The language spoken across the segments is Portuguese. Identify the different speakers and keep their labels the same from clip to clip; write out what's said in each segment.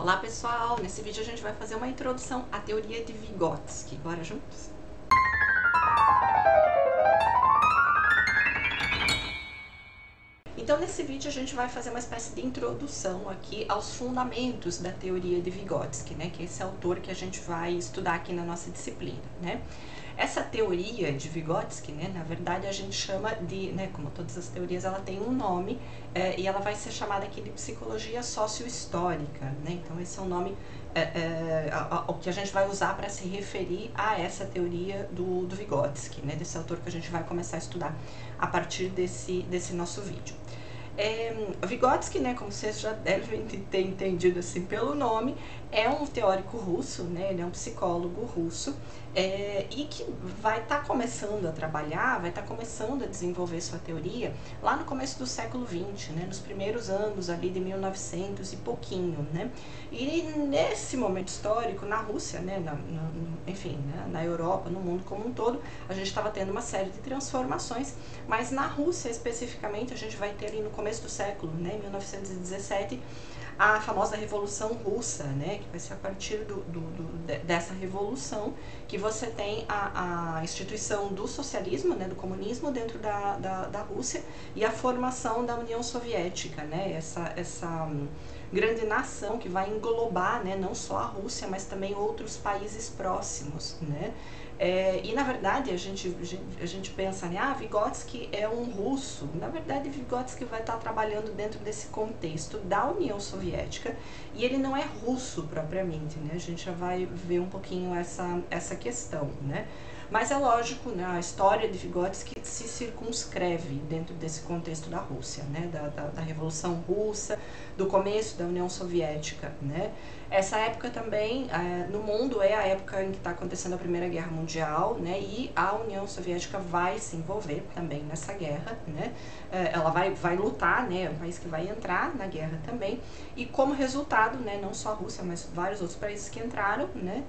Speaker 1: Olá pessoal, nesse vídeo a gente vai fazer uma introdução à teoria de Vygotsky. Bora juntos? Então nesse vídeo a gente vai fazer uma espécie de introdução aqui aos fundamentos da teoria de Vygotsky, né? Que é esse autor que a gente vai estudar aqui na nossa disciplina, né? Essa teoria de Vygotsky, né, na verdade a gente chama de, né, como todas as teorias, ela tem um nome e ela vai ser chamada aqui de psicologia sociohistórica, né? Então esse é o nome o que a gente vai usar para se referir a essa teoria do Vygotsky, né, desse autor que a gente vai começar a estudar a partir desse nosso vídeo. Vygotsky, né, como vocês já devem ter entendido assim pelo nome, é um teórico russo, né, ele é um psicólogo russo e que vai estar começando a trabalhar, vai estar começando a desenvolver sua teoria lá no começo do século XX, né, nos primeiros anos ali de 1900 e pouquinho, né, e nesse momento histórico na Rússia, né, enfim, né, na Europa, no mundo como um todo, a gente estava tendo uma série de transformações, mas na Rússia especificamente a gente vai ter ali no começo do século, né, 1917, a famosa Revolução Russa, né, que vai ser a partir dessa revolução que você tem a instituição do socialismo, né, do comunismo dentro da Rússia e a formação da União Soviética, né, essa grande nação que vai englobar, né, não só a Rússia, mas também outros países próximos, né. E na verdade a gente pensa, né, Vygotsky é um russo. Na verdade Vygotsky vai estar trabalhando dentro desse contexto da União Soviética e ele não é russo propriamente, né, a gente já vai ver um pouquinho essa questão, né. Mas é lógico, né, a história de Vygotsky se circunscreve dentro desse contexto da Rússia, né, da Revolução Russa, do começo da União Soviética, né. Essa época também no mundo é a época em que está acontecendo a Primeira Guerra Mundial, né, e a União Soviética vai se envolver também nessa guerra, né, ela vai lutar, né, é um país que vai entrar na guerra também, e como resultado, né, não só a Rússia, mas vários outros países que entraram, né,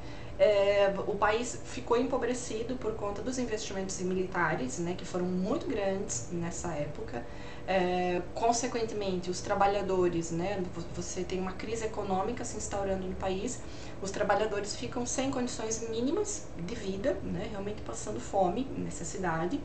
Speaker 1: o país ficou empobrecido por conta dos investimentos militares, né, que foram muito grandes nessa época. Consequentemente, os trabalhadores, né, você tem uma crise econômica se instaurando no país, os trabalhadores ficam sem condições mínimas de vida, né, realmente passando fome, necessidade,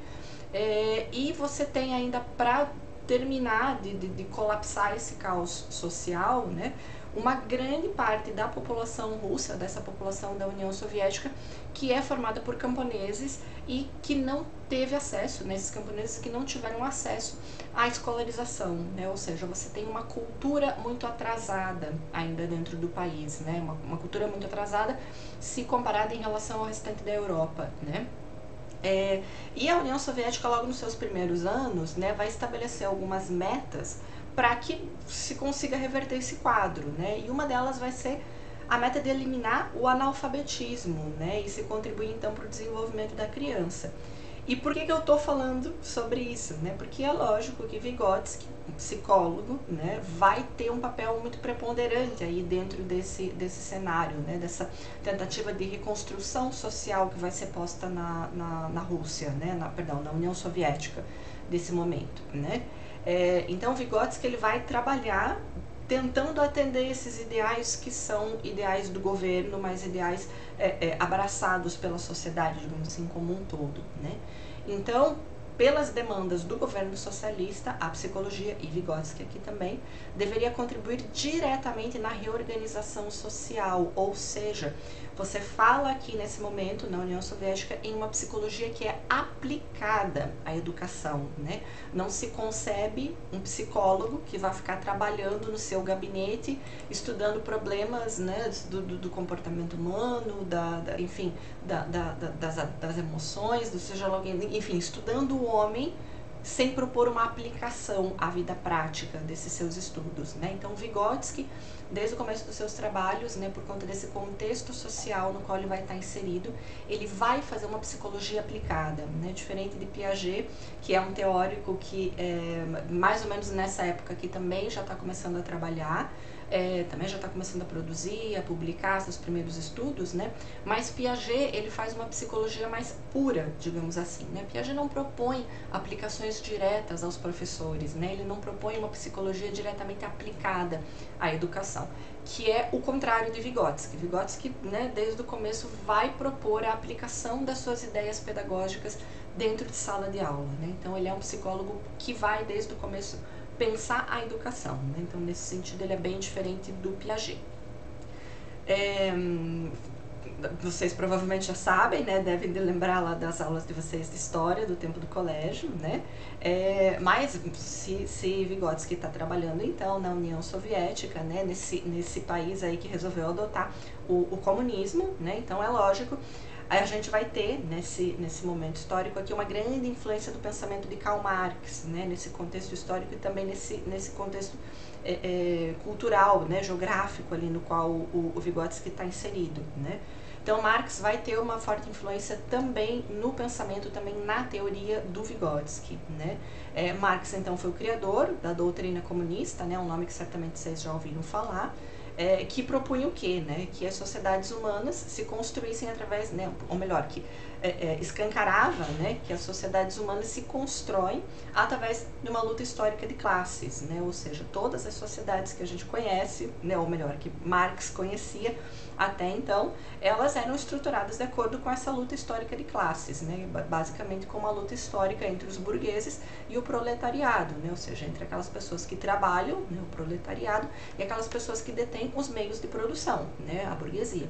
Speaker 1: e você tem ainda, para terminar de colapsar esse caos social, né, uma grande parte da população russa, dessa população da União Soviética, que é formada por camponeses e que não teve acesso, né, esses camponeses que não tiveram acesso à escolarização, né, ou seja, você tem uma cultura muito atrasada ainda dentro do país, né, uma cultura muito atrasada se comparada em relação ao restante da Europa, né. E a União Soviética, logo nos seus primeiros anos, né, vai estabelecer algumas metas para que se consiga reverter esse quadro, né, e uma delas vai ser a meta de eliminar o analfabetismo, né, e se contribuir então para o desenvolvimento da criança. E por que eu estou falando sobre isso, né? Porque é lógico que Vygotsky, um psicólogo, né, vai ter um papel muito preponderante aí dentro desse cenário, né, dessa tentativa de reconstrução social que vai ser posta na Rússia, né, na União Soviética desse momento, né. Então Vygotsky ele vai trabalhar tentando atender esses ideais que são ideais do governo, mas ideais abraçados pela sociedade, digamos assim, como um todo, né? Então, pelas demandas do governo socialista, a psicologia, e Vygotsky aqui também, deveria contribuir diretamente na reorganização social, ou seja, você fala aqui nesse momento, na União Soviética, em uma psicologia que é aplicada à educação, né? Não se concebe um psicólogo que vai ficar trabalhando no seu gabinete, estudando problemas, né, do comportamento humano, enfim, das emoções, seja lá, enfim, estudando o homem sem propor uma aplicação à vida prática desses seus estudos, né? Então Vygotsky, desde o começo dos seus trabalhos, né, por conta desse contexto social no qual ele vai estar inserido, ele vai fazer uma psicologia aplicada, né, diferente de Piaget, que é um teórico que mais ou menos nessa época aqui também já está começando a trabalhar também já está começando a produzir, a publicar seus primeiros estudos, né? Mas Piaget, ele faz uma psicologia mais pura, digamos assim, né? Piaget não propõe aplicações diretas aos professores, né? Ele não propõe uma psicologia diretamente aplicada à educação, que é o contrário de Vygotsky. Vygotsky, né, desde o começo vai propor a aplicação das suas ideias pedagógicas dentro de sala de aula, né? Então ele é um psicólogo que vai desde o começo pensar a educação, né? Então nesse sentido ele é bem diferente do Piaget. Vocês provavelmente já sabem, né? Devem lembrar lá das aulas de vocês de história do tempo do colégio, né? Mas se Vygotsky está trabalhando então na União Soviética, né? Nesse país aí que resolveu adotar o comunismo, né? Então é lógico, a gente vai ter nesse momento histórico aqui uma grande influência do pensamento de Karl Marx, né? Nesse contexto histórico e também nesse contexto cultural, né? Geográfico ali no qual o Vygotsky está inserido, né? Então Marx vai ter uma forte influência também no pensamento, também na teoria do Vygotsky, né? Marx então foi o criador da doutrina comunista, né? Um nome que certamente vocês já ouviram falar. Que propunha o quê? Né? Que as sociedades humanas se construíssem através, né, ou melhor, que escancarava, né, que as sociedades humanas se constroem através de uma luta histórica de classes, né? Ou seja, todas as sociedades que a gente conhece, né, ou melhor, que Marx conhecia até então, elas eram estruturadas de acordo com essa luta histórica de classes, né? Basicamente com uma luta histórica entre os burgueses e o proletariado, né? Ou seja, entre aquelas pessoas que trabalham, né, o proletariado, e aquelas pessoas que detêm os meios de produção, né, a burguesia.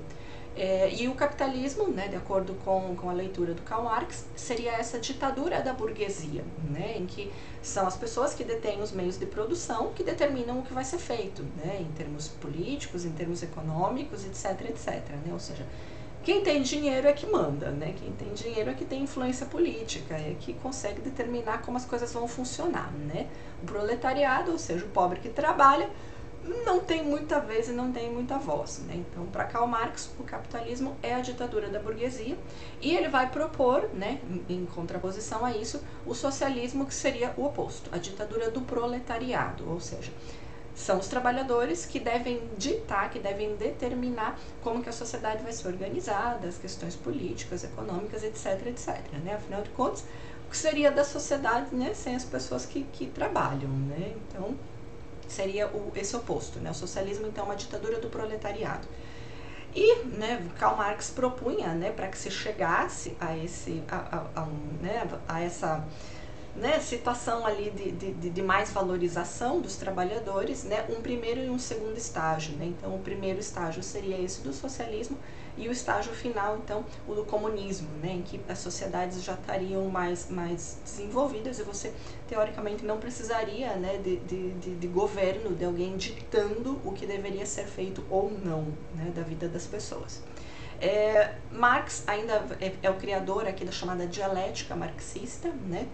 Speaker 1: E o capitalismo, né, de acordo com a leitura do Karl Marx, seria essa ditadura da burguesia, né, em que são as pessoas que detêm os meios de produção que determinam o que vai ser feito, né, em termos políticos, em termos econômicos, etc, etc, né, ou seja, quem tem dinheiro é que manda, né, quem tem dinheiro é que tem influência política, é que consegue determinar como as coisas vão funcionar, né. O proletariado, ou seja, o pobre que trabalha, não tem muita vez e não tem muita voz, né? Então, para Karl Marx, o capitalismo é a ditadura da burguesia e ele vai propor, né, em contraposição a isso, o socialismo, que seria o oposto, a ditadura do proletariado, ou seja, são os trabalhadores que devem ditar, que devem determinar como que a sociedade vai ser organizada, as questões políticas, econômicas, etc, etc, né? Afinal de contas, o que seria da sociedade, né, sem as pessoas que trabalham, né? Então, seria esse oposto, né? O socialismo, então, é uma ditadura do proletariado. E, né, Karl Marx propunha, né, para que se chegasse a essa, né, situação ali de mais valorização dos trabalhadores, né, um primeiro e um segundo estágio, né? Então, o primeiro estágio seria esse do socialismo e o estágio final, então, o do comunismo, né, em que as sociedades já estariam mais desenvolvidas e você, teoricamente, não precisaria, né, de governo, de alguém ditando o que deveria ser feito ou não, né, da vida das pessoas. Marx ainda é o criador aqui da chamada dialética marxista, né,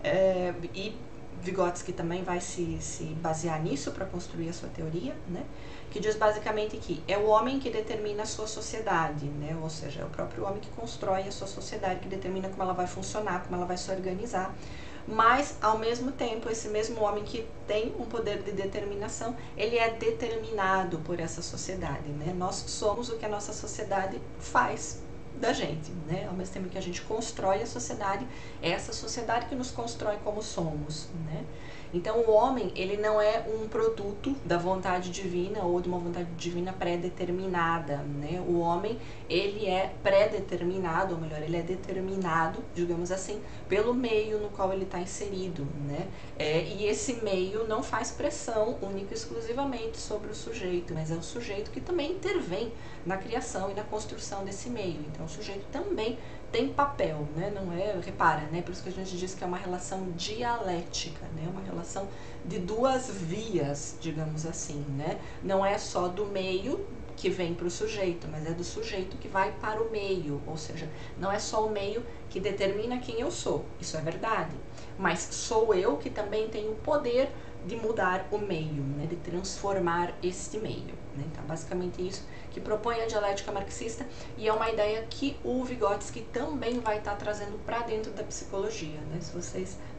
Speaker 1: e Vygotsky também vai se basear nisso para construir a sua teoria, né, que diz basicamente que é o homem que determina a sua sociedade, né, ou seja, é o próprio homem que constrói a sua sociedade, que determina como ela vai funcionar, como ela vai se organizar, mas, ao mesmo tempo, esse mesmo homem que tem um poder de determinação, ele é determinado por essa sociedade, né? Nós somos o que a nossa sociedade faz da gente, né? Ao mesmo tempo que a gente constrói a sociedade, é essa sociedade que nos constrói como somos, né? Então, o homem, ele não é um produto da vontade divina ou de uma vontade divina pré-determinada, né? O homem, ele é pré-determinado, ou melhor, ele é determinado, digamos assim, pelo meio no qual ele está inserido, né? E esse meio não faz pressão única e exclusivamente sobre o sujeito, mas é o sujeito que também intervém na criação e na construção desse meio. Então, o sujeito também tem papel, né? Não é, repara, né? Por isso que a gente diz que é uma relação dialética, né? Uma relação de duas vias, digamos assim, né? Não é só do meio que vem para o sujeito, mas é do sujeito que vai para o meio, ou seja, não é só o meio que determina quem eu sou, isso é verdade, mas sou eu que também tenho o poder de mudar o meio, né, de transformar este meio, né? Então, basicamente isso que propõe a dialética marxista, e é uma ideia que o Vygotsky também vai estar trazendo para dentro da psicologia, né? Se vocês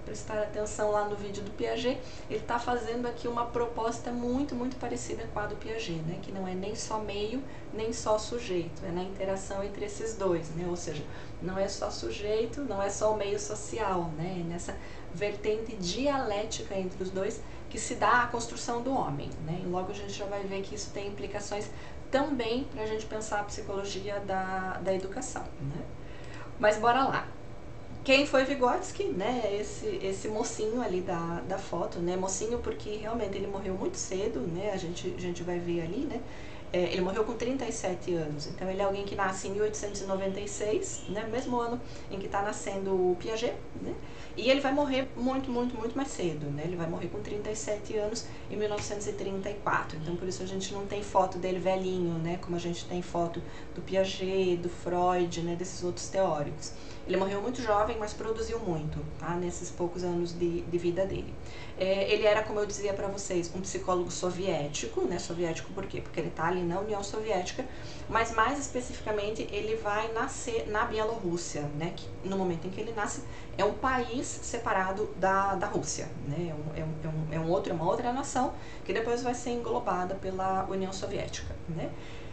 Speaker 1: prestar atenção lá no vídeo do Piaget, ele está fazendo aqui uma proposta muito, muito parecida com a do Piaget, né? Que não é nem só meio, nem só sujeito, é na interação entre esses dois, né? Ou seja, não é só sujeito, não é só o meio social, né? É nessa vertente dialética entre os dois que se dá a construção do homem, né? E logo a gente já vai ver que isso tem implicações também para a gente pensar a psicologia da educação, né? Mas bora lá. Quem foi Vygotsky, né? Esse mocinho ali da foto, né? Mocinho porque realmente ele morreu muito cedo, né? A gente vai ver ali, né? Ele morreu com 37 anos, então ele é alguém que nasce em 1896, né? Mesmo ano em que está nascendo o Piaget, né? E ele vai morrer muito, muito, muito mais cedo, né? Ele vai morrer com 37 anos em 1934, então por isso a gente não tem foto dele velhinho, né? Como a gente tem foto do Piaget, do Freud, né? Desses outros teóricos. Ele morreu muito jovem, mas produziu muito, tá? Nesses poucos anos de vida dele. Ele era, como eu dizia para vocês, um psicólogo soviético, né? Soviético por quê? Porque ele está ali na União Soviética, mas mais especificamente ele vai nascer na Bielorrússia, né? Que no momento em que ele nasce é um país separado da Rússia, né? É uma outra nação que depois vai ser englobada pela União Soviética, né?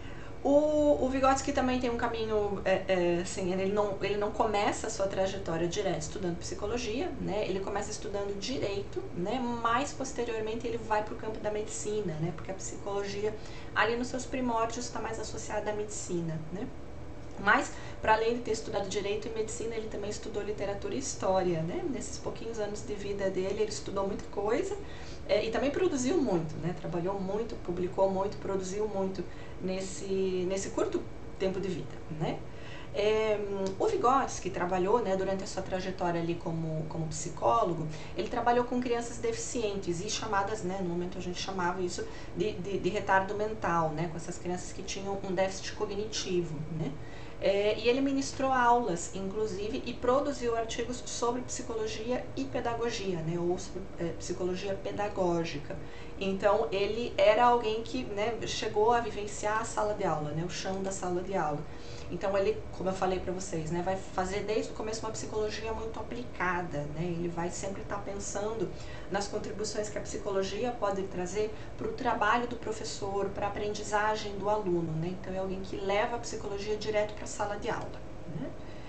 Speaker 1: O Vygotsky também tem um caminho, assim, ele não começa a sua trajetória direto estudando psicologia, né? Ele começa estudando direito, né? Mas posteriormente ele vai para o campo da medicina, né? Porque a psicologia ali nos seus primórdios está mais associada à medicina, né? Mas, para além de ter estudado direito e medicina, ele também estudou literatura e história, né? Nesses pouquinhos anos de vida dele, ele estudou muita coisa e também produziu muito, né? Trabalhou muito, publicou muito, produziu muito nesse curto tempo de vida, né? O Vygotsky trabalhou, né, durante a sua trajetória ali como psicólogo, ele trabalhou com crianças deficientes e chamadas, né, no momento a gente chamava isso de retardo mental, né, com essas crianças que tinham um déficit cognitivo, né. E ele ministrou aulas, inclusive, e produziu artigos sobre psicologia e pedagogia, né, ou sobre psicologia pedagógica. Então, ele era alguém que, né, chegou a vivenciar a sala de aula, né, o chão da sala de aula. Então, ele, como eu falei para vocês, né, vai fazer desde o começo uma psicologia muito aplicada, né, ele vai sempre estar pensando nas contribuições que a psicologia pode trazer para o trabalho do professor, para a aprendizagem do aluno, né, então é alguém que leva a psicologia direto para a sala de aula, né.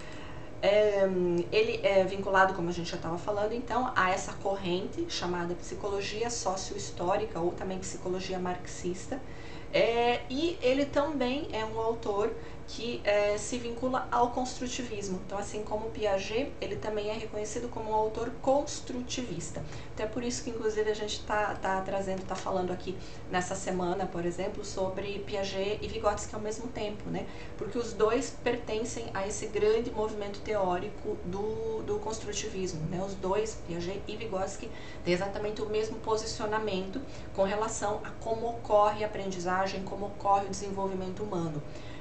Speaker 1: Ele é vinculado, como a gente já estava falando, então, a essa corrente chamada psicologia sociohistórica ou também psicologia marxista, e ele também é um autor que se vincula ao construtivismo. Então, assim como Piaget, ele também é reconhecido como um autor construtivista. Então, é por isso que, inclusive, a gente está falando aqui nessa semana, por exemplo, sobre Piaget e Vygotsky ao mesmo tempo, né? Porque os dois pertencem a esse grande movimento teórico do construtivismo, né? Os dois, Piaget e Vygotsky, têm exatamente o mesmo posicionamento com relação a como ocorre a aprendizagem, como ocorre o desenvolvimento humano.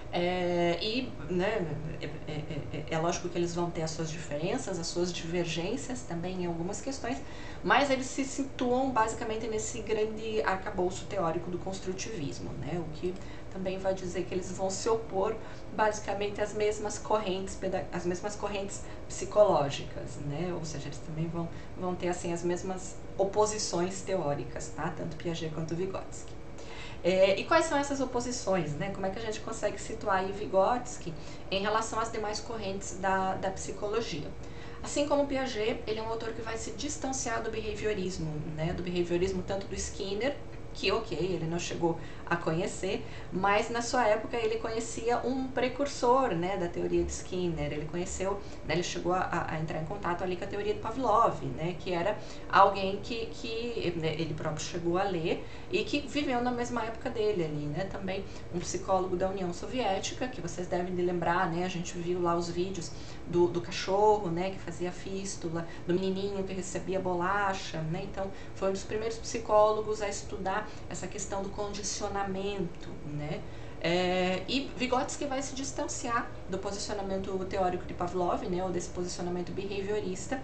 Speaker 1: Né, é lógico que eles vão ter as suas diferenças, as suas divergências também em algumas questões, mas eles se situam basicamente nesse grande arcabouço teórico do construtivismo, né, o que também vai dizer que eles vão se opor basicamente às mesmas correntes psicológicas, né, ou seja, eles também vão ter assim as mesmas oposições teóricas, tá, tanto Piaget quanto Vygotsky. E quais são essas oposições, né? Como é que a gente consegue situar aí Vygotsky em relação às demais correntes da psicologia? Assim como Piaget, ele é um autor que vai se distanciar do behaviorismo, né? Do behaviorismo tanto do Skinner, que ok, ele não chegou a conhecer, mas na sua época ele conhecia um precursor, né, da teoria de Skinner. Ele conheceu, né, ele chegou a entrar em contato ali com a teoria de Pavlov, né, que era alguém que ele próprio chegou a ler e que viveu na mesma época dele ali, né, também um psicólogo da União Soviética, que vocês devem lembrar, né, a gente viu lá os vídeos do cachorro, né, que fazia fístula, do menininho que recebia bolacha, né, então foi um dos primeiros psicólogos a estudar essa questão do condicionamento, né, e Vygotsky vai se distanciar do posicionamento teórico de Pavlov, né, ou desse posicionamento behaviorista,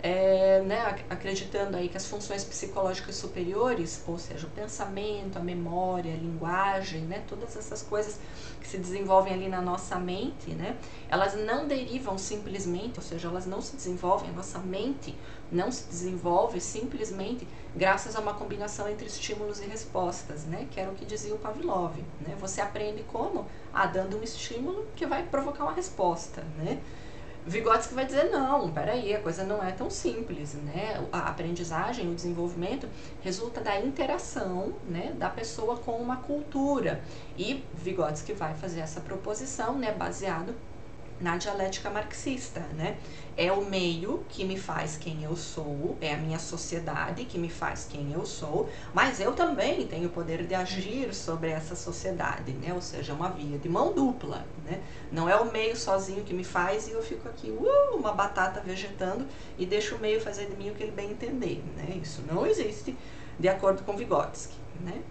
Speaker 1: acreditando aí que as funções psicológicas superiores, ou seja, o pensamento, a memória, a linguagem, né, todas essas coisas que se desenvolvem ali na nossa mente, né, elas não derivam simplesmente, ou seja, elas não se desenvolvem, a nossa mente não se desenvolve simplesmente graças a uma combinação entre estímulos e respostas, né, que era o que dizia o Pavlov, né, você aprende como? Dando um estímulo que vai provocar uma resposta, né. Vygotsky vai dizer, não, peraí, a coisa não é tão simples, né? A aprendizagem, o desenvolvimento resulta da interação, né, da pessoa com uma cultura. E Vygotsky vai fazer essa proposição, né, baseado na dialética marxista, né? É o meio que me faz quem eu sou, é a minha sociedade que me faz quem eu sou, mas eu também tenho o poder de agir sobre essa sociedade, né? Ou seja, uma via de mão dupla, né? Não é o meio sozinho que me faz e eu fico aqui, uma batata vegetando e deixo o meio fazer de mim o que ele bem entender, né? Isso não existe, de acordo com Vygotsky, né?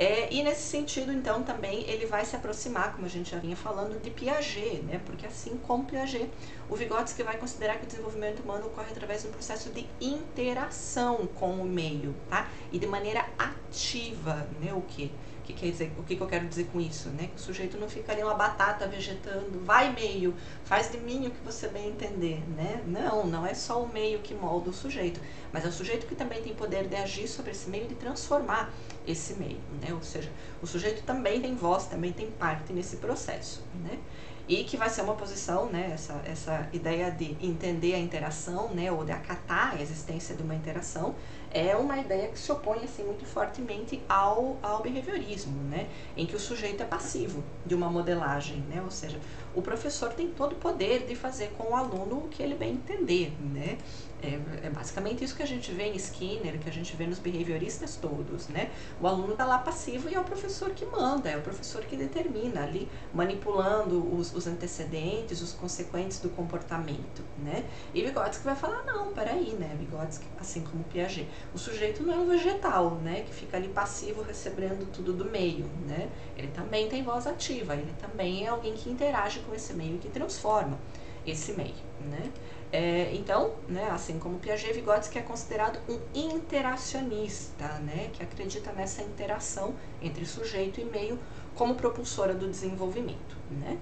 Speaker 1: E nesse sentido, então, também ele vai se aproximar, como a gente já vinha falando, de Piaget, né? Porque assim como Piaget, o Vygotsky vai considerar que o desenvolvimento humano ocorre através de um processo de interação com o meio, tá? E de maneira ativa, né? O que quer dizer, o que eu quero dizer com isso, né? Que o sujeito não fica ali uma batata vegetando, vai meio, faz de mim o que você bem entender, né? Não é só o meio que molda o sujeito, mas é o sujeito que também tem poder de agir sobre esse meio e de transformar esse meio, né? Ou seja, o sujeito também tem voz, também tem parte nesse processo, né? E que vai ser uma posição, né, essa ideia de entender a interação, né, ou de acatar a existência de uma interação, é uma ideia que se opõe assim muito fortemente ao behaviorismo, né, em que o sujeito é passivo de uma modelagem, né, ou seja, o professor tem todo o poder de fazer com o aluno o que ele bem entender, né. É basicamente isso que a gente vê em Skinner, que a gente vê nos behavioristas todos, né? O aluno está lá passivo e é o professor que manda, é o professor que determina ali, manipulando os antecedentes, os consequentes do comportamento, né? E Vygotsky vai falar, não, peraí, né? Vygotsky, assim como Piaget, o sujeito não é um vegetal, né? Que fica ali passivo recebendo tudo do meio, né? Ele também tem voz ativa, ele também é alguém que interage com esse meio e que transforma esse meio, né? Então, né, assim como Piaget, Vygotsky é considerado um interacionista, né, que acredita nessa interação entre sujeito e meio como propulsora do desenvolvimento, né.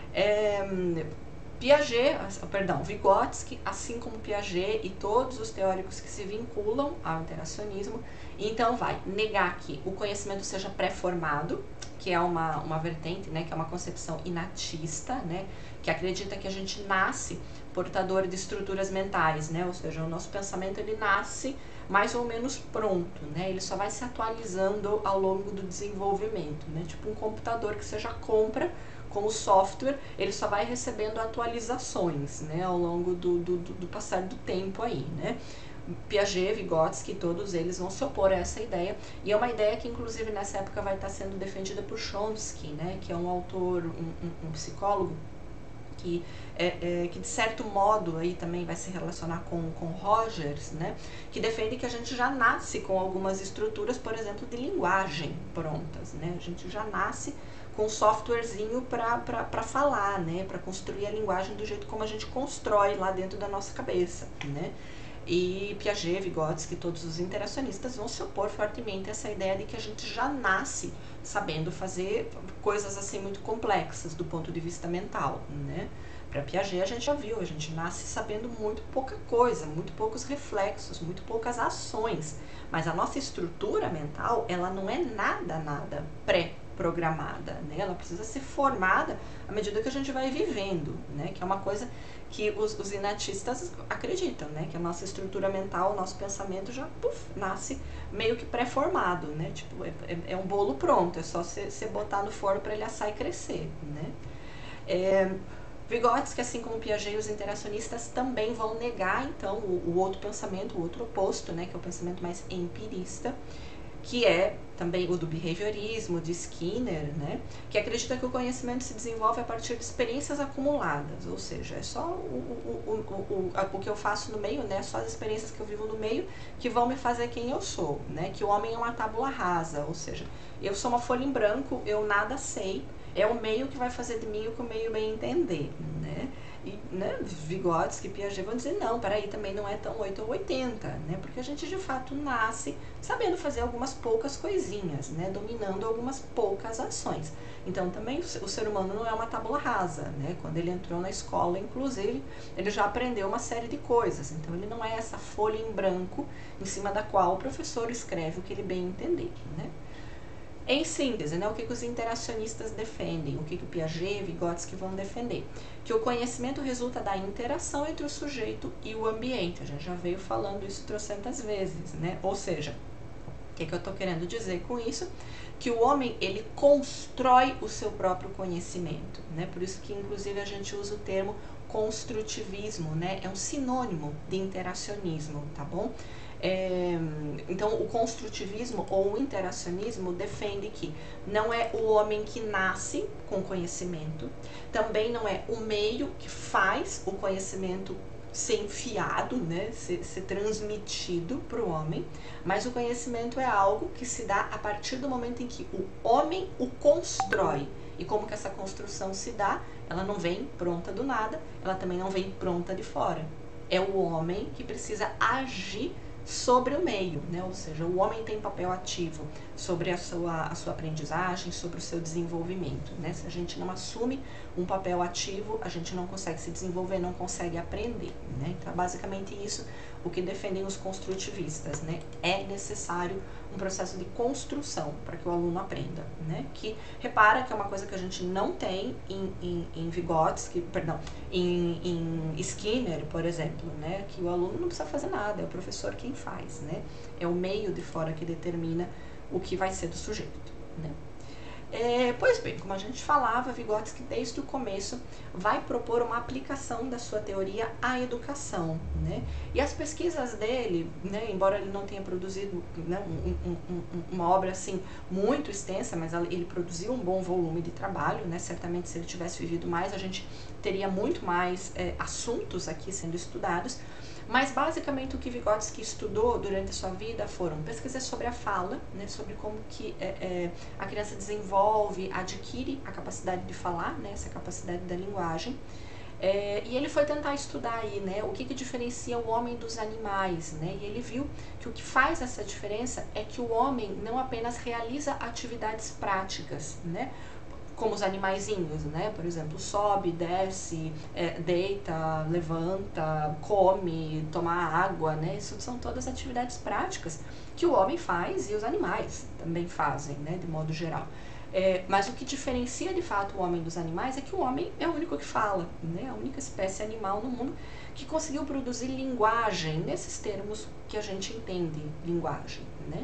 Speaker 1: Vygotsky, assim como Piaget e todos os teóricos que se vinculam ao interacionismo, então vai negar que o conhecimento seja pré-formado, que é uma vertente, né, que é uma concepção inatista, né, que acredita que a gente nasce portador de estruturas mentais, né, ou seja, o nosso pensamento ele nasce mais ou menos pronto, né, ele só vai se atualizando ao longo do desenvolvimento, né, tipo um computador que você já compra como software, ele só vai recebendo atualizações, né, ao longo do passar do tempo aí, né. Piaget, Vygotsky, todos eles vão se opor a essa ideia, e é uma ideia que inclusive nessa época vai estar sendo defendida por Chomsky, né, que é um autor, um psicólogo, que de certo modo aí também vai se relacionar com Rogers, né, que defende que a gente já nasce com algumas estruturas, por exemplo, de linguagem prontas, né, a gente já nasce com um softwarezinho para falar, né, para construir a linguagem do jeito como a gente constrói lá dentro da nossa cabeça, né. E Piaget, Vygotsky, todos os interacionistas vão se opor fortemente a essa ideia de que a gente já nasce sabendo fazer coisas assim muito complexas do ponto de vista mental, né? Para Piaget a gente já viu, a gente nasce sabendo muito pouca coisa, muito poucos reflexos, muito poucas ações, mas a nossa estrutura mental, ela não é nada pré-programada, né? Ela precisa ser formada à medida que a gente vai vivendo, né? Que é uma coisa que os inatistas acreditam, né? Que a nossa estrutura mental, o nosso pensamento já nasce meio que pré-formado, né? Tipo, é um bolo pronto, é só você botar no forno para ele assar e crescer, né? Vygotsky, assim como Piaget e os interacionistas, também vão negar, então, o outro pensamento, o outro oposto, né? Que é o pensamento mais empirista, que é também o do behaviorismo, de Skinner, né, que acredita que o conhecimento se desenvolve a partir de experiências acumuladas, ou seja, é só o que eu faço no meio, né, só as experiências que eu vivo no meio que vão me fazer quem eu sou, né, que o homem é uma tábula rasa, ou seja, eu sou uma folha em branco, eu nada sei, é o meio que vai fazer de mim o que o meio bem entender, né. E, né, Vygotsky e Piaget vão dizer, não, peraí, também não é tão 8 ou 80, né? Porque a gente de fato nasce sabendo fazer algumas poucas coisinhas, né? Dominando algumas poucas ações. Então também o ser humano não é uma tábula rasa, né? Quando ele entrou na escola, inclusive, ele já aprendeu uma série de coisas. Então ele não é essa folha em branco em cima da qual o professor escreve o que ele bem entender, né? Em síntese, né, o que os interacionistas defendem, o que o Piaget e Vygotsky vão defender? Que o conhecimento resulta da interação entre o sujeito e o ambiente. A gente já veio falando isso trocentas vezes, né? Ou seja, o que eu estou querendo dizer com isso? Que o homem, ele constrói o seu próprio conhecimento, né? Por isso que, inclusive, a gente usa o termo construtivismo, né? É um sinônimo de interacionismo, tá bom? Então, o construtivismo ou o interacionismo defende que não é o homem que nasce com conhecimento, também não é o meio que faz o conhecimento ser enfiado, né, ser transmitido para o homem, mas o conhecimento é algo que se dá a partir do momento em que o homem o constrói. E como que essa construção se dá? Ela não vem pronta do nada, ela também não vem pronta de fora. É o homem que precisa agir sobre o meio, né? Ou seja, o homem tem papel ativo sobre a sua aprendizagem, sobre o seu desenvolvimento, né? Se a gente não assume um papel ativo, a gente não consegue se desenvolver, não consegue aprender, né? Então, basicamente isso o que defendem os construtivistas, né? É necessário um processo de construção para que o aluno aprenda, né? Que repara que é uma coisa que a gente não tem em Vygotsky, perdão, em Skinner, por exemplo, né? Que o aluno não precisa fazer nada, é o professor quem faz, né? É o meio de fora que determina o que vai ser do sujeito, né? Pois bem, como a gente falava, Vygotsky desde o começo vai propor uma aplicação da sua teoria à educação, né? E as pesquisas dele, né, embora ele não tenha produzido, né, uma obra assim muito extensa, mas ele produziu um bom volume de trabalho, né? Certamente se ele tivesse vivido mais, a gente teria muito mais assuntos aqui sendo estudados. Mas basicamente o que Vygotsky estudou durante a sua vida foram pesquisas sobre a fala, né, sobre como que a criança desenvolve, adquire a capacidade de falar, né, essa capacidade da linguagem. E ele foi tentar estudar aí, né, o que diferencia o homem dos animais, né, e ele viu que o que faz essa diferença é que o homem não apenas realiza atividades práticas, né, como os animaizinhos, né? Por exemplo, sobe, desce, deita, levanta, come, toma água, né? Isso são todas atividades práticas que o homem faz e os animais também fazem, né? De modo geral. Mas o que diferencia de fato o homem dos animais é que o homem é o único que fala, né? A única espécie animal no mundo que conseguiu produzir linguagem nesses termos que a gente entende, linguagem, né?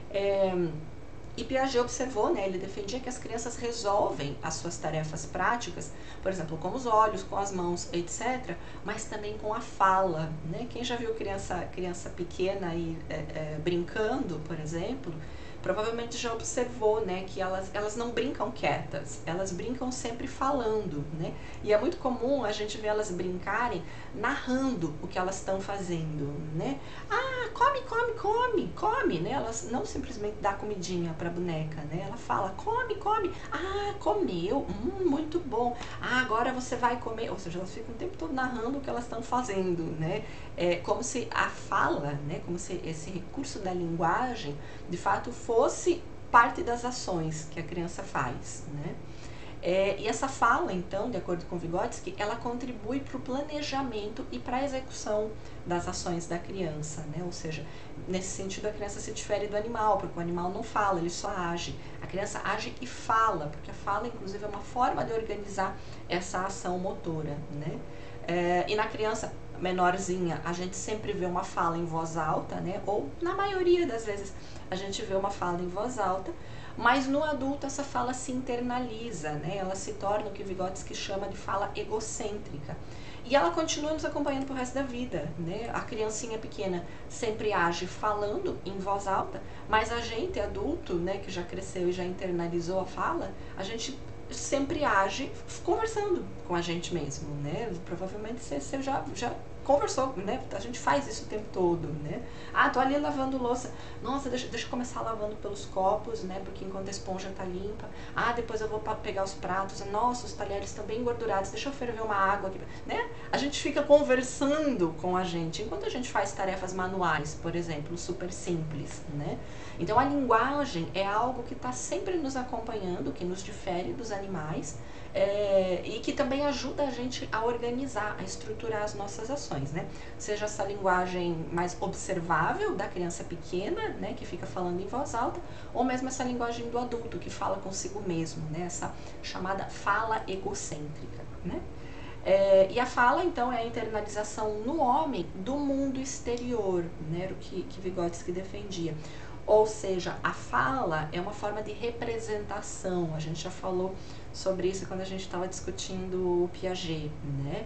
Speaker 1: E Piaget observou, né, ele defendia que as crianças resolvem as suas tarefas práticas, por exemplo, com os olhos, com as mãos, etc., mas também com a fala, né? Quem já viu criança pequena aí, brincando, por exemplo, provavelmente já observou, né, que elas não brincam quietas, elas brincam sempre falando, né? E é muito comum a gente ver elas brincarem narrando o que elas estão fazendo, né? Ah, come, come, come, come, né? Elas não simplesmente dá comidinha para a boneca, né? Ela fala, come, come. Ah, comeu, muito bom. Ah, agora você vai comer. Ou seja, elas ficam o tempo todo narrando o que elas estão fazendo, né? Como se a fala, né? Como se esse recurso da linguagem, de fato, fosse parte das ações que a criança faz, né? E essa fala, então, de acordo com Vygotsky, ela contribui para o planejamento e para a execução das ações da criança, né? Ou seja, nesse sentido a criança se difere do animal, porque o animal não fala, ele só age. A criança age e fala, porque a fala, inclusive, é uma forma de organizar essa ação motora, né? E na criança menorzinha, a gente sempre vê uma fala em voz alta, né? Ou, na maioria das vezes, a gente vê uma fala em voz alta, mas no adulto essa fala se internaliza, né? Ela se torna o que Vygotsky chama de fala egocêntrica. E ela continua nos acompanhando pro resto da vida, né? A criancinha pequena sempre age falando em voz alta, mas a gente adulto, né, que já cresceu e já internalizou a fala, a gente sempre age conversando com a gente mesmo, né? Provavelmente você já conversou, né? A gente faz isso o tempo todo, né? Ah, tô ali lavando louça. Nossa, deixa eu começar lavando pelos copos, né? Porque enquanto a esponja tá limpa. Ah, depois eu vou pegar os pratos. Nossa, os talheres estão bem engordurados. Deixa eu ferver uma água aqui, né? A gente fica conversando com a gente enquanto a gente faz tarefas manuais, por exemplo, super simples, né? Então a linguagem é algo que está sempre nos acompanhando, que nos difere dos animais, e que também ajuda a gente a organizar, a estruturar as nossas ações, né? Seja essa linguagem mais observável da criança pequena, né, que fica falando em voz alta, ou mesmo essa linguagem do adulto que fala consigo mesmo, né, essa chamada fala egocêntrica, né? E a fala, então, é a internalização no homem do mundo exterior, né, era o que Vygotsky defendia. Ou seja, a fala é uma forma de representação. A gente já falou sobre isso quando a gente estava discutindo o Piaget, né?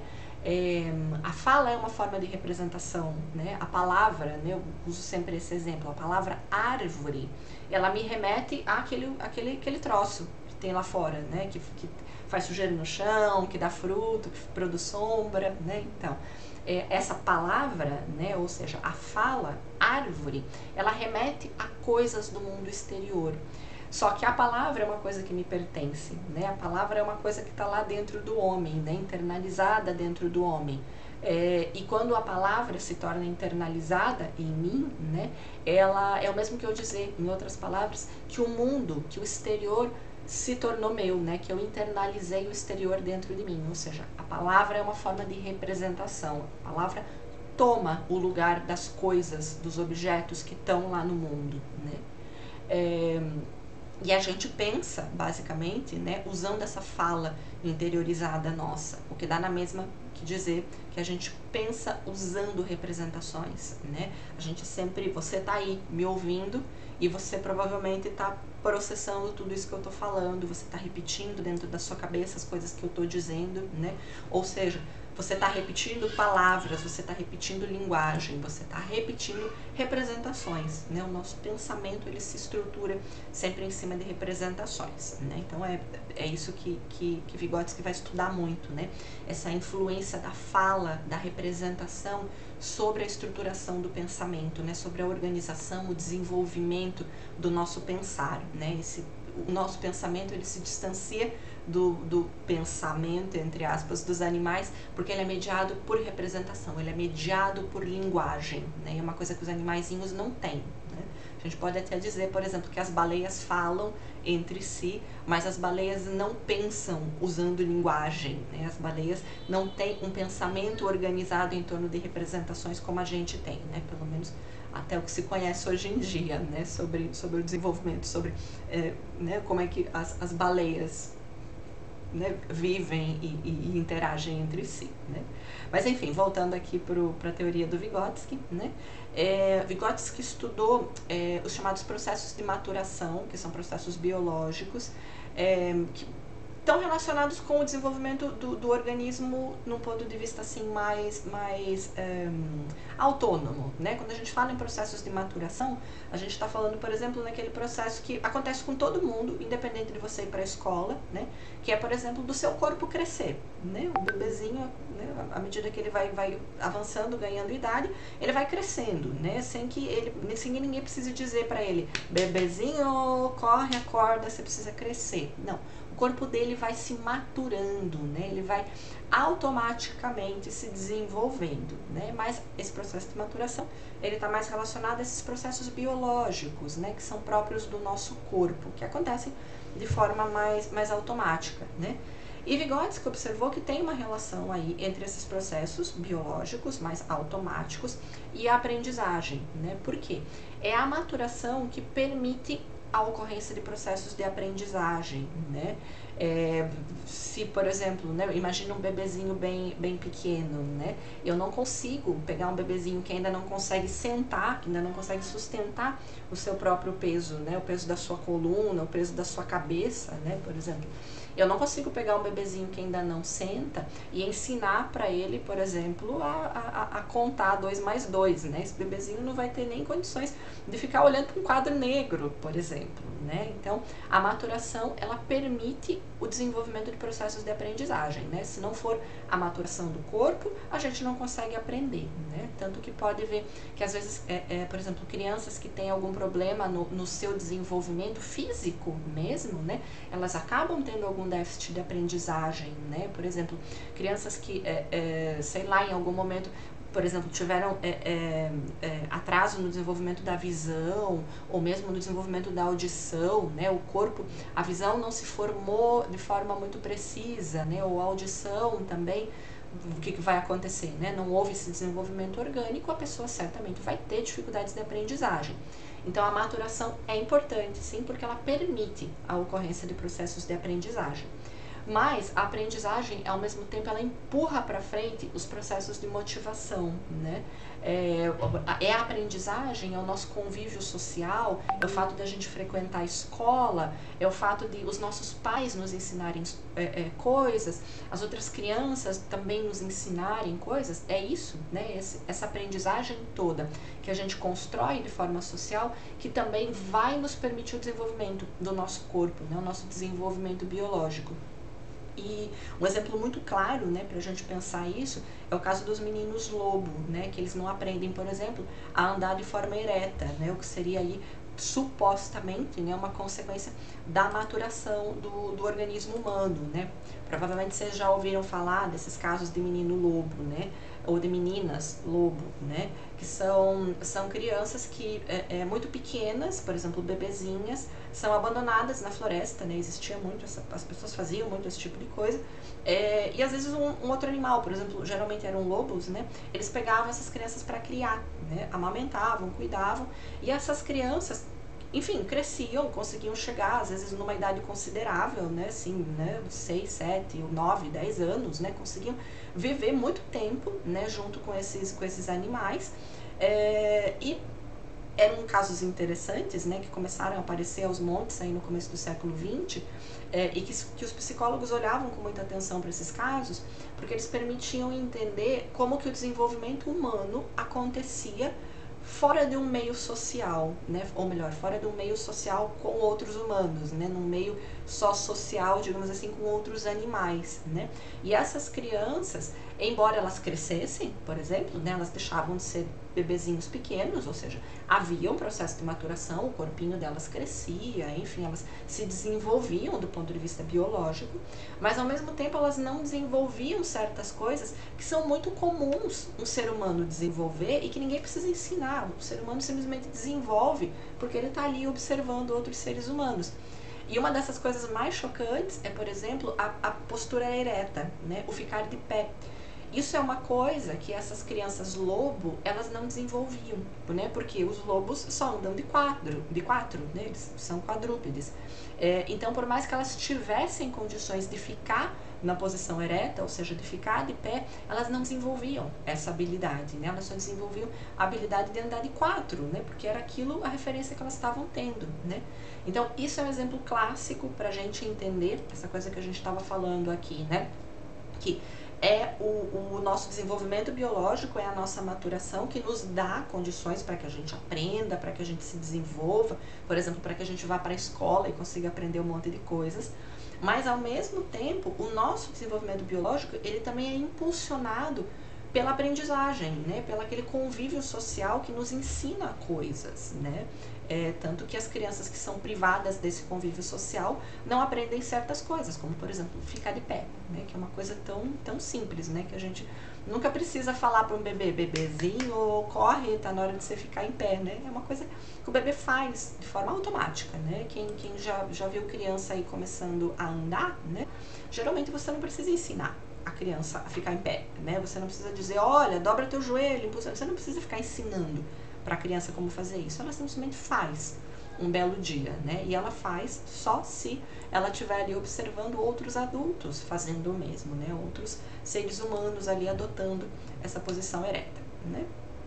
Speaker 1: A fala é uma forma de representação, né? A palavra, né, eu uso sempre esse exemplo, a palavra árvore, ela me remete àquele troço que tem lá fora, né? Que faz sujeira no chão, que dá fruto, que produz sombra, né? Então, essa palavra, né, ou seja, a fala, árvore, ela remete a coisas do mundo exterior. Só que a palavra é uma coisa que me pertence, né? A palavra é uma coisa que está lá dentro do homem, né? Internalizada dentro do homem. E quando a palavra se torna internalizada em mim, né, ela é o mesmo que eu dizer, em outras palavras, que o mundo, que o exterior se tornou meu, né, que eu internalizei o exterior dentro de mim, ou seja, a palavra é uma forma de representação, a palavra toma o lugar das coisas, dos objetos que estão lá no mundo, né. E a gente pensa, basicamente, né, usando essa fala interiorizada nossa, o que dá na mesma que dizer que a gente pensa usando representações, né? A gente sempre, você tá aí me ouvindo e você provavelmente tá processando tudo isso que eu tô falando, você tá repetindo dentro da sua cabeça as coisas que eu tô dizendo, né? Ou seja, você está repetindo palavras, você está repetindo linguagem, você está repetindo representações, né? O nosso pensamento, ele se estrutura sempre em cima de representações, né? Então é isso que Vygotsky vai estudar muito, né? Essa influência da fala, da representação sobre a estruturação do pensamento, né? Sobre a organização, o desenvolvimento do nosso pensar, né? O nosso pensamento, ele se distancia do pensamento, entre aspas, dos animais, porque ele é mediado por representação, ele é mediado por linguagem, né? É uma coisa que os animaizinhos não têm, né? A gente pode até dizer, por exemplo, que as baleias falam entre si, mas as baleias não pensam usando linguagem, né? As baleias não têm um pensamento organizado em torno de representações como a gente tem, né? Pelo menos até o que se conhece hoje em dia, né? Sobre o desenvolvimento, sobre né? Como é que as baleias, né, vivem e interagem entre si, né? Mas enfim, voltando aqui para a teoria do Vygotsky, né? Vygotsky estudou os chamados processos de maturação, que são processos biológicos, que estão relacionados com o desenvolvimento do organismo num ponto de vista assim mais autônomo, né? Quando a gente fala em processos de maturação, a gente está falando, por exemplo, naquele processo que acontece com todo mundo, independente de você ir para a escola, né? Que é, por exemplo, do seu corpo crescer, né? O bebezinho, né, à medida que ele vai avançando, ganhando idade, ele vai crescendo, né? Sem que ninguém precise dizer para ele, bebezinho, corre, acorda, você precisa crescer. Não. O corpo dele vai se maturando, né? Ele vai automaticamente se desenvolvendo, né? Mas esse processo de maturação, ele está mais relacionado a esses processos biológicos, né? Que são próprios do nosso corpo, que acontecem de forma mais automática, né? E Vygotsky observou que tem uma relação aí entre esses processos biológicos mais automáticos e a aprendizagem, né? Por quê? É a maturação que permite a ocorrência de processos de aprendizagem, né? Se, por exemplo, né, imagina um bebezinho bem pequeno, né? Eu não consigo pegar um bebezinho que ainda não consegue sentar, que ainda não consegue sustentar o seu próprio peso, né? O peso da sua coluna, o peso da sua cabeça, né? Por exemplo. Eu não consigo pegar um bebezinho que ainda não senta e ensinar para ele, por exemplo, a contar 2 mais 2, né? Esse bebezinho não vai ter nem condições de ficar olhando para um quadro negro, por exemplo, né? né? Então, a maturação, ela permite o desenvolvimento de processos de aprendizagem, né? Se não for a maturação do corpo, a gente não consegue aprender, né? Tanto que pode ver que às vezes, por exemplo, crianças que têm algum problema no seu desenvolvimento físico mesmo, né? Elas acabam tendo algum déficit de aprendizagem, né? Por exemplo, crianças que, sei lá, em algum momento, por exemplo, tiveram atraso no desenvolvimento da visão, ou mesmo no desenvolvimento da audição, né? O corpo, a visão não se formou de forma muito precisa, né? Ou a audição também, o que vai acontecer, né? Não houve esse desenvolvimento orgânico, a pessoa certamente vai ter dificuldades de aprendizagem. Então, a maturação é importante, sim, porque ela permite a ocorrência de processos de aprendizagem. Mas a aprendizagem, ao mesmo tempo, ela empurra para frente os processos de motivação, né? A aprendizagem, é o nosso convívio social, é o fato de a gente frequentar a escola, é o fato de os nossos pais nos ensinarem coisas, as outras crianças também nos ensinarem coisas, é isso, né? Essa aprendizagem toda que a gente constrói de forma social, que também vai nos permitir o desenvolvimento do nosso corpo, né? O nosso desenvolvimento biológico. E um exemplo muito claro, né, para a gente pensar isso, é o caso dos meninos lobo, né, que eles não aprendem, por exemplo, a andar de forma ereta, né, o que seria aí supostamente, né, uma consequência da maturação do organismo humano, né. Provavelmente vocês já ouviram falar desses casos de menino lobo, né, ou de meninas lobo, né, que são crianças que muito pequenas, por exemplo, bebezinhas, são abandonadas na floresta, né, existia muito, as pessoas faziam muito esse tipo de coisa, e às vezes um outro animal, por exemplo, geralmente eram lobos, né, eles pegavam essas crianças para criar, né, amamentavam, cuidavam, e essas crianças, enfim, cresciam, conseguiam chegar, às vezes numa idade considerável, né, assim, né, 6, 7, 9, 10 anos, né, conseguiam viver muito tempo, né, junto com esses animais, e eram casos interessantes, né, que começaram a aparecer aos montes aí no começo do século XX, e que os psicólogos olhavam com muita atenção para esses casos, porque eles permitiam entender como que o desenvolvimento humano acontecia fora de um meio social, né? Ou melhor, fora de um meio social com outros humanos, né? Num meio só social, digamos assim, com outros animais, né? E essas crianças, embora elas crescessem, por exemplo, né? Elas deixavam de ser bebezinhos pequenos, ou seja, havia um processo de maturação, o corpinho delas crescia, enfim, elas se desenvolviam do ponto de vista biológico, mas ao mesmo tempo elas não desenvolviam certas coisas que são muito comuns um ser humano desenvolver e que ninguém precisa ensinar. O ser humano simplesmente desenvolve porque ele está ali observando outros seres humanos. E uma dessas coisas mais chocantes é, por exemplo, a postura ereta, né? O ficar de pé. Isso é uma coisa que essas crianças lobo, elas não desenvolviam, né? Porque os lobos só andam de quatro, né? Eles são quadrúpedes. Então, por mais que elas tivessem condições de ficar na posição ereta, ou seja, de ficar de pé, elas não desenvolviam essa habilidade, né? Elas só desenvolviam a habilidade de andar de quatro, né? Porque era aquilo a referência que elas estavam tendo, né? Então, isso é um exemplo clássico para a gente entender essa coisa que a gente estava falando aqui, né? Que é o nosso desenvolvimento biológico, é a nossa maturação que nos dá condições para que a gente aprenda, para que a gente se desenvolva, por exemplo, para que a gente vá para a escola e consiga aprender um monte de coisas. Mas, ao mesmo tempo, o nosso desenvolvimento biológico, ele também é impulsionado pela aprendizagem, né? Pelo aquele convívio social que nos ensina coisas, né? Tanto que as crianças que são privadas desse convívio social não aprendem certas coisas, como, por exemplo, ficar de pé, né? Que é uma coisa tão simples, né? Que a gente nunca precisa falar para um bebezinho, corre, tá na hora de você ficar em pé, né? É uma coisa que o bebê faz de forma automática, né? Quem já viu criança aí começando a andar, né? Geralmente você não precisa ensinar a criança a ficar em pé, né? Você não precisa dizer, olha, dobra teu joelho, impulsa. Você não precisa ficar ensinando para a criança como fazer isso. Ela simplesmente faz um belo dia, né? E ela faz só se ela estiver ali observando outros adultos fazendo o mesmo, né? Outros seres humanos ali adotando essa posição ereta, né?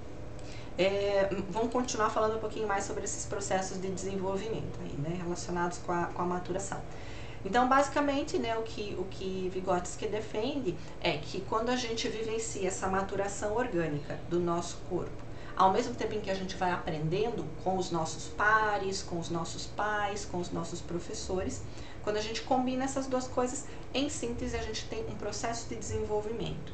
Speaker 1: Vamos continuar falando um pouquinho mais sobre esses processos de desenvolvimento aí, né? Relacionados com a maturação. Então, basicamente, né, o que Vygotsky defende é que quando a gente vivencia essa maturação orgânica do nosso corpo, ao mesmo tempo em que a gente vai aprendendo com os nossos pares, com os nossos pais, com os nossos professores, quando a gente combina essas duas coisas, em síntese, a gente tem um processo de desenvolvimento.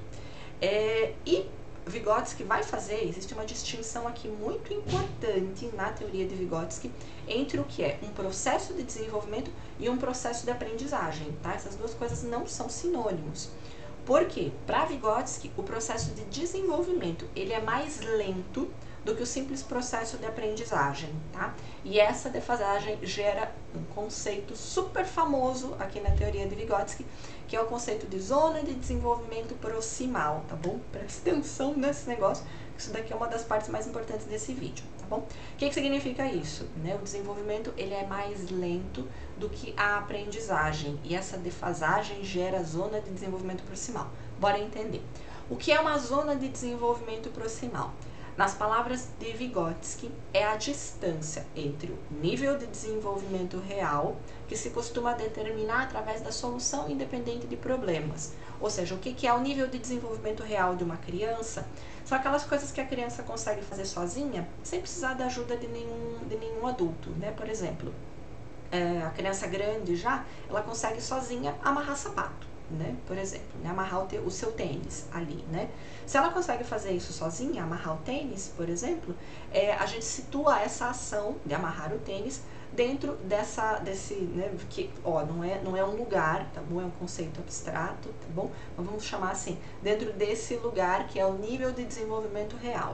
Speaker 1: E Vygotsky vai fazer, existe uma distinção aqui muito importante na teoria de Vygotsky entre o que é um processo de desenvolvimento e um processo de aprendizagem, tá? Essas duas coisas não são sinônimos. Por quê? Para Vygotsky, o processo de desenvolvimento, ele é mais lento do que o simples processo de aprendizagem, tá? E essa defasagem gera um conceito super famoso aqui na teoria de Vygotsky, que é o conceito de zona de desenvolvimento proximal, tá bom? Presta atenção nesse negócio, isso daqui é uma das partes mais importantes desse vídeo, tá bom? O que significa isso? Né? O desenvolvimento, ele é mais lento do que a aprendizagem, e essa defasagem gera zona de desenvolvimento proximal. Bora entender. O que é uma zona de desenvolvimento proximal? Nas palavras de Vygotsky, é a distância entre o nível de desenvolvimento real, que se costuma determinar através da solução independente de problemas. Ou seja, o que é o nível de desenvolvimento real de uma criança? São aquelas coisas que a criança consegue fazer sozinha, sem precisar da ajuda de nenhum adulto, né? Por exemplo, a criança grande já, ela consegue sozinha amarrar sapato. Né? Por exemplo, né? Amarrar o seu tênis ali, né? Se ela consegue fazer isso sozinha, amarrar o tênis, por exemplo, a gente situa essa ação de amarrar o tênis dentro desse, né? Que, ó, não é um lugar, tá bom? É um conceito abstrato, tá bom? Mas vamos chamar assim, dentro desse lugar que é o nível de desenvolvimento real.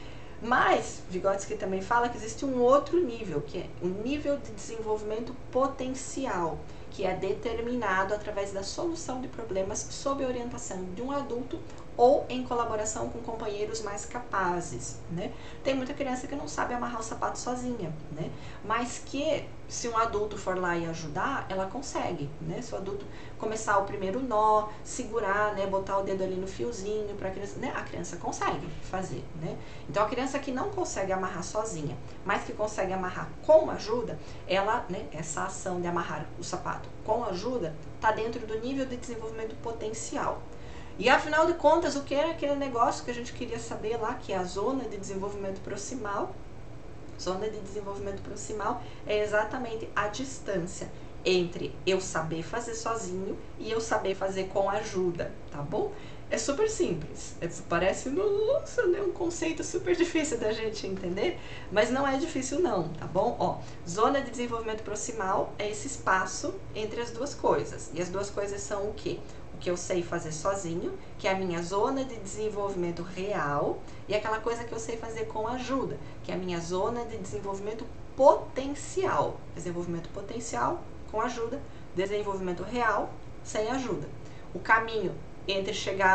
Speaker 1: Mas Vygotsky também fala que existe um outro nível, que é o nível de desenvolvimento potencial, que é determinado através da solução de problemas sob a orientação de um adulto ou em colaboração com companheiros mais capazes, né? Tem muita criança que não sabe amarrar o sapato sozinha, né? Mas que, se um adulto for lá e ajudar, ela consegue, né? Se o adulto começar o primeiro nó, segurar, né? Botar o dedo ali no fiozinho para a criança, né? A criança consegue fazer, né? Então, a criança que não consegue amarrar sozinha, mas que consegue amarrar com ajuda, ela, né? Essa ação de amarrar o sapato com ajuda está dentro do nível de desenvolvimento potencial. E afinal de contas, o que é aquele negócio que a gente queria saber lá, que é a zona de desenvolvimento proximal? Zona de desenvolvimento proximal é exatamente a distância entre eu saber fazer sozinho e eu saber fazer com ajuda, tá bom? É super simples, parece, nossa, né, um conceito super difícil da gente entender, mas não é difícil não, tá bom? Ó, zona de desenvolvimento proximal é esse espaço entre as duas coisas, e as duas coisas são o quê? O que eu sei fazer sozinho, que é a minha zona de desenvolvimento real, e aquela coisa que eu sei fazer com ajuda, que é a minha zona de desenvolvimento potencial. Desenvolvimento potencial com ajuda, desenvolvimento real sem ajuda. O caminho entre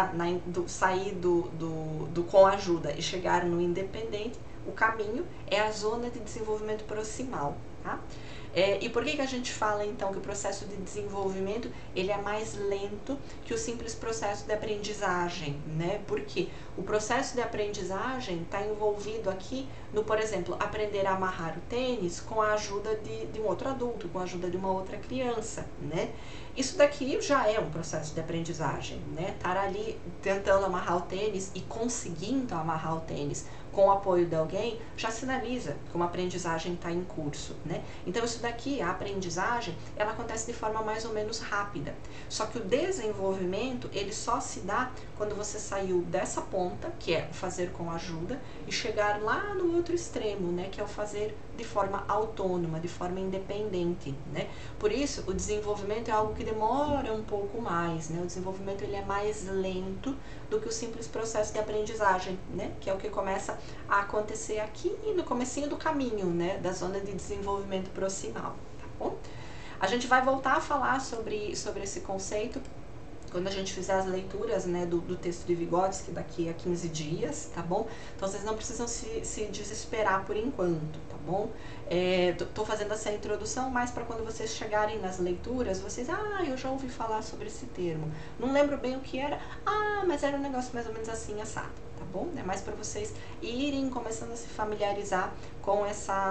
Speaker 1: sair do com ajuda e chegar no independente, o caminho é a zona de desenvolvimento proximal, tá? E por que a gente fala então que o processo de desenvolvimento ele é mais lento que o simples processo de aprendizagem, né? Porque o processo de aprendizagem está envolvido aqui no, por exemplo, aprender a amarrar o tênis com a ajuda de um outro adulto, com a ajuda de uma outra criança, né? Isso daqui já é um processo de aprendizagem, né? Estar ali tentando amarrar o tênis e conseguindo amarrar o tênis com o apoio de alguém, já sinaliza que uma aprendizagem está em curso, né? Então, isso daqui, a aprendizagem, ela acontece de forma mais ou menos rápida. Só que o desenvolvimento, ele só se dá quando você saiu dessa ponta, que é o fazer com ajuda, e chegar lá no outro extremo, né? Que é o fazer de forma autônoma, de forma independente, né? Por isso, o desenvolvimento é algo que demora um pouco mais, né? O desenvolvimento, ele é mais lento do que o simples processo de aprendizagem, né? Que é o que começa a acontecer aqui no comecinho do caminho, né? Da zona de desenvolvimento proximal, tá bom? A gente vai voltar a falar sobre esse conceito quando a gente fizer as leituras, né, do texto de Vygotsky daqui a 15 dias, tá bom? Então, vocês não precisam se desesperar por enquanto, tá bom? Tô fazendo essa introdução mais para quando vocês chegarem nas leituras, vocês, eu já ouvi falar sobre esse termo. Não lembro bem o que era, mas era um negócio mais ou menos assim, assado, tá bom? É mais para vocês irem começando a se familiarizar com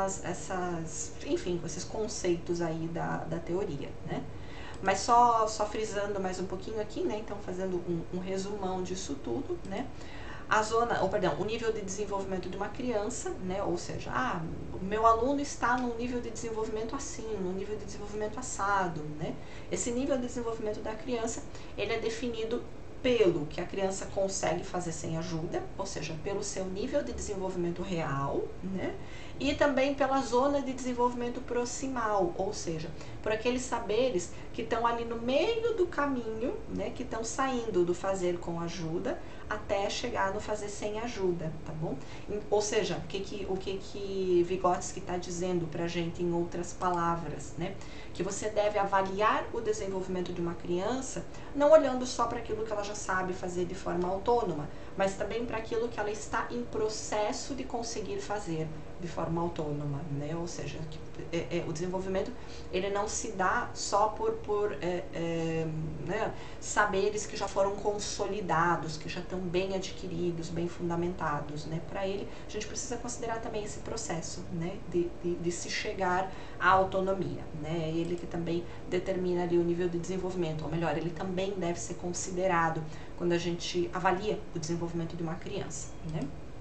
Speaker 1: enfim, com esses conceitos aí da teoria, né? Mas só frisando mais um pouquinho aqui, né? Então, fazendo um resumão disso tudo, né? o nível de desenvolvimento de uma criança, né? Ou seja, o meu aluno está num nível de desenvolvimento assim, num nível de desenvolvimento assado, né? Esse nível de desenvolvimento da criança, ele é definido pelo que a criança consegue fazer sem ajuda, ou seja, pelo seu nível de desenvolvimento real, né? E também pela zona de desenvolvimento proximal, ou seja, por aqueles saberes que estão ali no meio do caminho, né, que estão saindo do fazer com ajuda até chegar no fazer sem ajuda, tá bom? Ou seja, o que Vygotsky está dizendo pra gente em outras palavras, né? Que você deve avaliar o desenvolvimento de uma criança não olhando só para aquilo que ela já sabe fazer de forma autônoma, mas também para aquilo que ela está em processo de conseguir fazer de forma autônoma, né? Ou seja, o desenvolvimento ele não se dá só por né, saberes que já foram consolidados, que já estão bem adquiridos, bem fundamentados, né? Para ele, a gente precisa considerar também esse processo, né? De se chegar à autonomia, né? Ele que também determina ali o nível de desenvolvimento, ou melhor, ele também deve ser considerado quando a gente avalia o desenvolvimento de uma criança, né?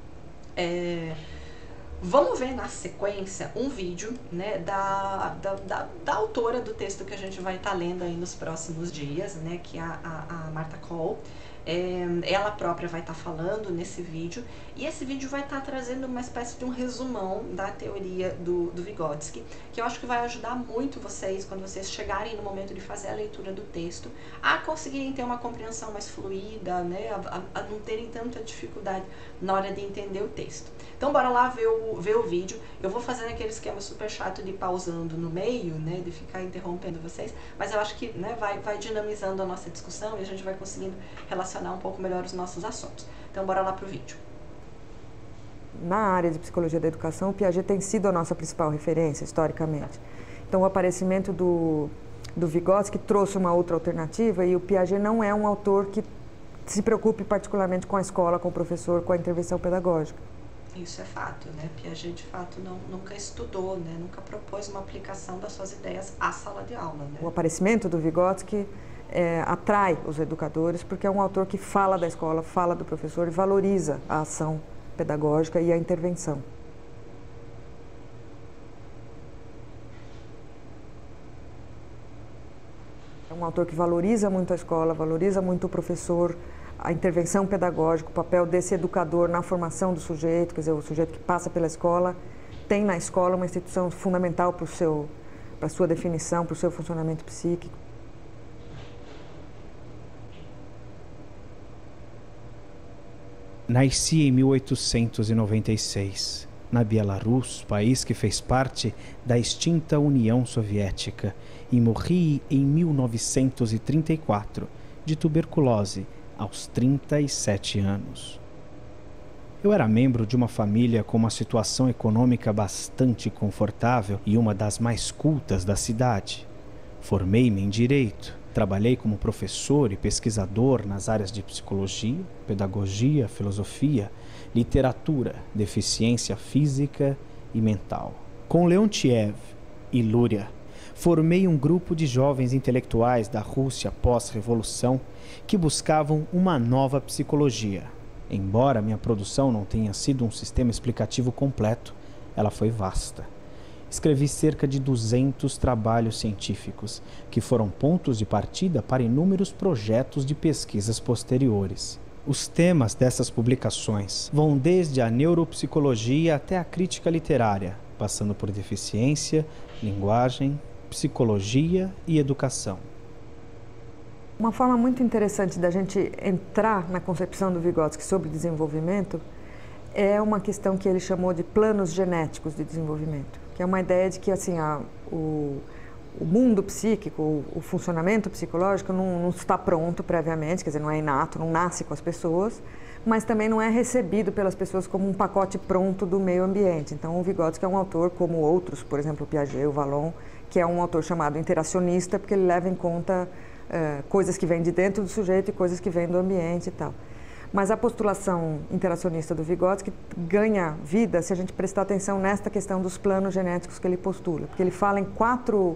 Speaker 1: Vamos ver na sequência um vídeo, né, da autora do texto que a gente vai estar lendo aí nos próximos dias, né, que é a Martha Cole. Ela própria vai estar falando nesse vídeo, e esse vídeo vai estar trazendo uma espécie de um resumão da teoria do Vygotsky, que eu acho que vai ajudar muito vocês, quando vocês chegarem no momento de fazer a leitura do texto, a conseguirem ter uma compreensão mais fluida, né, a não terem tanta dificuldade na hora de entender o texto. Então bora lá ver o vídeo. Eu vou fazendo aquele esquema super chato de ir pausando no meio, né, de ficar interrompendo vocês, mas eu acho que, né, vai dinamizando a nossa discussão e a gente vai conseguindo relacionar um pouco melhor os nossos assuntos. Então bora lá pro vídeo.
Speaker 2: Na área de psicologia da educação, o Piaget tem sido a nossa principal referência, historicamente. Então o aparecimento do Vygotsky trouxe uma outra alternativa, e o Piaget não é um autor que se preocupe particularmente com a escola, com o professor, com a intervenção pedagógica.
Speaker 1: Isso é fato, né? Piaget, de fato, nunca estudou, né? Nunca propôs uma aplicação das suas ideias à sala de aula, né?
Speaker 2: O aparecimento do Vygotsky atrai os educadores, porque é um autor que fala da escola, fala do professor e valoriza a ação pedagógica e a intervenção. É um autor que valoriza muito a escola, valoriza muito o professor, a intervenção pedagógica, o papel desse educador na formação do sujeito, quer dizer, o sujeito que passa pela escola, tem na escola uma instituição fundamental para a sua definição, para o seu funcionamento psíquico.
Speaker 3: Nasci em 1896, na Bielorrússia, país que fez parte da extinta União Soviética, e morri em 1934, de tuberculose, aos 37 anos. Eu era membro de uma família com uma situação econômica bastante confortável e uma das mais cultas da cidade. Formei-me em Direito, trabalhei como professor e pesquisador nas áreas de psicologia, pedagogia, filosofia, literatura, deficiência física e mental. Com Leontiev e Luria, formei um grupo de jovens intelectuais da Rússia pós-revolução que buscavam uma nova psicologia. Embora minha produção não tenha sido um sistema explicativo completo, ela foi vasta. Escrevi cerca de 200 trabalhos científicos, que foram pontos de partida para inúmeros projetos de pesquisas posteriores. Os temas dessas publicações vão desde a neuropsicologia até a crítica literária, passando por deficiência, linguagem, psicologia e educação.
Speaker 2: Uma forma muito interessante da gente entrar na concepção do Vygotsky sobre desenvolvimento é uma questão que ele chamou de planos genéticos de desenvolvimento, que é uma ideia de que assim, o mundo psíquico, o funcionamento psicológico não está pronto previamente, quer dizer, não é inato, não nasce com as pessoas, mas também não é recebido pelas pessoas como um pacote pronto do meio ambiente. Então o Vygotsky é um autor, como outros, por exemplo, o Piaget, o Vallon, que é um autor chamado interacionista, porque ele leva em conta coisas que vêm de dentro do sujeito e coisas que vêm do ambiente e tal. Mas a postulação interacionista do Vygotsky ganha vida se a gente prestar atenção nesta questão dos planos genéticos que ele postula, porque ele fala em 4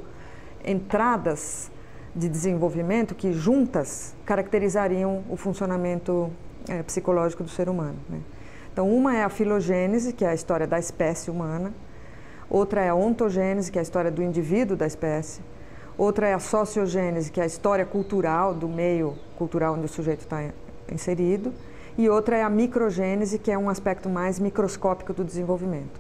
Speaker 2: entradas de desenvolvimento que juntas caracterizariam o funcionamento psicológico do ser humano, né? Então, uma é a filogênese, que é a história da espécie humana. Outra é a ontogênese, que é a história do indivíduo da espécie. Outra é a sociogênese, que é a história cultural do meio cultural onde o sujeito está inserido. E outra é a microgênese, que é um aspecto mais microscópico do desenvolvimento.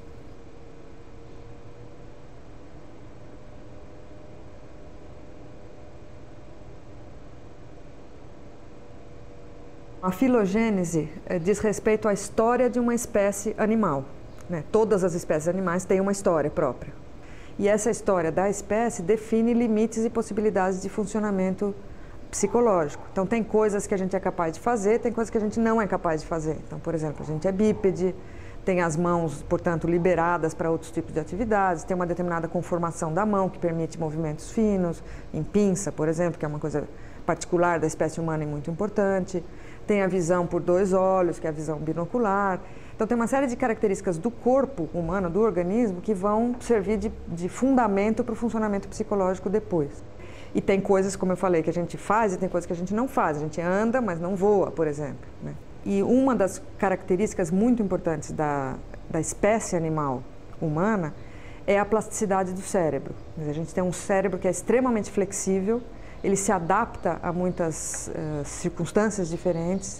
Speaker 2: A filogênese diz respeito à história de uma espécie animal, né? Todas as espécies animais têm uma história própria. E essa história da espécie define limites e possibilidades de funcionamento psicológico. Então, tem coisas que a gente é capaz de fazer, tem coisas que a gente não é capaz de fazer. Então, por exemplo, a gente é bípede, tem as mãos, portanto, liberadas para outros tipos de atividades, tem uma determinada conformação da mão que permite movimentos finos, em pinça, por exemplo, que é uma coisa particular da espécie humana e muito importante. Tem a visão por 2 olhos, que é a visão binocular. Então, tem uma série de características do corpo humano, do organismo, que vão servir de fundamento para o funcionamento psicológico depois. E tem coisas, como eu falei, que a gente faz e tem coisas que a gente não faz. A gente anda, mas não voa, por exemplo, né? E uma das características muito importantes da espécie animal humana é a plasticidade do cérebro. A gente tem um cérebro que é extremamente flexível, ele se adapta a muitas circunstâncias diferentes,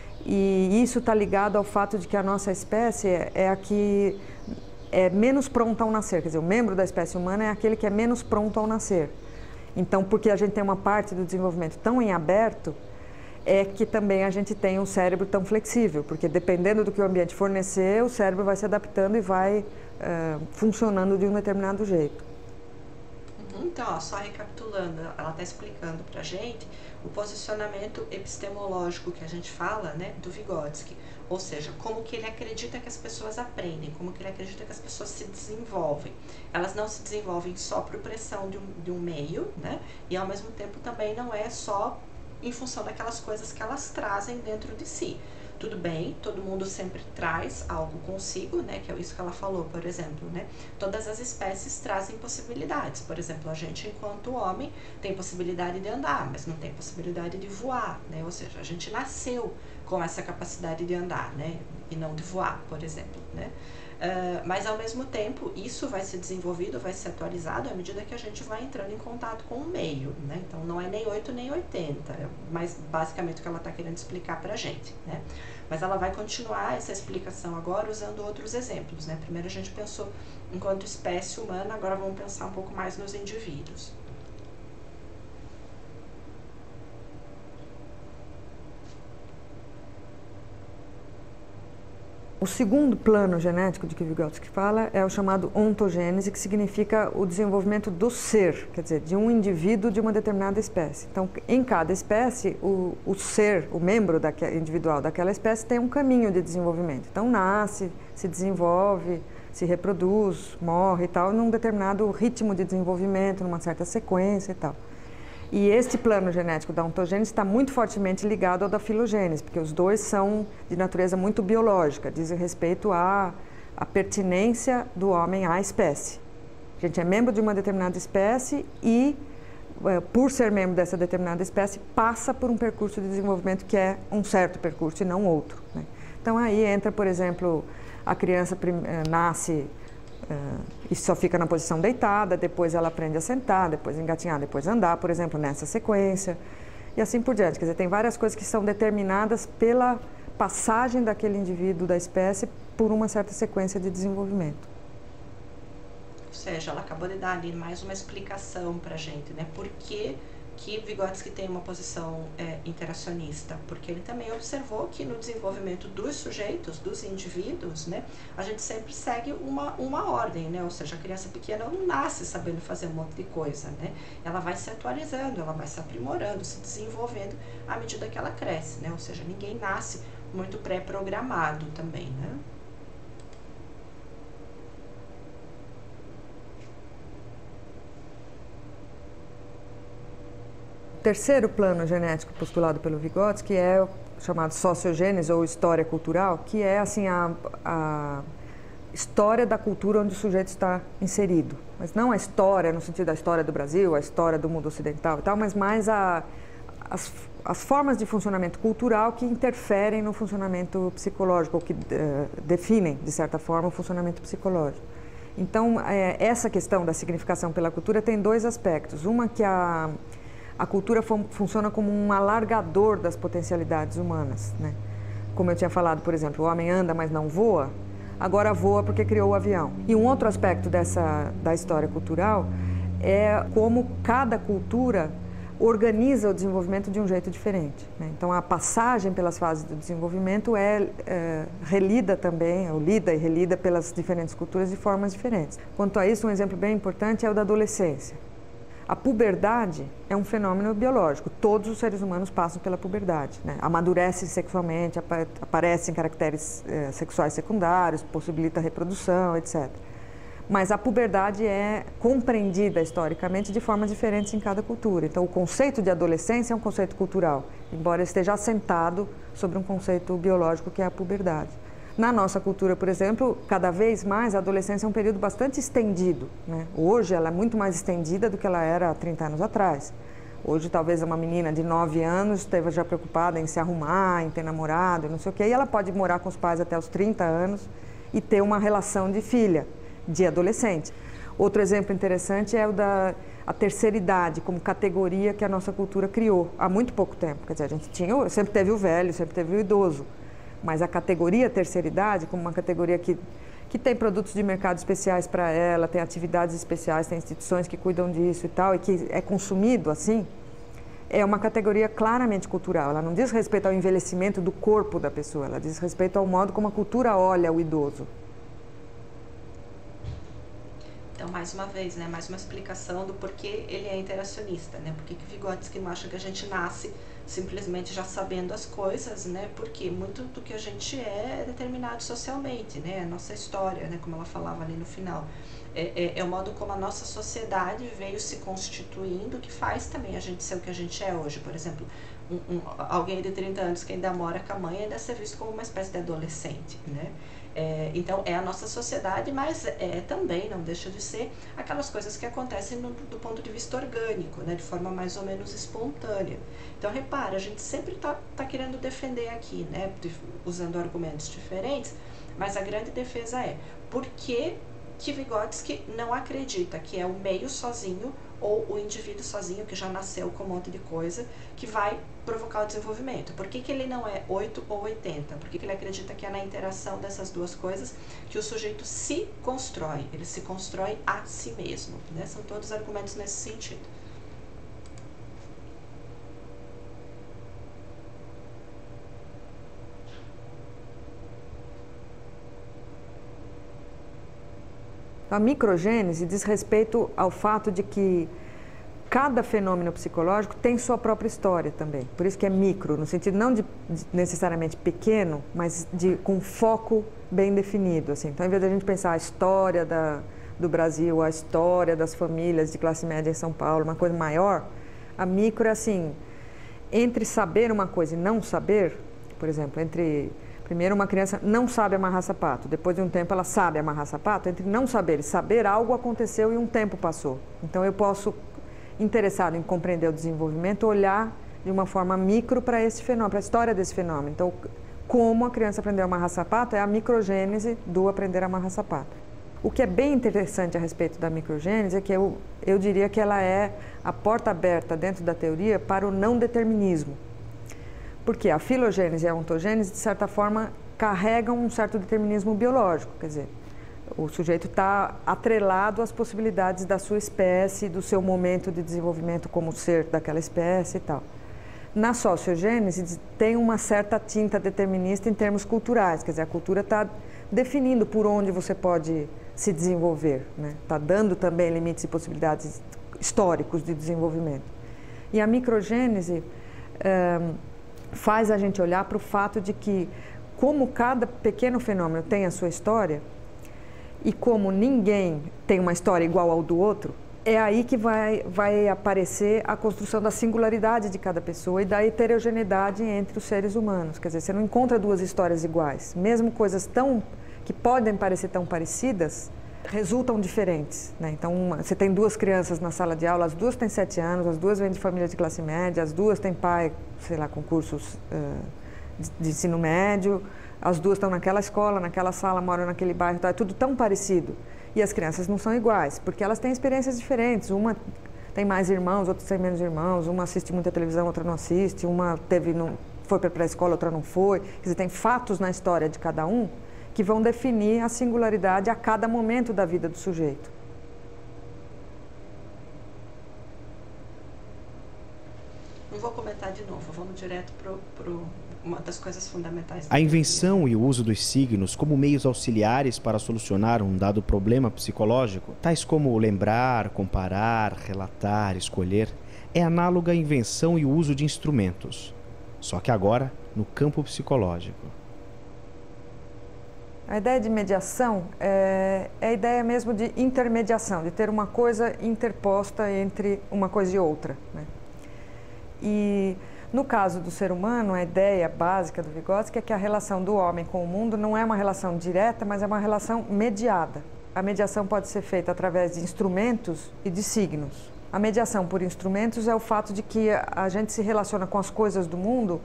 Speaker 2: e isso está ligado ao fato de que a nossa espécie é a que é menos pronta ao nascer. Quer dizer, o membro da espécie humana é aquele que é menos pronto ao nascer. Então, porque a gente tem uma parte do desenvolvimento tão em aberto, é que também a gente tem um cérebro tão flexível, porque dependendo do que o ambiente fornecer, o cérebro vai se adaptando e vai funcionando de um determinado jeito.
Speaker 1: Então, ó, só recapitulando, ela está explicando para a gente o posicionamento epistemológico que a gente fala, né, do Vygotsky. Ou seja, como que ele acredita que as pessoas aprendem, como que ele acredita que as pessoas se desenvolvem. Elas não se desenvolvem só por pressão de um meio, né, e ao mesmo tempo também não é só em função daquelas coisas que elas trazem dentro de si. Tudo bem, todo mundo sempre traz algo consigo, né, que é isso que ela falou, por exemplo, né, todas as espécies trazem possibilidades. Por exemplo, a gente, enquanto homem, tem possibilidade de andar, mas não tem possibilidade de voar, né, ou seja, a gente nasceu com essa capacidade de andar, né, e não de voar, por exemplo, né. Mas ao mesmo tempo isso vai ser desenvolvido, vai ser atualizado à medida que a gente vai entrando em contato com o meio, né? Então não é nem 8 nem 80, é mais basicamente o que ela está querendo explicar para a gente, né? Mas ela vai continuar essa explicação agora usando outros exemplos, né? Primeiro a gente pensou enquanto espécie humana, agora vamos pensar um pouco mais nos indivíduos.
Speaker 2: O segundo plano genético de que Vygotsky fala é o chamado ontogênese, que significa o desenvolvimento do ser, quer dizer, de um indivíduo de uma determinada espécie. Então, em cada espécie, o ser, o membro individual daquela espécie tem um caminho de desenvolvimento. Então, nasce, se desenvolve, se reproduz, morre e tal, num determinado ritmo de desenvolvimento, numa certa sequência e tal. E este plano genético da ontogênese está muito fortemente ligado ao da filogênese, porque os dois são de natureza muito biológica, dizem respeito à pertinência do homem à espécie. A gente é membro de uma determinada espécie e, por ser membro dessa determinada espécie, passa por um percurso de desenvolvimento que é um certo percurso e não outro, né? Então aí entra, por exemplo, a criança nasce e só fica na posição deitada, depois ela aprende a sentar, depois engatinhar, depois andar, por exemplo, nessa sequência, e assim por diante. Quer dizer, tem várias coisas que são determinadas pela passagem daquele indivíduo da espécie por uma certa sequência de desenvolvimento.
Speaker 1: Ou seja, ela acabou de dar ali mais uma explicação para a gente, né? Por que Vygotsky tem uma posição interacionista? Porque ele também observou que no desenvolvimento dos sujeitos, dos indivíduos, né, a gente sempre segue uma ordem, né? Ou seja, a criança pequena não nasce sabendo fazer um monte de coisa, né? Ela vai se atualizando, ela vai se aprimorando, se desenvolvendo à medida que ela cresce, né? Ou seja, ninguém nasce muito pré-programado também, né?
Speaker 2: O terceiro plano genético postulado pelo Vygotsky é o chamado sociogênese ou história cultural, que é assim a história da cultura onde o sujeito está inserido. Mas não a história no sentido da história do Brasil, a história do mundo ocidental e tal, mas mais as formas de funcionamento cultural que interferem no funcionamento psicológico, ou que definem, de certa forma, o funcionamento psicológico. Então, essa questão da significação pela cultura tem dois aspectos. Uma que a cultura funciona como um alargador das potencialidades humanas, né? Como eu tinha falado, por exemplo, o homem anda, mas não voa, agora voa porque criou o avião. E um outro aspecto da história cultural é como cada cultura organiza o desenvolvimento de um jeito diferente, né? Então, a passagem pelas fases do desenvolvimento é relida também, ou lida e relida pelas diferentes culturas de formas diferentes. Quanto a isso, um exemplo bem importante é o da adolescência. A puberdade é um fenômeno biológico. Todos os seres humanos passam pela puberdade, né? Amadurecem sexualmente, aparecem caracteres sexuais secundários, possibilita a reprodução, etc. Mas a puberdade é compreendida historicamente de formas diferentes em cada cultura. Então, o conceito de adolescência é um conceito cultural, embora esteja assentado sobre um conceito biológico que é a puberdade. Na nossa cultura, por exemplo, cada vez mais a adolescência é um período bastante estendido, né? Hoje ela é muito mais estendida do que ela era há 30 anos atrás. Hoje, talvez uma menina de 9 anos esteja já preocupada em se arrumar, em ter namorado, não sei o quê, e ela pode morar com os pais até os 30 anos e ter uma relação de filha, de adolescente. Outro exemplo interessante é o da terceira idade, como categoria que a nossa cultura criou há muito pouco tempo. Quer dizer, a gente sempre teve o velho, sempre teve o idoso, mas a categoria terceira idade, como uma categoria que tem produtos de mercado especiais para ela, tem atividades especiais, tem instituições que cuidam disso e tal, e que é consumido assim, é uma categoria claramente cultural. Ela não diz respeito ao envelhecimento do corpo da pessoa, ela diz respeito ao modo como a cultura olha o idoso.
Speaker 1: Então, mais uma vez, né, mais uma explicação do porquê ele é interacionista, né? Por que Vygotsky acha que a gente nasce simplesmente já sabendo as coisas, né? Porque muito do que a gente é determinado socialmente, né? A nossa história, né? Como ela falava ali no final. É o modo como a nossa sociedade veio se constituindo que faz também a gente ser o que a gente é hoje. Por exemplo, alguém de 30 anos que ainda mora com a mãe ainda é ser visto como uma espécie de adolescente, né? Então, é a nossa sociedade, mas também não deixa de ser aquelas coisas que acontecem do ponto de vista orgânico, né, de forma mais ou menos espontânea. Então, repara, a gente sempre tá querendo defender aqui, né, usando argumentos diferentes, mas a grande defesa é por que Vygotsky não acredita que é o meio sozinho ou o indivíduo sozinho, que já nasceu com um monte de coisa, que vai provocar o desenvolvimento. Por que ele não é 8 ou 80? Por que ele acredita que é na interação dessas duas coisas que o sujeito se constrói, ele se constrói a si mesmo, né? São todos argumentos nesse sentido.
Speaker 2: A microgênese diz respeito ao fato de que cada fenômeno psicológico tem sua própria história também. Por isso que é micro, no sentido não de necessariamente pequeno, mas com foco bem definido, assim. Então, ao invés de a gente pensar a história do Brasil, a história das famílias de classe média em São Paulo, uma coisa maior, a micro é assim, entre saber uma coisa e não saber, por exemplo, primeiro, uma criança não sabe amarrar sapato, depois de um tempo ela sabe amarrar sapato. Entre não saber e saber, algo aconteceu e um tempo passou. Então, eu posso, interessado em compreender o desenvolvimento, olhar de uma forma micro para esse fenômeno, para a história desse fenômeno. Então, como a criança aprendeu a amarrar sapato é a microgênese do aprender a amarrar sapato. O que é bem interessante a respeito da microgênese é que eu diria que ela é a porta aberta dentro da teoria para o não determinismo. Porque a filogênese e a ontogênese, de certa forma, carregam um certo determinismo biológico. Quer dizer, o sujeito está atrelado às possibilidades da sua espécie, do seu momento de desenvolvimento como ser daquela espécie e tal. Na sociogênese, tem uma certa tinta determinista em termos culturais. Quer dizer, a cultura está definindo por onde você pode se desenvolver, né? Está dando também limites e possibilidades históricos de desenvolvimento. E a microgênese faz a gente olhar para o fato de que, como cada pequeno fenômeno tem a sua história, e como ninguém tem uma história igual ao do outro, é aí que vai aparecer a construção da singularidade de cada pessoa e da heterogeneidade entre os seres humanos. Quer dizer, você não encontra duas histórias iguais. Mesmo coisas que podem parecer tão parecidas, resultam diferentes, né? Então, você tem duas crianças na sala de aula, as duas têm 7 anos, as duas vêm de família de classe média, as duas têm pai, sei lá, com cursos de ensino médio, as duas estão naquela escola, naquela sala, moram naquele bairro, tá? É tudo tão parecido. E as crianças não são iguais, porque elas têm experiências diferentes. Uma tem mais irmãos, outra tem menos irmãos, uma assiste muita televisão, outra não assiste, uma foi para a pré-escola, outra não foi. Quer dizer, tem fatos na história de cada um que vão definir a singularidade a cada momento da vida do sujeito.
Speaker 1: Não vou comentar de novo, vamos direto para uma das coisas fundamentais.
Speaker 3: A invenção e o uso dos signos como meios auxiliares para solucionar um dado problema psicológico, tais como lembrar, comparar, relatar, escolher, é análoga à invenção e o uso de instrumentos, só que agora no campo psicológico.
Speaker 2: A ideia de mediação é a ideia mesmo de intermediação, de ter uma coisa interposta entre uma coisa e outra, né? E no caso do ser humano, a ideia básica do Vygotsky é que a relação do homem com o mundo não é uma relação direta, mas é uma relação mediada. A mediação pode ser feita através de instrumentos e de signos. A mediação por instrumentos é o fato de que a gente se relaciona com as coisas do mundo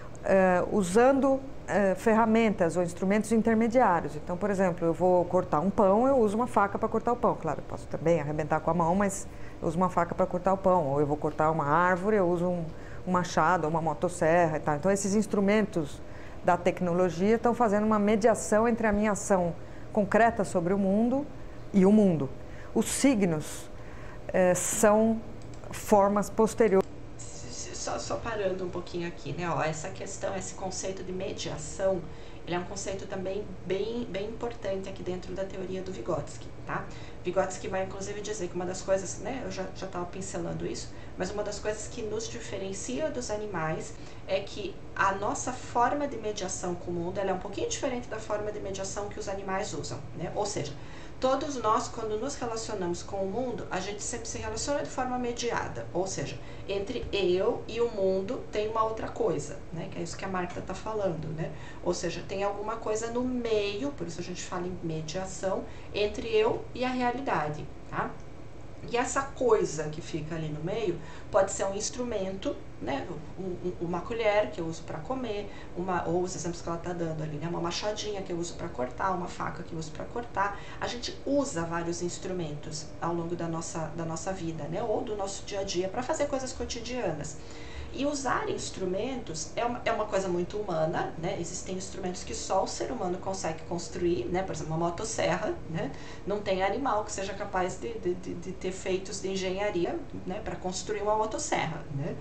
Speaker 2: usando ferramentas ou instrumentos intermediários. Então, por exemplo, eu vou cortar um pão, eu uso uma faca para cortar o pão. Claro, eu posso também arrebentar com a mão, mas eu uso uma faca para cortar o pão. Ou eu vou cortar uma árvore, eu uso um machado, uma motosserra e tal. Então, esses instrumentos da tecnologia estão fazendo uma mediação entre a minha ação concreta sobre o mundo e o mundo. Os signos são formas posteriores.
Speaker 1: Só parando um pouquinho aqui, né? Ó, essa questão, esse conceito de mediação, ele é um conceito também bem importante aqui dentro da teoria do Vygotsky, tá? Vygotsky vai inclusive dizer que uma das coisas, né, eu já estava pincelando isso, mas uma das coisas que nos diferencia dos animais é que a nossa forma de mediação com o mundo, ela é um pouquinho diferente da forma de mediação que os animais usam, né? Ou seja, todos nós, quando nos relacionamos com o mundo, a gente sempre se relaciona de forma mediada, ou seja, entre eu e o mundo tem uma outra coisa, né? Que é isso que a Marta está falando, né? Ou seja, tem alguma coisa no meio, por isso a gente fala em mediação, entre eu e a realidade, tá? E essa coisa que fica ali no meio pode ser um instrumento, né? Uma colher que eu uso para comer, ou os exemplos que ela está dando ali, né? Uma machadinha que eu uso para cortar, uma faca que eu uso para cortar. A gente usa vários instrumentos ao longo da nossa vida, né? Ou do nosso dia a dia para fazer coisas cotidianas. E usar instrumentos é uma coisa muito humana, né? Existem instrumentos que só o ser humano consegue construir, né? Por exemplo, uma motosserra, né? Não tem animal que seja capaz de ter feitos de engenharia, né? Para construir uma motosserra, né?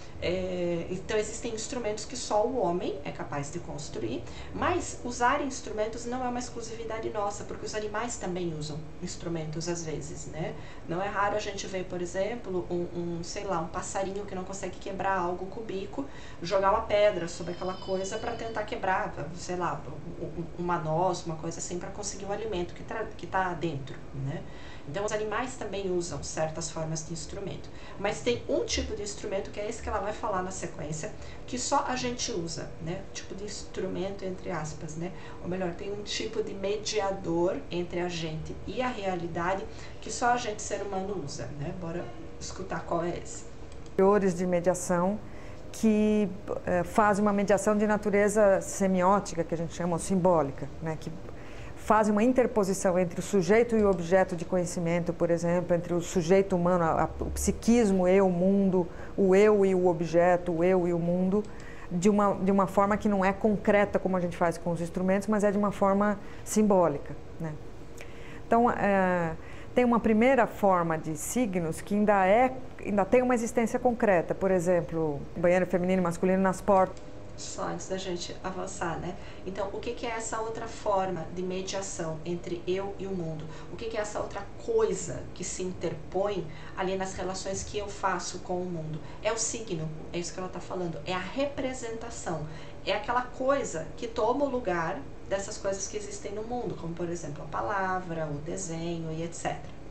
Speaker 1: Então existem instrumentos que só o homem é capaz de construir, mas usar instrumentos não é uma exclusividade nossa, porque os animais também usam instrumentos às vezes, né? Não é raro a gente ver, por exemplo, sei lá, um passarinho que não consegue quebrar algo com o bico, jogar uma pedra sobre aquela coisa para tentar quebrar, sei lá, uma noz, uma coisa assim, para conseguir o alimento que está dentro, né? Então, os animais também usam certas formas de instrumento. Mas tem um tipo de instrumento, que é esse que ela vai falar na sequência, que só a gente usa, né? Tipo de instrumento, entre aspas, né? Ou melhor, tem um tipo de mediador entre a gente e a realidade, que só a gente, ser humano, usa, né? Bora escutar qual é esse.
Speaker 2: De mediação que fazem uma mediação de natureza semiótica, que a gente chama, ou simbólica, né? Que fazem uma interposição entre o sujeito e o objeto de conhecimento, por exemplo, entre o sujeito humano, o psiquismo e o mundo, o eu e o objeto, o eu e o mundo, de uma forma que não é concreta como a gente faz com os instrumentos, mas é de uma forma simbólica, né? Então, tem uma primeira forma de signos que ainda tem uma existência concreta, por exemplo, banheiro feminino e masculino nas portas.
Speaker 1: Só antes da gente avançar, né? Então, o que é essa outra forma de mediação entre eu e o mundo? O que é essa outra coisa que se interpõe ali nas relações que eu faço com o mundo? É o signo, é isso que ela está falando, é a representação, é aquela coisa que toma o lugar dessas coisas que existem no mundo, como, por exemplo, a palavra, o desenho e etc, né?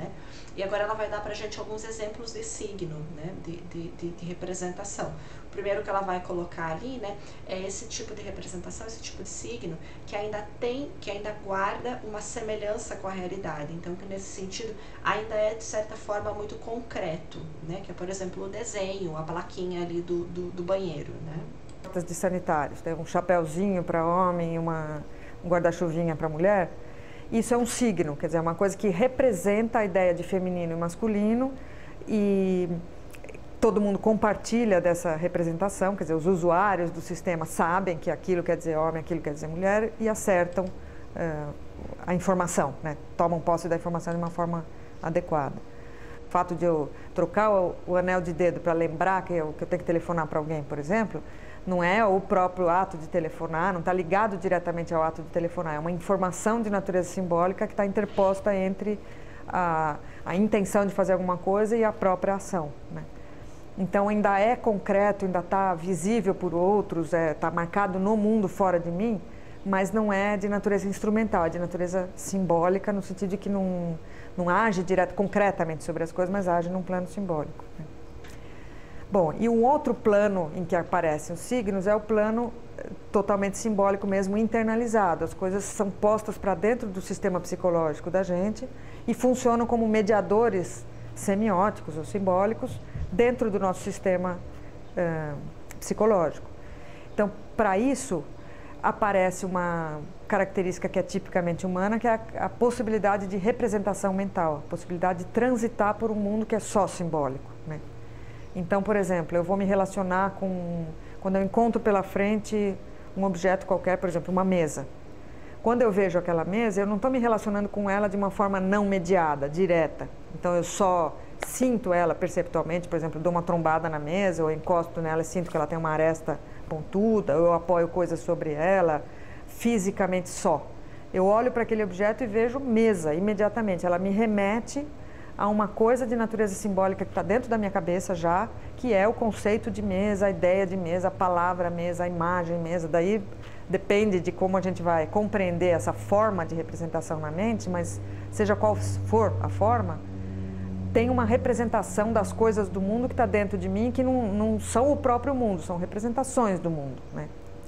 Speaker 1: né? E agora ela vai dar pra gente alguns exemplos de signo, né, de representação. O primeiro que ela vai colocar ali, né, é esse tipo de representação, esse tipo de signo, que ainda guarda uma semelhança com a realidade. Então, que nesse sentido, ainda é, de certa forma, muito concreto, né, que é, por exemplo, o desenho, a plaquinha ali do banheiro, né.
Speaker 2: De sanitários, tem um chapéuzinho para homem, um guarda-chuvinha para mulher. Isso é um signo, quer dizer, é uma coisa que representa a ideia de feminino e masculino e todo mundo compartilha dessa representação, quer dizer, os usuários do sistema sabem que aquilo quer dizer homem, aquilo quer dizer mulher e acertam a informação, né? Tomam posse da informação de uma forma adequada. O fato de eu trocar o anel de dedo para lembrar que eu tenho que telefonar para alguém, por exemplo, não é o próprio ato de telefonar, não está ligado diretamente ao ato de telefonar, é uma informação de natureza simbólica que está interposta entre a intenção de fazer alguma coisa e a própria ação, né? Então ainda é concreto, ainda está visível por outros, está marcado no mundo fora de mim, mas não é de natureza instrumental, é de natureza simbólica, no sentido de que não age concretamente sobre as coisas, mas age num plano simbólico, né? Bom, e um outro plano em que aparecem os signos é o plano totalmente simbólico mesmo, internalizado. As coisas são postas para dentro do sistema psicológico da gente e funcionam como mediadores semióticos ou simbólicos dentro do nosso sistema psicológico. Então, para isso, aparece uma característica que é tipicamente humana, que é a possibilidade de representação mental, a possibilidade de transitar por um mundo que é só simbólico, né? Então, por exemplo, eu vou me relacionar quando eu encontro pela frente um objeto qualquer, por exemplo, uma mesa. Quando eu vejo aquela mesa, eu não estou me relacionando com ela de uma forma não mediada, direta. Então, eu só sinto ela perceptualmente, por exemplo, dou uma trombada na mesa, ou encosto nela e sinto que ela tem uma aresta pontuda, ou eu apoio coisas sobre ela, fisicamente só. Eu olho para aquele objeto e vejo mesa imediatamente, ela me remete a uma coisa de natureza simbólica que está dentro da minha cabeça já, que é o conceito de mesa, a ideia de mesa, a palavra mesa, a imagem mesa. Daí depende de como a gente vai compreender essa forma de representação na mente, mas seja qual for a forma, tem uma representação das coisas do mundo que está dentro de mim, que não são o próprio mundo, são representações do mundo, né?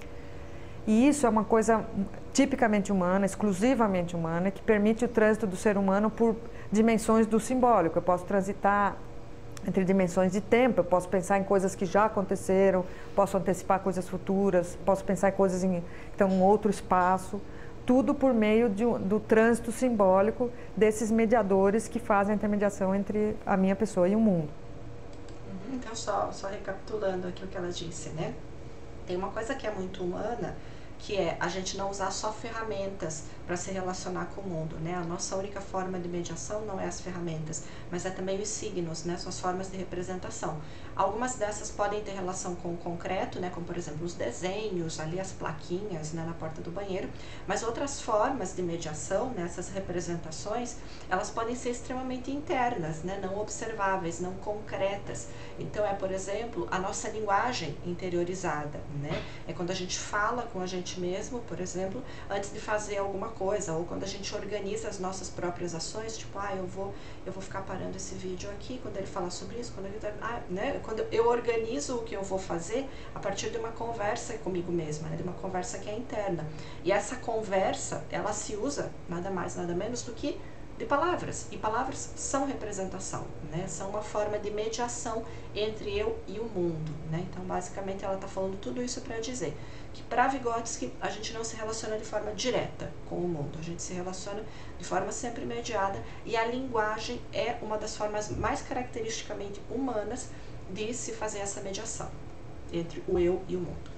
Speaker 2: E isso é uma coisa tipicamente humana, exclusivamente humana, que permite o trânsito do ser humano por dimensões do simbólico. Eu posso transitar entre dimensões de tempo, eu posso pensar em coisas que já aconteceram, posso antecipar coisas futuras, posso pensar em coisas que estão em outro espaço, tudo por meio do trânsito simbólico desses mediadores que fazem a intermediação entre a minha pessoa e o mundo.
Speaker 1: Então, só recapitulando aqui o que ela disse, né? Tem uma coisa que é muito humana, que é a gente não usar só ferramentas para se relacionar com o mundo, né? A nossa única forma de mediação não é as ferramentas, mas é também os signos, né? São as formas de representação. Algumas dessas podem ter relação com o concreto, né? Como, por exemplo, os desenhos, ali as plaquinhas, né? Na porta do banheiro, mas outras formas de mediação, né? Essas representações, elas podem ser extremamente internas, né? Não observáveis, não concretas. Então, por exemplo, a nossa linguagem interiorizada, né? É quando a gente fala com a gente mesmo, por exemplo, antes de fazer alguma coisa, ou quando a gente organiza as nossas próprias ações, tipo, eu vou ficar parando esse vídeo aqui, quando ele falar sobre isso, quando ele né? Quando eu organizo o que eu vou fazer a partir de uma conversa comigo mesma, né? De uma conversa que é interna. E essa conversa, ela se usa nada mais, nada menos do que de palavras, e palavras são representação, né? São uma forma de mediação entre eu e o mundo, né? Então, basicamente, ela está falando tudo isso para dizer que para Vygotsky a gente não se relaciona de forma direta com o mundo, a gente se relaciona de forma sempre mediada, e a linguagem é uma das formas mais caracteristicamente humanas de se fazer essa mediação entre o eu e o mundo.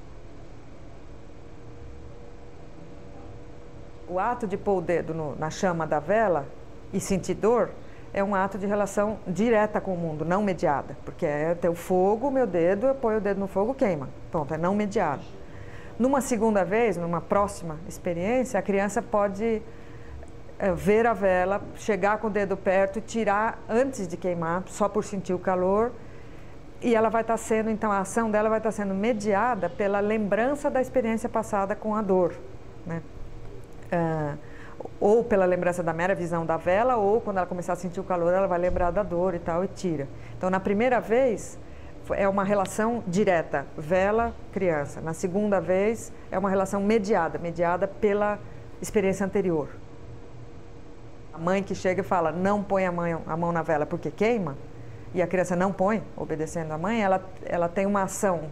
Speaker 2: O ato de pôr o dedo na chama da vela e sentir dor é um ato de relação direta com o mundo, não mediada. Porque é ter o fogo, meu dedo, eu ponho o dedo no fogo, queima. Pronto, é não mediado. Numa segunda vez, numa próxima experiência, a criança pode ver a vela, chegar com o dedo perto e tirar antes de queimar, só por sentir o calor. E ela vai estar sendo, então a ação dela vai estar sendo mediada pela lembrança da experiência passada com a dor, né? ou pela lembrança da mera visão da vela, ou quando ela começar a sentir o calor, ela vai lembrar da dor e tal, e tira. Então, na primeira vez, é uma relação direta, vela, criança. Na segunda vez, é uma relação mediada pela experiência anterior. A mãe que chega e fala, não põe a mão na vela porque queima, e a criança não põe, obedecendo a mãe, ela tem uma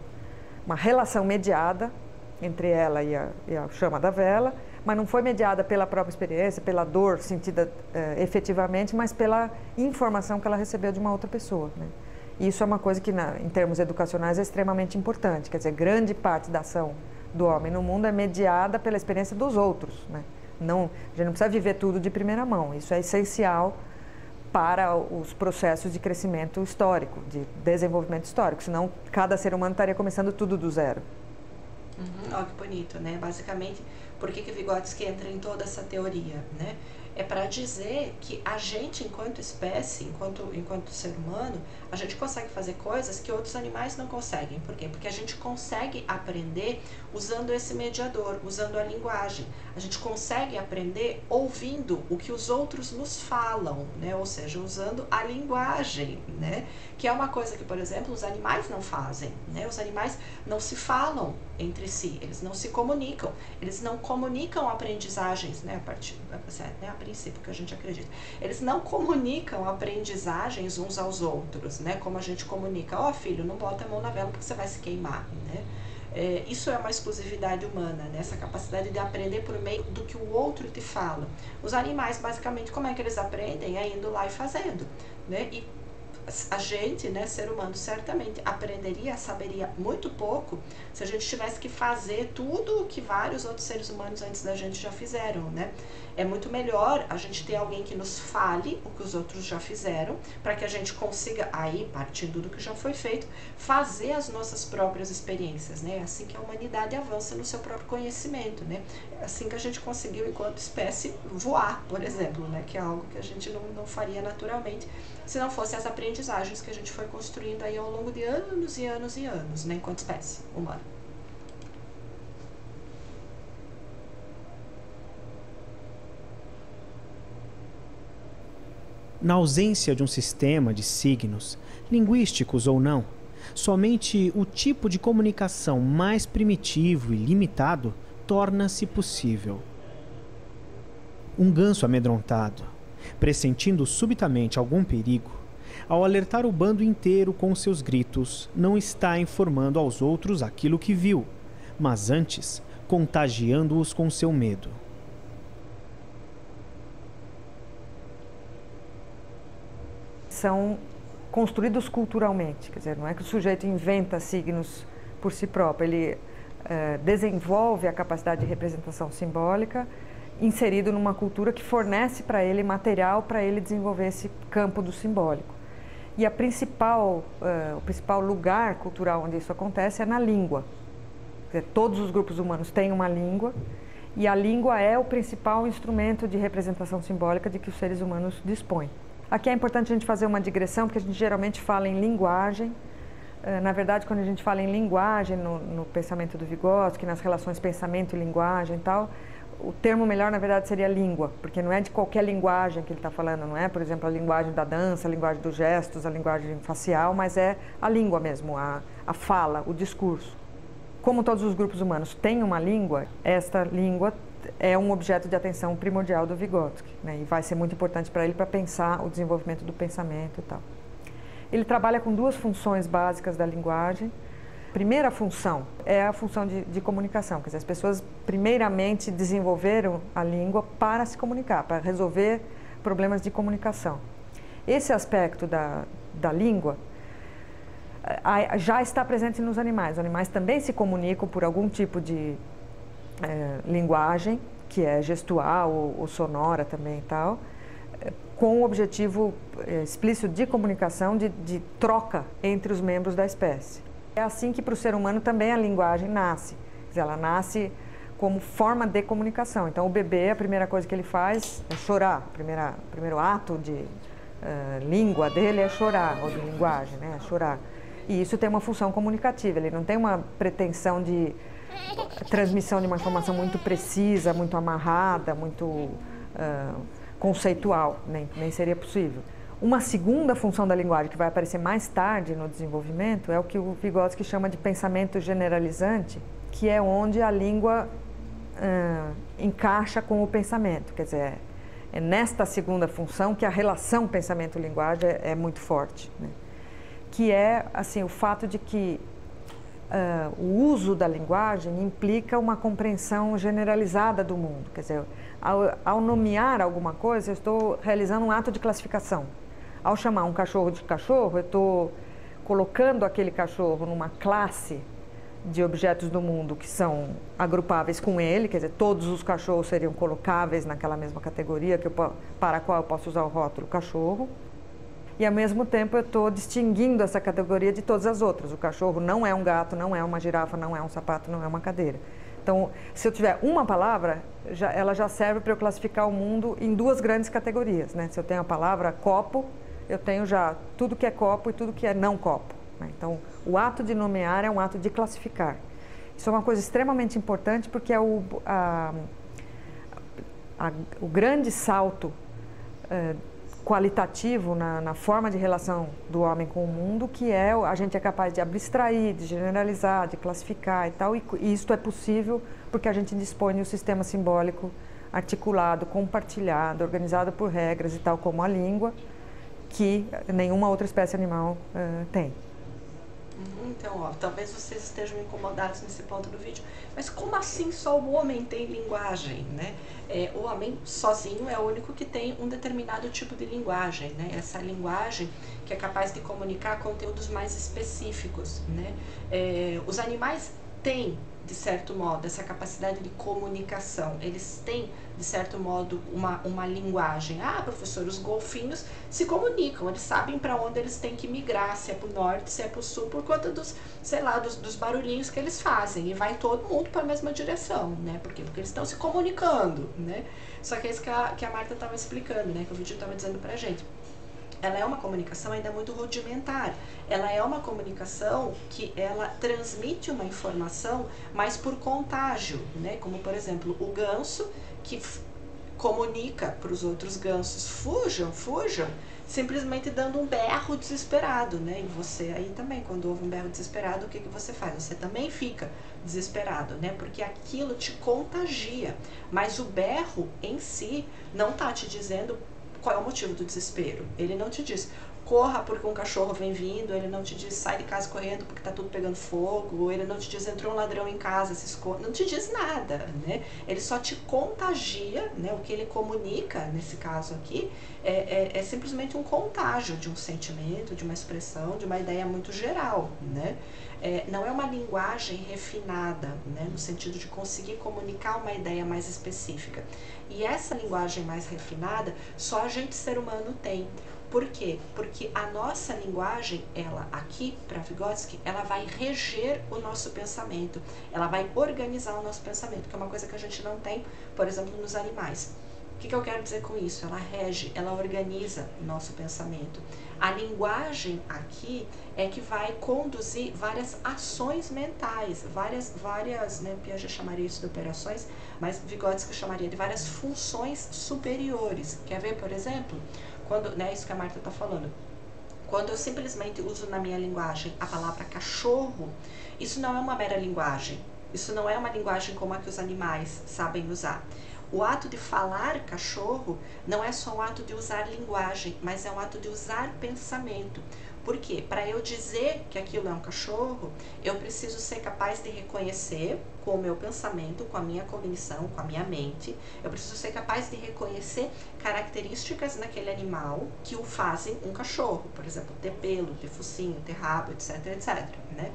Speaker 2: relação mediada entre ela e a chama da vela, mas não foi mediada pela própria experiência, pela dor sentida efetivamente, mas pela informação que ela recebeu de uma outra pessoa, né? Isso é uma coisa que, em termos educacionais, é extremamente importante. Quer dizer, grande parte da ação do homem no mundo é mediada pela experiência dos outros, né? Não, a gente não precisa viver tudo de primeira mão. Isso é essencial para os processos de crescimento histórico, de desenvolvimento histórico. Senão, cada ser humano estaria começando tudo do zero.
Speaker 1: Olha que bonito, né? Basicamente, por que Vygotsky entra em toda essa teoria, né? É para dizer que a gente, enquanto espécie, enquanto ser humano, a gente consegue fazer coisas que outros animais não conseguem. Por quê? Porque a gente consegue aprender usando esse mediador, usando a linguagem. A gente consegue aprender ouvindo o que os outros nos falam, né? Ou seja, usando a linguagem, né? Que é uma coisa que, por exemplo, os animais não fazem, né? Os animais não se falam entre si, eles não se comunicam, eles não comunicam aprendizagens, né? A princípio, que a gente acredita. Eles não comunicam aprendizagens uns aos outros, né? Como a gente comunica, ó, filho, não bota a mão na vela porque você vai se queimar, né? Isso é uma exclusividade humana, né? Essa capacidade de aprender por meio do que o outro te fala. Os animais, basicamente, como é que eles aprendem? É indo lá e fazendo, né? E a gente, né, ser humano, certamente aprenderia, saberia muito pouco se a gente tivesse que fazer tudo o que vários outros seres humanos antes da gente já fizeram, né? É muito melhor a gente ter alguém que nos fale o que os outros já fizeram, para que a gente consiga, aí, partindo do que já foi feito, fazer as nossas próprias experiências, né? É assim que a humanidade avança no seu próprio conhecimento, né? É assim que a gente conseguiu, enquanto espécie, voar, por exemplo, né? Que é algo que a gente não faria naturalmente, se não fosse as aprendizagens que a gente foi construindo aí ao longo de anos e anos e anos, né? Enquanto espécie humana.
Speaker 3: Na ausência de um sistema de signos, linguísticos ou não, somente o tipo de comunicação mais primitivo e limitado torna-se possível. Um ganso amedrontado, pressentindo subitamente algum perigo, ao alertar o bando inteiro com seus gritos, não está informando aos outros aquilo que viu, mas antes contagiando-os com seu medo.
Speaker 2: São construídos culturalmente, quer dizer, não é que o sujeito inventa signos por si próprio, ele desenvolve a capacidade de representação simbólica inserido numa cultura que fornece para ele material para ele desenvolver esse campo do simbólico. E o principal lugar cultural onde isso acontece é na língua. Quer dizer, todos os grupos humanos têm uma língua e a língua é o principal instrumento de representação simbólica de que os seres humanos dispõem. Aqui é importante a gente fazer uma digressão, porque a gente geralmente fala em linguagem. Na verdade, quando a gente fala em linguagem no pensamento do Vygotsky, nas relações pensamento e linguagem e tal, o termo melhor, na verdade, seria língua, porque não é de qualquer linguagem que ele está falando, não é, por exemplo, a linguagem da dança, a linguagem dos gestos, a linguagem facial, mas é a língua mesmo, a fala, o discurso. Como todos os grupos humanos têm uma língua, esta língua é um objeto de atenção primordial do Vygotsky, né? E vai ser muito importante para ele para pensar o desenvolvimento do pensamento e tal. Ele trabalha com duas funções básicas da linguagem. A primeira função é a função de comunicação, quer dizer, as pessoas primeiramente desenvolveram a língua para se comunicar, para resolver problemas de comunicação. Esse aspecto da língua já está presente nos animais. Os animais também se comunicam por algum tipo de linguagem, que é gestual ou sonora também e tal, com o objetivo explícito de comunicação, de troca entre os membros da espécie. É assim que para o ser humano também a linguagem nasce. Quer dizer, ela nasce como forma de comunicação. Então o bebê, a primeira coisa que ele faz é chorar. O primeiro ato de língua dele é chorar, ou de linguagem, né? É chorar. E isso tem uma função comunicativa, ele não tem uma pretensão de transmissão de uma informação muito precisa, muito amarrada, muito conceitual, nem seria possível. Uma segunda função da linguagem, que vai aparecer mais tarde no desenvolvimento, é o que o Vygotsky chama de pensamento generalizante, que é onde a língua encaixa com o pensamento. Quer dizer, é nesta segunda função que a relação pensamento-linguagem é muito forte, né? Que é assim, o fato de que o uso da linguagem implica uma compreensão generalizada do mundo. Quer dizer, ao nomear alguma coisa, eu estou realizando um ato de classificação. Ao chamar um cachorro de cachorro, eu estou colocando aquele cachorro numa classe de objetos do mundo que são agrupáveis com ele, quer dizer, todos os cachorros seriam colocáveis naquela mesma categoria para a qual eu posso usar o rótulo cachorro. E, ao mesmo tempo, eu estou distinguindo essa categoria de todas as outras. O cachorro não é um gato, não é uma girafa, não é um sapato, não é uma cadeira. Então, se eu tiver uma palavra, ela já serve para eu classificar o mundo em duas grandes categorias, né? Se eu tenho a palavra copo, eu tenho já tudo que é copo e tudo que é não copo, né? Então, o ato de nomear é um ato de classificar. Isso é uma coisa extremamente importante porque é o grande salto qualitativo na forma de relação do homem com o mundo, que é a gente é capaz de abstrair, de generalizar, de classificar e tal, e isso é possível porque a gente dispõe de um sistema simbólico articulado, compartilhado, organizado por regras e tal, como a língua, que nenhuma outra espécie animal tem.
Speaker 1: Então, ó, talvez vocês estejam incomodados nesse ponto do vídeo, mas como assim só o homem tem linguagem, né? O homem sozinho é o único que tem um determinado tipo de linguagem, né? Essa linguagem que é capaz de comunicar conteúdos mais específicos, né? Os animais têm, de certo modo, essa capacidade de comunicação. Eles têm, de certo modo, uma linguagem. Ah, professor, os golfinhos se comunicam, eles sabem para onde eles têm que migrar, se é para o norte, se é para o sul, por conta dos, sei lá, dos barulhinhos que eles fazem. E vai todo mundo para a mesma direção, né? Por quê? Porque eles estão se comunicando, né? Só que é isso que a Marta estava explicando, né? Que o vídeo estava dizendo pra gente. Ela é uma comunicação ainda muito rudimentar. Ela é uma comunicação que ela transmite uma informação, mas por contágio, né? Como, por exemplo, o ganso que comunica para os outros gansos, fujam, fujam, simplesmente dando um berro desesperado, né? E você aí também, quando ouve um berro desesperado, o que você faz? Você também fica desesperado, né? Porque aquilo te contagia, mas o berro em si não tá te dizendo qual é o motivo do desespero. Ele não te diz, corra porque um cachorro vem vindo, ele não te diz, sai de casa correndo porque tá tudo pegando fogo, ele não te diz, entrou um ladrão em casa, se esconde, não te diz nada, né? Ele só te contagia, né? O que ele comunica, nesse caso aqui, é simplesmente um contágio de um sentimento, de uma expressão, de uma ideia muito geral, né? Não é uma linguagem refinada, né? No sentido de conseguir comunicar uma ideia mais específica. E essa linguagem mais refinada, só a gente, ser humano, tem. Por quê? Porque a nossa linguagem, ela aqui, para Vygotsky, ela vai reger o nosso pensamento, ela vai organizar o nosso pensamento, que é uma coisa que a gente não tem, por exemplo, nos animais. O que eu quero dizer com isso? Ela rege, ela organiza o nosso pensamento. A linguagem aqui é que vai conduzir várias ações mentais, várias, né, Piaget chamaria isso de operações, mas Vygotsky chamaria de várias funções superiores. Quer ver, por exemplo, quando, né, isso que a Marta está falando, quando eu simplesmente uso na minha linguagem a palavra cachorro, isso não é uma mera linguagem, isso não é uma linguagem como a que os animais sabem usar. O ato de falar cachorro não é só um ato de usar linguagem, mas é um ato de usar pensamento. Por quê? Para eu dizer que aquilo é um cachorro, eu preciso ser capaz de reconhecer com o meu pensamento, com a minha cognição, com a minha mente. Eu preciso ser capaz de reconhecer características naquele animal que o fazem um cachorro. Por exemplo, ter pelo, ter focinho, ter rabo, etc, etc, né?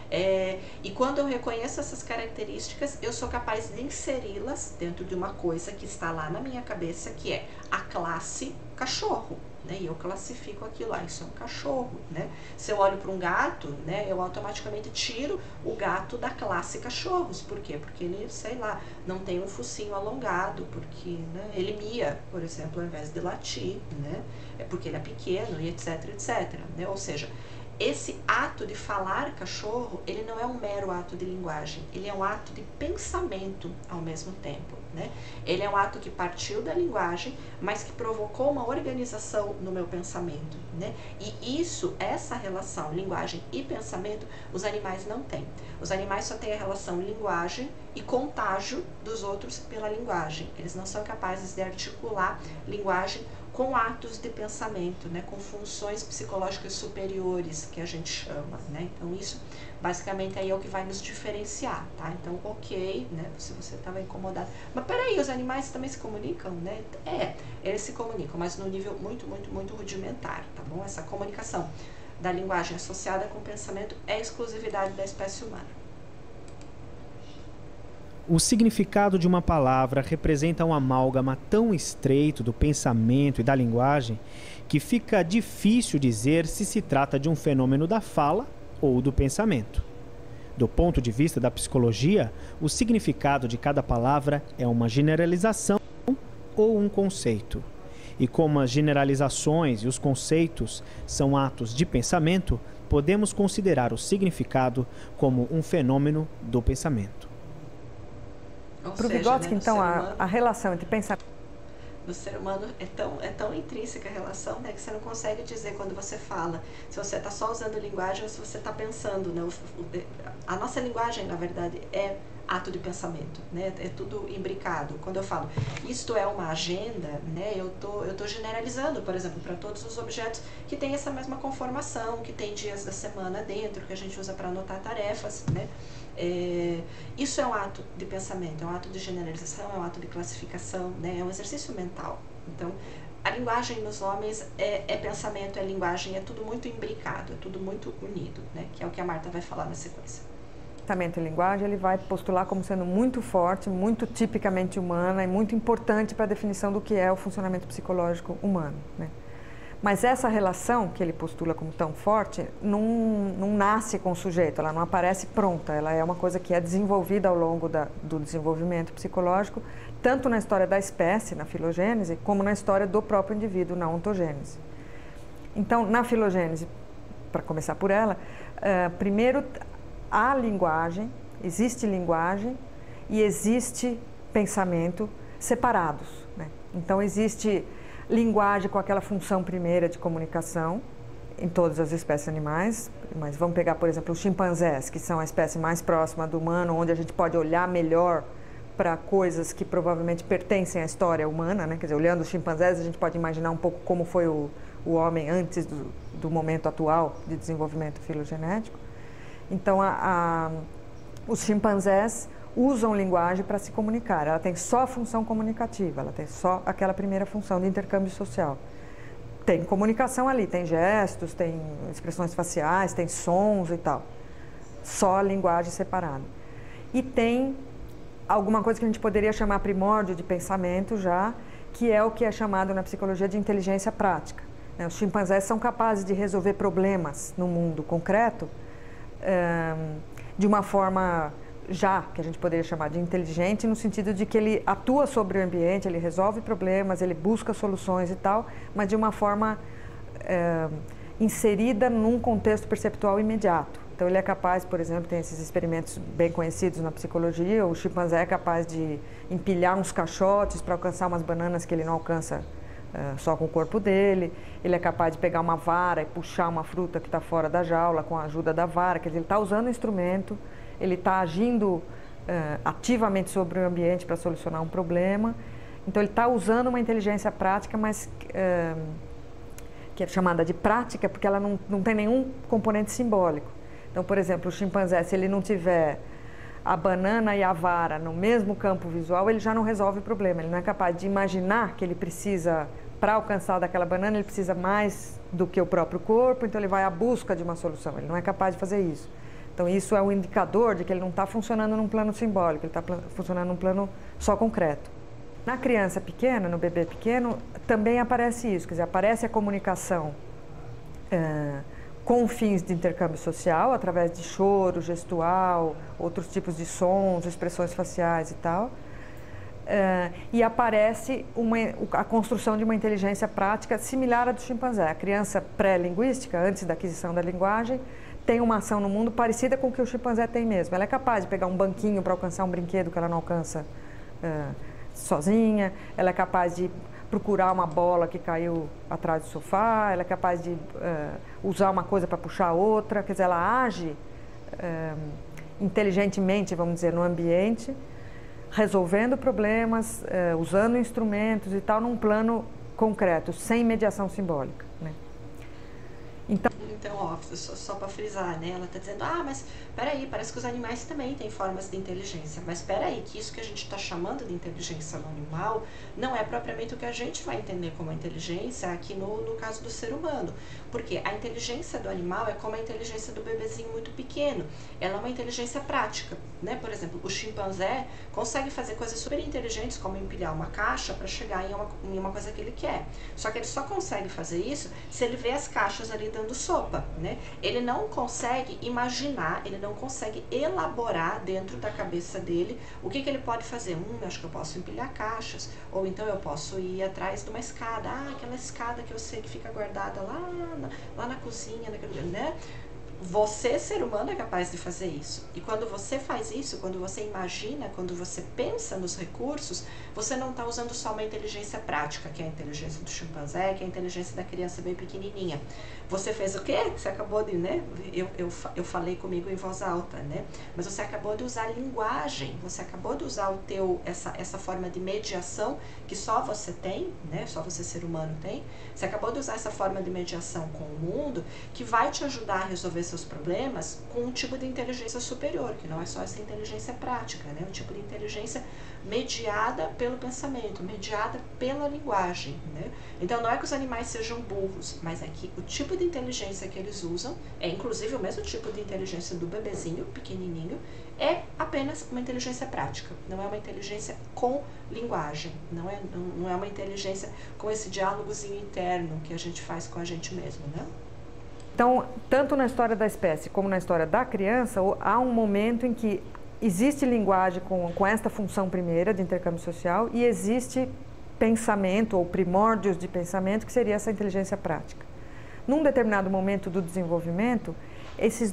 Speaker 1: E quando eu reconheço essas características, eu sou capaz de inseri-las dentro de uma coisa que está lá na minha cabeça, que é a classe cachorro, né? E eu classifico aquilo lá, isso é um cachorro, né? Se eu olho para um gato, né, eu automaticamente tiro o gato da classe cachorros. Por quê? Porque ele, sei lá, não tem um focinho alongado, porque, né, ele mia, por exemplo, ao invés de latir, né? É porque ele é pequeno e etc, etc, né? Ou seja, esse ato de falar cachorro, ele não é um mero ato de linguagem, ele é um ato de pensamento ao mesmo tempo, né? Ele é um ato que partiu da linguagem, mas que provocou uma organização no meu pensamento, né? E essa relação linguagem e pensamento, os animais não têm. Os animais só têm a relação linguagem e contágio dos outros pela linguagem. Eles não são capazes de articular linguagem com atos de pensamento, né, com funções psicológicas superiores, que a gente chama, né? Então isso basicamente aí é o que vai nos diferenciar, tá? Então, ok, né, se você estava incomodado, mas peraí, os animais também se comunicam, né? Eles se comunicam, mas no nível muito, muito, muito rudimentar, tá bom? Essa comunicação da linguagem associada com o pensamento é exclusividade da espécie humana.
Speaker 3: O significado de uma palavra representa um amálgama tão estreito do pensamento e da linguagem que fica difícil dizer se se trata de um fenômeno da fala ou do pensamento. Do ponto de vista da psicologia, o significado de cada palavra é uma generalização ou um conceito. E como as generalizações e os conceitos são atos de pensamento, podemos considerar o significado como um fenômeno do pensamento.
Speaker 2: Para o Vygotsky, né, então, a relação entre pensamento...
Speaker 1: No ser humano é tão intrínseca a relação, né, que você não consegue dizer quando você fala, se você está só usando linguagem ou se você está pensando, né? A nossa linguagem, na verdade, é ato de pensamento, né? É tudo imbricado. Quando eu falo, isto é uma agenda, né? Eu tô generalizando, por exemplo, para todos os objetos que têm essa mesma conformação, que tem dias da semana dentro, que a gente usa para anotar tarefas, né? Isso é um ato de pensamento, é um ato de generalização, é um ato de classificação, né? É um exercício mental. Então, a linguagem nos homens é pensamento, é linguagem, é tudo muito imbricado, é tudo muito unido, né? Que é o que a Marta vai falar na sequência.
Speaker 2: Pensamento e linguagem, ele vai postular como sendo muito forte, muito tipicamente humana e muito importante para a definição do que é o funcionamento psicológico humano, né? Mas essa relação que ele postula como tão forte não nasce com o sujeito, ela não aparece pronta, ela é uma coisa que é desenvolvida ao longo do desenvolvimento psicológico, tanto na história da espécie, na filogênese, como na história do próprio indivíduo, na ontogênese. Então, na filogênese, para começar por ela, primeiro há linguagem, existe linguagem e existe pensamento separados, né? Então, existe linguagem com aquela função primeira de comunicação em todas as espécies animais, mas vamos pegar, por exemplo, os chimpanzés, que são a espécie mais próxima do humano, onde a gente pode olhar melhor para coisas que provavelmente pertencem à história humana, né? Quer dizer, olhando os chimpanzés, a gente pode imaginar um pouco como foi o homem antes do momento atual de desenvolvimento filogenético. Então, os chimpanzés usam linguagem para se comunicar, ela tem só a função comunicativa, ela tem só aquela primeira função de intercâmbio social. Tem comunicação ali, tem gestos, tem expressões faciais, tem sons e tal, só a linguagem separada. E tem alguma coisa que a gente poderia chamar primórdio de pensamento já, que é o que é chamado na psicologia de inteligência prática, né? Os chimpanzés são capazes de resolver problemas no mundo concreto de uma forma já, que a gente poderia chamar de inteligente, no sentido de que ele atua sobre o ambiente, ele resolve problemas, ele busca soluções e tal, mas de uma forma inserida num contexto perceptual imediato. Então ele é capaz, por exemplo, tem esses experimentos bem conhecidos na psicologia, o chimpanzé é capaz de empilhar uns caixotes para alcançar umas bananas que ele não alcança só com o corpo dele, ele é capaz de pegar uma vara e puxar uma fruta que está fora da jaula com a ajuda da vara, quer dizer, ele está usando o instrumento, ele está agindo ativamente sobre o ambiente para solucionar um problema. Então, ele está usando uma inteligência prática, mas que é chamada de prática porque ela não tem nenhum componente simbólico. Então, por exemplo, o chimpanzé, se ele não tiver a banana e a vara no mesmo campo visual, ele já não resolve o problema. Ele não é capaz de imaginar que ele precisa, para alcançar daquela banana, ele precisa mais do que o próprio corpo, então ele vai à busca de uma solução. Ele não é capaz de fazer isso. Então, isso é um indicador de que ele não está funcionando num plano simbólico, ele está funcionando num plano só concreto. Na criança pequena, no bebê pequeno, também aparece isso, quer dizer, aparece a comunicação com fins de intercâmbio social, através de choro, gestual, outros tipos de sons, expressões faciais e tal. e aparece a construção de uma inteligência prática similar à do chimpanzé. A criança pré-linguística, antes da aquisição da linguagem, tem uma ação no mundo parecida com o que o chimpanzé tem mesmo. Ela é capaz de pegar um banquinho para alcançar um brinquedo que ela não alcança sozinha, ela é capaz de procurar uma bola que caiu atrás do sofá, ela é capaz de usar uma coisa para puxar outra, quer dizer, ela age inteligentemente, vamos dizer, no ambiente, resolvendo problemas, usando instrumentos e tal, num plano concreto, sem mediação simbólica, né?
Speaker 1: Então, ó, só para frisar, né? Ela está dizendo, mas peraí, parece que os animais também têm formas de inteligência. Mas peraí, que isso que a gente está chamando de inteligência no animal não é propriamente o que a gente vai entender como inteligência aqui no caso do ser humano. Porque a inteligência do animal é como a inteligência do bebezinho muito pequeno. Ela é uma inteligência prática, né? Por exemplo, o chimpanzé consegue fazer coisas super inteligentes, como empilhar uma caixa para chegar em uma coisa que ele quer. Só que ele só consegue fazer isso se ele vê as caixas ali dando sopa, né? Ele não consegue imaginar, ele não consegue elaborar dentro da cabeça dele o que ele pode fazer. Acho que eu posso empilhar caixas, ou então eu posso ir atrás de uma escada, aquela escada que eu sei que fica guardada lá na cozinha, né? Você, ser humano, é capaz de fazer isso. E quando você faz isso, quando você imagina, quando você pensa nos recursos, você não está usando só uma inteligência prática, que é a inteligência do chimpanzé, que é a inteligência da criança bem pequenininha. Você fez o quê? Você acabou de, né? Eu falei comigo em voz alta, né? Mas você acabou de usar linguagem, você acabou de usar essa forma de mediação que só você tem, né? Só você, ser humano, tem. Você acabou de usar essa forma de mediação com o mundo que vai te ajudar a resolver seus problemas com um tipo de inteligência superior, que não é só essa inteligência prática, né? Um tipo de inteligência mediada pelo pensamento, mediada pela linguagem, né? Então não é que os animais sejam burros, mas é que o tipo de inteligência que eles usam é inclusive o mesmo tipo de inteligência do bebezinho pequenininho, é apenas uma inteligência prática, não é uma inteligência com linguagem, não é uma inteligência com esse diálogozinho interno que a gente faz com a gente mesmo, né?
Speaker 2: Então, tanto na história da espécie como na história da criança, há um momento em que existe linguagem com esta função primeira de intercâmbio social e existe pensamento ou primórdios de pensamento, que seria essa inteligência prática. Num determinado momento do desenvolvimento, essas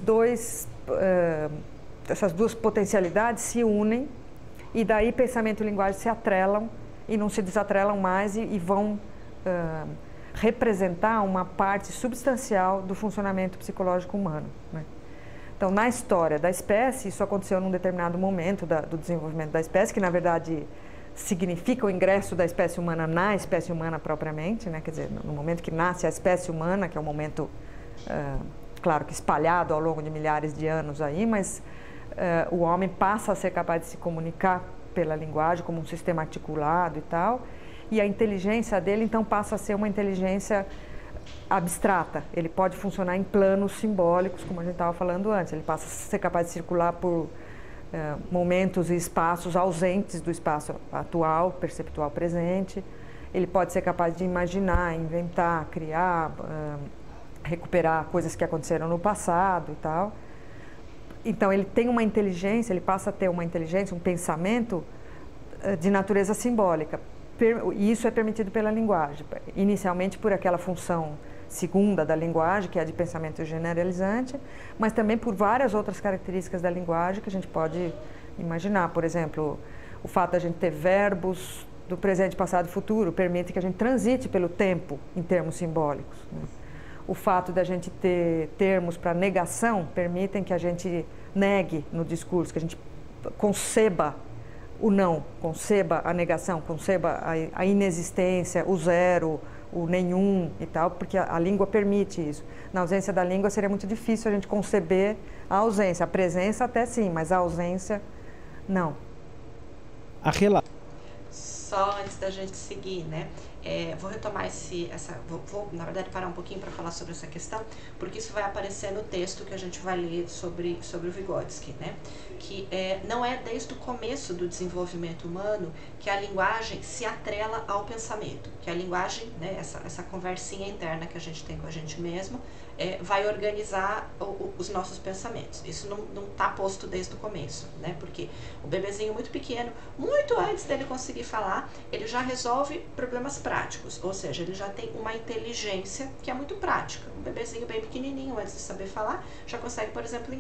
Speaker 2: duas potencialidades se unem e daí pensamento e linguagem se atrelam e não se desatrelam mais e vão representar uma parte substancial do funcionamento psicológico humano, né? Então, na história da espécie, isso aconteceu num determinado momento do desenvolvimento da espécie, que na verdade significa o ingresso da espécie humana na espécie humana propriamente, né? Quer dizer, no momento que nasce a espécie humana, que é um momento, claro que espalhado ao longo de milhares de anos aí, mas o homem passa a ser capaz de se comunicar pela linguagem como um sistema articulado e tal, e a inteligência dele então passa a ser uma inteligência abstrata. Ele pode funcionar em planos simbólicos, como a gente estava falando antes. Ele passa a ser capaz de circular por momentos e espaços ausentes do espaço atual, perceptual presente. Ele pode ser capaz de imaginar, inventar, criar, recuperar coisas que aconteceram no passado e tal. Então ele tem uma inteligência, ele passa a ter uma inteligência, um pensamento de natureza simbólica. E isso é permitido pela linguagem, inicialmente por aquela função segunda da linguagem, que é a de pensamento generalizante, mas também por várias outras características da linguagem que a gente pode imaginar. Por exemplo, o fato de a gente ter verbos do presente, passado e futuro permite que a gente transite pelo tempo em termos simbólicos, né? O fato de a gente ter termos para negação permitem que a gente negue no discurso, que a gente conceba o não, conceba a negação, conceba a inexistência, o zero, o nenhum e tal, porque a língua permite isso. Na ausência da língua seria muito difícil a gente conceber a ausência. A presença até sim, mas a ausência não.
Speaker 3: A relação.
Speaker 1: só antes da gente seguir, né? Vou retomar vou, na verdade, parar um pouquinho para falar sobre essa questão, porque isso vai aparecer no texto que a gente vai ler sobre o Vygotsky, né? Que não é desde o começo do desenvolvimento humano que a linguagem se atrela ao pensamento, que a linguagem, né, essa conversinha interna que a gente tem com a gente mesmo, vai organizar os nossos pensamentos. Isso não está posto desde o começo, né? Porque o bebezinho muito pequeno, muito antes dele conseguir falar, ele já resolve problemas práticos, ou seja, ele já tem uma inteligência que é muito prática. Um bebezinho bem pequenininho, antes de saber falar, já consegue, por exemplo,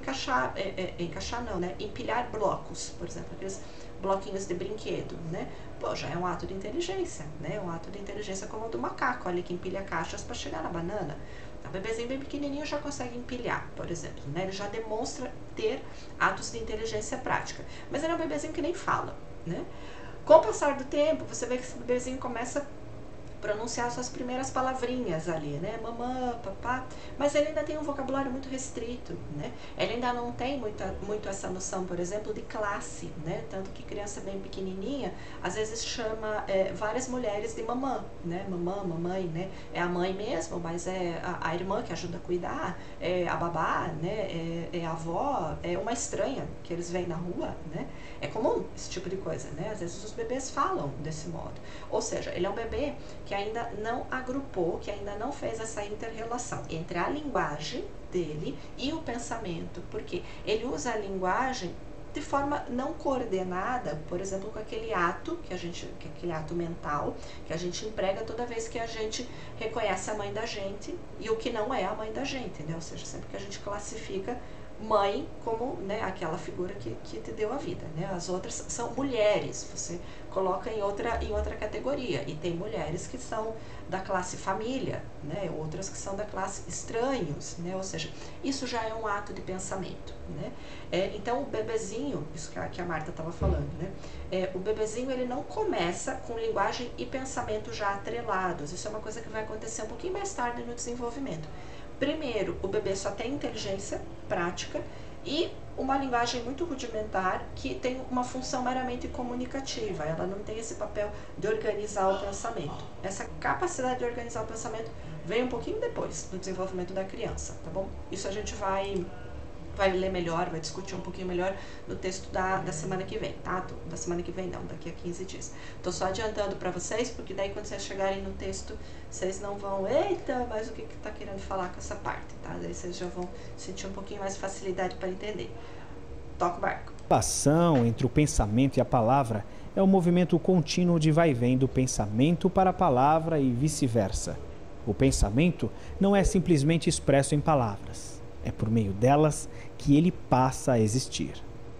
Speaker 1: empilhar blocos, por exemplo, aqueles bloquinhos de brinquedo, né? Pô, já é um ato de inteligência, né? Um ato de inteligência como o do macaco, ali que empilha caixas para chegar na banana. O bebezinho bem pequenininho já consegue empilhar, por exemplo, né? Ele já demonstra ter atos de inteligência prática. Mas ele é um bebezinho que nem fala, né? Com o passar do tempo, você vê que esse bebezinho começa a pronunciar suas primeiras palavrinhas ali, né? Mamã, papá. Mas ele ainda tem um vocabulário muito restrito, né? Ele ainda não tem muito essa noção, por exemplo, de classe, né? Tanto que criança bem pequenininha, às vezes chama várias mulheres de mamã, né? Mamã, mamãe, né? É a mãe mesmo, mas é a irmã que ajuda a cuidar, é a babá, né? É a avó, é uma estranha que eles veem na rua, né? É comum esse tipo de coisa, né? Às vezes os bebês falam desse modo. Ou seja, ele é um bebê que ainda não agrupou, que ainda não fez essa inter-relação entre a linguagem dele e o pensamento, porque ele usa a linguagem de forma não coordenada, por exemplo, com aquele ato aquele ato mental que a gente emprega toda vez que a gente reconhece a mãe da gente e o que não é a mãe da gente, né? Ou seja, sempre que a gente classifica mãe como, né, aquela figura que te deu a vida, né? As outras são mulheres, você coloca em outra categoria, e tem mulheres que são da classe família, né? Outras que são da classe estranhos, né? Ou seja, isso já é um ato de pensamento, né? Então o bebezinho, isso que a Marta estava falando, né? O bebezinho, ele não começa com linguagem e pensamento já atrelados. Isso é uma coisa que vai acontecer um pouquinho mais tarde no desenvolvimento. Primeiro, o bebê só tem inteligência prática e uma linguagem muito rudimentar que tem uma função meramente comunicativa. Ela não tem esse papel de organizar o pensamento. Essa capacidade de organizar o pensamento vem um pouquinho depois do desenvolvimento da criança, tá bom? Isso a gente vai ler melhor, vai discutir um pouquinho melhor no texto da semana que vem, tá? Da semana que vem não, daqui a 15 dias. Tô só adiantando para vocês, porque daí quando vocês chegarem no texto, vocês não vão, eita, mas o que tá querendo falar com essa parte, tá? Daí vocês já vão sentir um pouquinho mais de facilidade para entender. Toca o barco.
Speaker 3: A relação entre o pensamento e a palavra é um movimento contínuo de vai e vem do pensamento para a palavra e vice-versa. O pensamento não é simplesmente expresso em palavras. É por meio delas que ele passa a existir.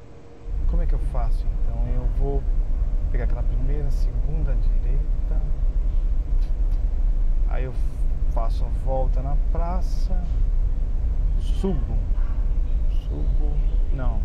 Speaker 4: Como é que eu faço, então? Eu vou pegar aquela primeira, segunda, direita. Aí eu faço a volta na praça. Subo. Não.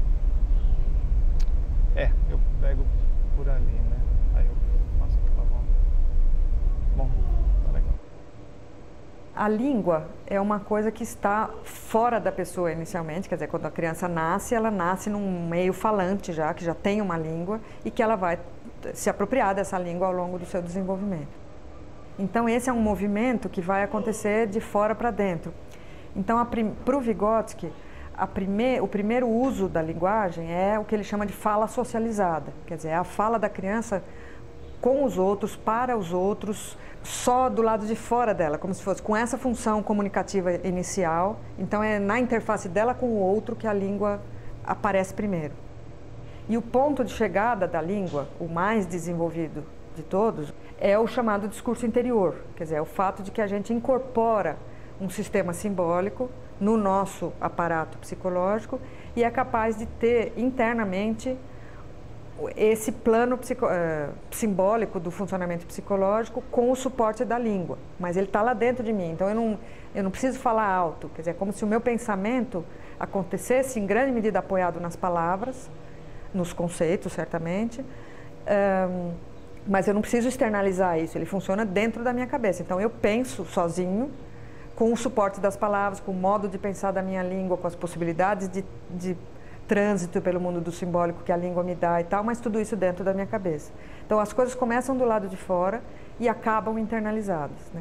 Speaker 4: Eu pego por ali, né? Aí eu faço aquela volta. Bom, tá legal.
Speaker 2: A língua é uma coisa que está fora da pessoa inicialmente, quer dizer, quando a criança nasce, ela nasce num meio falante já, que já tem uma língua e que ela vai se apropriar dessa língua ao longo do seu desenvolvimento. Então esse é um movimento que vai acontecer de fora para dentro. Então para o Vygotsky, o primeiro uso da linguagem é o que ele chama de fala socializada, quer dizer, é a fala da criança com os outros, para os outros, só do lado de fora dela, como se fosse com essa função comunicativa inicial. Então é na interface dela com o outro que a língua aparece primeiro. E o ponto de chegada da língua, o mais desenvolvido de todos, é o chamado discurso interior, quer dizer, é o fato de que a gente incorpora um sistema simbólico no nosso aparato psicológico e é capaz de ter internamente esse plano simbólico do funcionamento psicológico com o suporte da língua, mas ele está lá dentro de mim, então eu não preciso falar alto, quer dizer, é como se o meu pensamento acontecesse em grande medida apoiado nas palavras, nos conceitos, certamente, mas eu não preciso externalizar isso, ele funciona dentro da minha cabeça, então eu penso sozinho, com o suporte das palavras, com o modo de pensar da minha língua, com as possibilidades de trânsito pelo mundo do simbólico que a língua me dá e tal, mas tudo isso dentro da minha cabeça. Então as coisas começam do lado de fora e acabam internalizadas, né?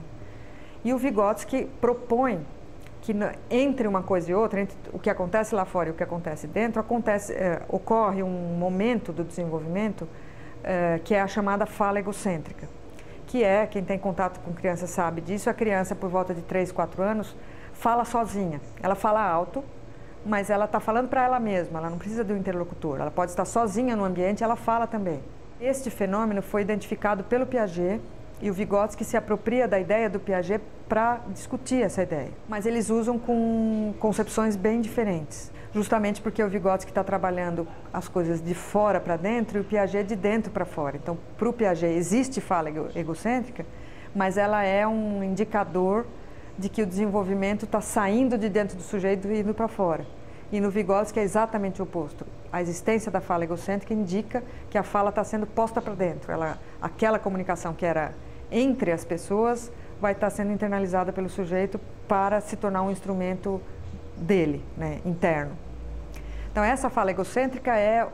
Speaker 2: E o Vygotsky propõe que entre uma coisa e outra, entre o que acontece lá fora e o que acontece dentro, ocorre um momento do desenvolvimento que é a chamada fala egocêntrica, que é, quem tem contato com criança sabe disso, a criança por volta de 3, 4 anos fala sozinha. Ela fala alto, mas ela está falando para ela mesma, ela não precisa de um interlocutor, ela pode estar sozinha no ambiente, ela fala também. Este fenômeno foi identificado pelo Piaget e o Vygotsky se apropria da ideia do Piaget para discutir essa ideia. Mas eles usam com concepções bem diferentes, justamente porque o Vygotsky está trabalhando as coisas de fora para dentro e o Piaget de dentro para fora. Então, para o Piaget existe fala egocêntrica, mas ela é um indicador de que o desenvolvimento está saindo de dentro do sujeito e indo para fora. E no Vygotsky é exatamente o oposto. A existência da fala egocêntrica indica que a fala está sendo posta para dentro. Aquela comunicação que era entre as pessoas vai estar sendo internalizada pelo sujeito para se tornar um instrumento dele, né, interno. Então essa fala egocêntrica é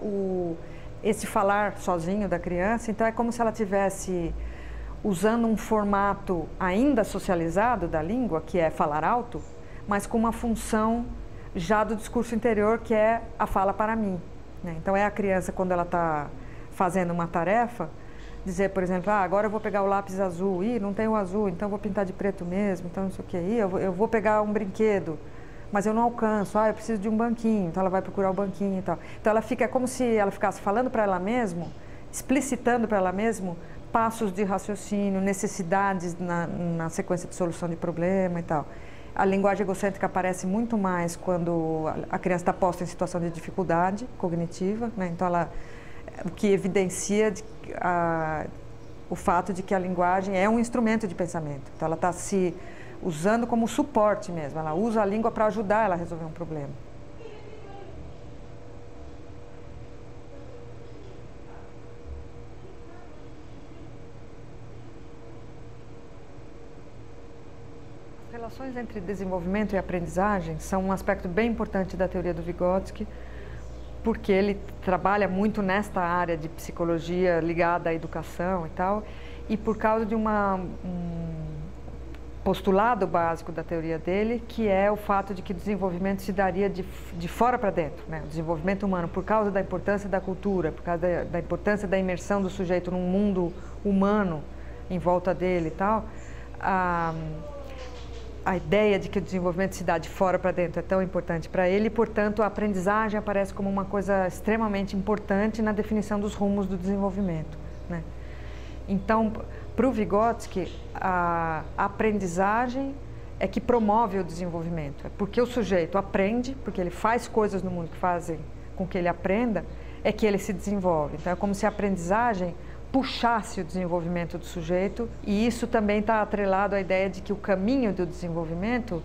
Speaker 2: esse falar sozinho da criança. Então é como se ela tivesse usando um formato ainda socializado da língua, que é falar alto, mas com uma função já do discurso interior, que é a fala para mim, né? Então é a criança, quando ela está fazendo uma tarefa, dizer, por exemplo, agora eu vou pegar o lápis azul, não tem o azul, então eu vou pintar de preto mesmo, então não sei o que, eu vou pegar um brinquedo, mas eu não alcanço, eu preciso de um banquinho, então ela vai procurar o banquinho e tal. Então ela fica, é como se ela ficasse falando para ela mesma, explicitando para ela mesma passos de raciocínio, necessidades na sequência de solução de problema e tal. A linguagem egocêntrica aparece muito mais quando a criança está posta em situação de dificuldade cognitiva, né? Então o que evidencia o fato de que a linguagem é um instrumento de pensamento. Então ela está se usando como suporte mesmo, ela usa a língua para ajudar ela a resolver um problema. As relações entre desenvolvimento e aprendizagem são um aspecto bem importante da teoria do Vygotsky, porque ele trabalha muito nesta área de psicologia ligada à educação e tal, e por causa de um postulado básico da teoria dele, que é o fato de que o desenvolvimento se daria de fora para dentro, né? O desenvolvimento humano, por causa da importância da cultura, por causa da importância da imersão do sujeito num mundo humano em volta dele e tal, a ideia de que o desenvolvimento se dá de fora para dentro é tão importante para ele e, portanto, a aprendizagem aparece como uma coisa extremamente importante na definição dos rumos do desenvolvimento, né? Então, para o Vygotsky, a aprendizagem é que promove o desenvolvimento. É porque o sujeito aprende, porque ele faz coisas no mundo que fazem com que ele aprenda, é que ele se desenvolve. Então, é como se a aprendizagem puxasse o desenvolvimento do sujeito, e isso também está atrelado à ideia de que o caminho do desenvolvimento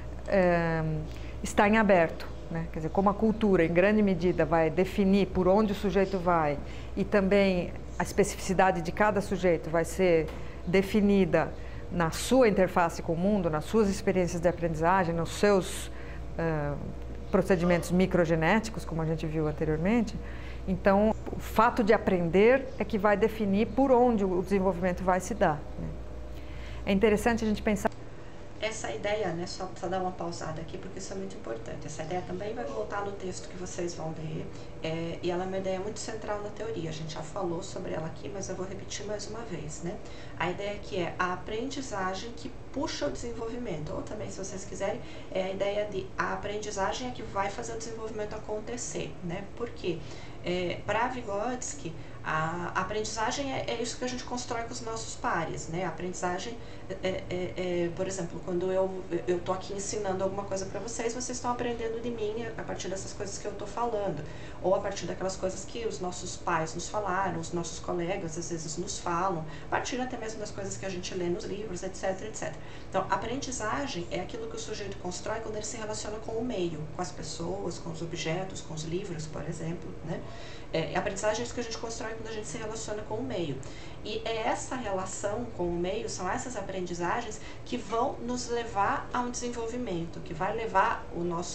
Speaker 2: está em aberto, né? Quer dizer, como a cultura, em grande medida, vai definir por onde o sujeito vai, e também a especificidade de cada sujeito vai ser definida na sua interface com o mundo, nas suas experiências de aprendizagem, nos seus procedimentos microgenéticos, como a gente viu anteriormente. Então, o fato de aprender é que vai definir por onde o desenvolvimento vai se dar, né? É interessante a gente pensar...
Speaker 1: Essa ideia, né, só para dar uma pausada aqui, porque isso é muito importante. Essa ideia também vai voltar no texto que vocês vão ler, e ela é uma ideia muito central na teoria. A gente já falou sobre ela aqui, mas eu vou repetir mais uma vez, né? A ideia que é a aprendizagem que puxa o desenvolvimento, ou também, se vocês quiserem, é a ideia de a aprendizagem é que vai fazer o desenvolvimento acontecer, né? Por quê? Para Vygotsky, a aprendizagem é isso que a gente constrói com os nossos pares, né? A aprendizagem, por exemplo, quando eu estou aqui ensinando alguma coisa para vocês, vocês estão aprendendo de mim a partir dessas coisas que eu estou falando, ou a partir daquelas coisas que os nossos pais nos falaram, os nossos colegas às vezes nos falam, a partir até mesmo das coisas que a gente lê nos livros, etc, etc. Então, aprendizagem é aquilo que o sujeito constrói quando ele se relaciona com o meio, com as pessoas, com os objetos, com os livros, por exemplo, né? A aprendizagem é isso que a gente constrói quando a gente se relaciona com o meio. E é essa relação com o meio, são essas aprendizagens que vão nos levar a um desenvolvimento, que vai levar o nosso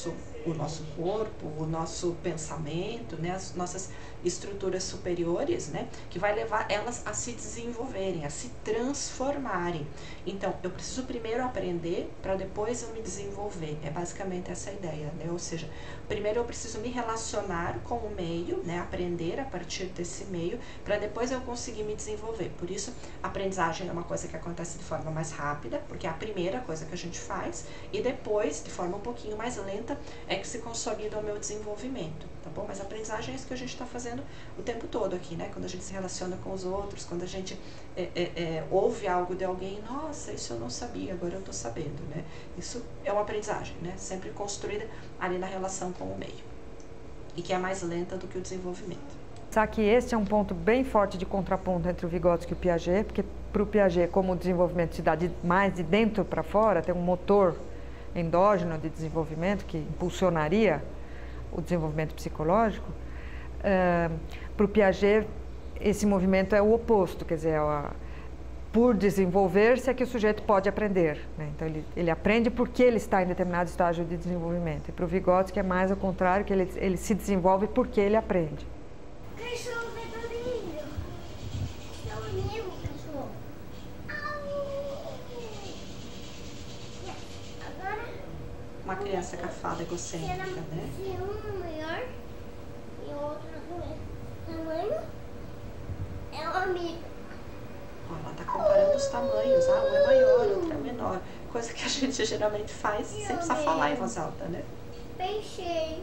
Speaker 1: o nosso corpo, o nosso pensamento, né, as nossas estruturas superiores, né, que vai levar elas a se desenvolverem, a se transformarem. Então, eu preciso primeiro aprender para depois eu me desenvolver. É basicamente essa a ideia, né? Ou seja, primeiro eu preciso me relacionar com o meio, né, aprender a partir desse meio, para depois eu conseguir me desenvolver. Por isso, a aprendizagem é uma coisa que acontece de forma mais rápida, porque é a primeira coisa que a gente faz, e depois, de forma um pouquinho mais lenta, é que se consolida o meu desenvolvimento, tá bom? Mas a aprendizagem é isso que a gente está fazendo o tempo todo aqui, né? Quando a gente se relaciona com os outros, quando a gente ouve algo de alguém, nossa, isso eu não sabia, agora eu estou sabendo, né? Isso é uma aprendizagem, né? Sempre construída ali na relação com o meio, e que é mais lenta do que o desenvolvimento.
Speaker 2: Sabe que esse é um ponto bem forte de contraponto entre o Vygotsky e o Piaget, porque para o Piaget, como o desenvolvimento se dá mais de dentro para fora, tem um motor endógeno de desenvolvimento que impulsionaria o desenvolvimento psicológico, para o Piaget esse movimento é o oposto, quer dizer, por desenvolver-se é que o sujeito pode aprender, né? Então ele aprende porque ele está em determinado estágio de desenvolvimento. E para o Vygotsky é mais ao contrário, que ele se desenvolve porque ele aprende.
Speaker 5: Cachorro verdadeiro. Seu amigo, cachorro. Agora,
Speaker 1: Uma criança cafada, egocêntrica, né?
Speaker 5: se um é maior e o outro do mesmo tamanho, é um amigo.
Speaker 1: Ó, ela está comparando os tamanhos, um é maior, outro é menor. Coisa que a gente geralmente faz sem precisar falar em voz alta, né?
Speaker 5: Fechei.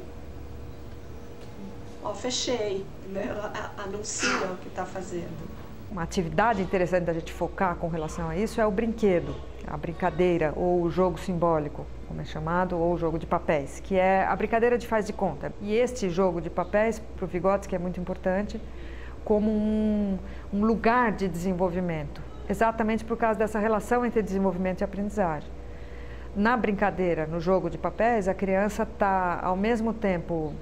Speaker 1: Ó, fechei, né? Ela anuncia o que está fazendo.
Speaker 2: Uma atividade interessante da gente focar com relação a isso é o brinquedo, a brincadeira ou o jogo simbólico, como é chamado, ou o jogo de papéis, que é a brincadeira de faz de conta. E este jogo de papéis, para o Vygotsky, é muito importante como um lugar de desenvolvimento, exatamente por causa dessa relação entre desenvolvimento e aprendizagem. Na brincadeira, no jogo de papéis, a criança está, ao mesmo tempo,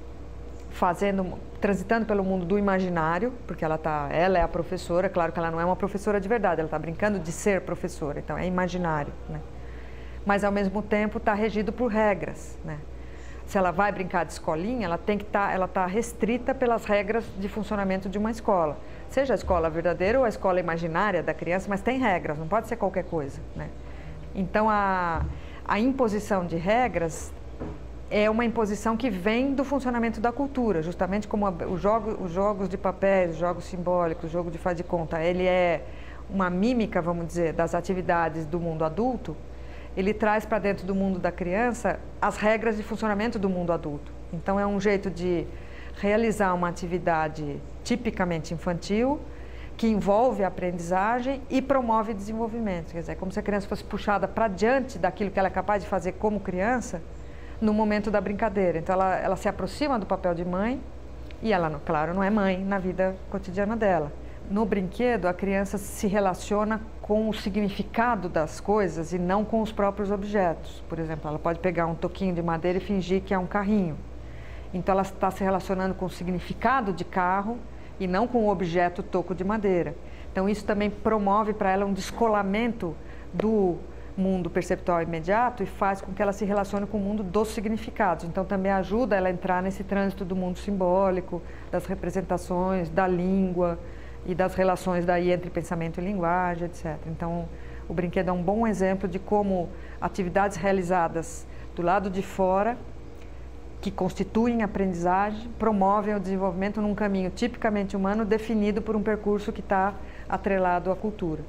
Speaker 2: transitando pelo mundo do imaginário, porque ela é a professora, claro que ela não é uma professora de verdade, ela está brincando de ser professora, então é imaginário, né? Mas ao mesmo tempo está regido por regras, né? Se ela vai brincar de escolinha, ela está restrita pelas regras de funcionamento de uma escola, seja a escola verdadeira ou a escola imaginária da criança, mas tem regras, não pode ser qualquer coisa, né? Então a imposição de regras é uma imposição que vem do funcionamento da cultura, justamente como os jogos de papéis, os jogos simbólicos, o jogo de faz de conta, ele é uma mímica, vamos dizer, das atividades do mundo adulto. Ele traz para dentro do mundo da criança as regras de funcionamento do mundo adulto. Então é um jeito de realizar uma atividade tipicamente infantil, que envolve a aprendizagem e promove desenvolvimento. Quer dizer, é como se a criança fosse puxada para diante daquilo que ela é capaz de fazer como criança, no momento da brincadeira. Então ela se aproxima do papel de mãe e ela, claro, não é mãe na vida cotidiana dela. No brinquedo, a criança se relaciona com o significado das coisas e não com os próprios objetos. Por exemplo, ela pode pegar um toquinho de madeira e fingir que é um carrinho. Então ela está se relacionando com o significado de carro e não com o objeto toco de madeira. Então isso também promove para ela um descolamento do mundo perceptual imediato e faz com que ela se relacione com o mundo dos significados. Então também ajuda ela a entrar nesse trânsito do mundo simbólico, das representações, da língua e das relações daí entre pensamento e linguagem, etc. Então o brinquedo é um bom exemplo de como atividades realizadas do lado de fora, que constituem aprendizagem, promovem o desenvolvimento num caminho tipicamente humano definido por um percurso que está atrelado à cultura.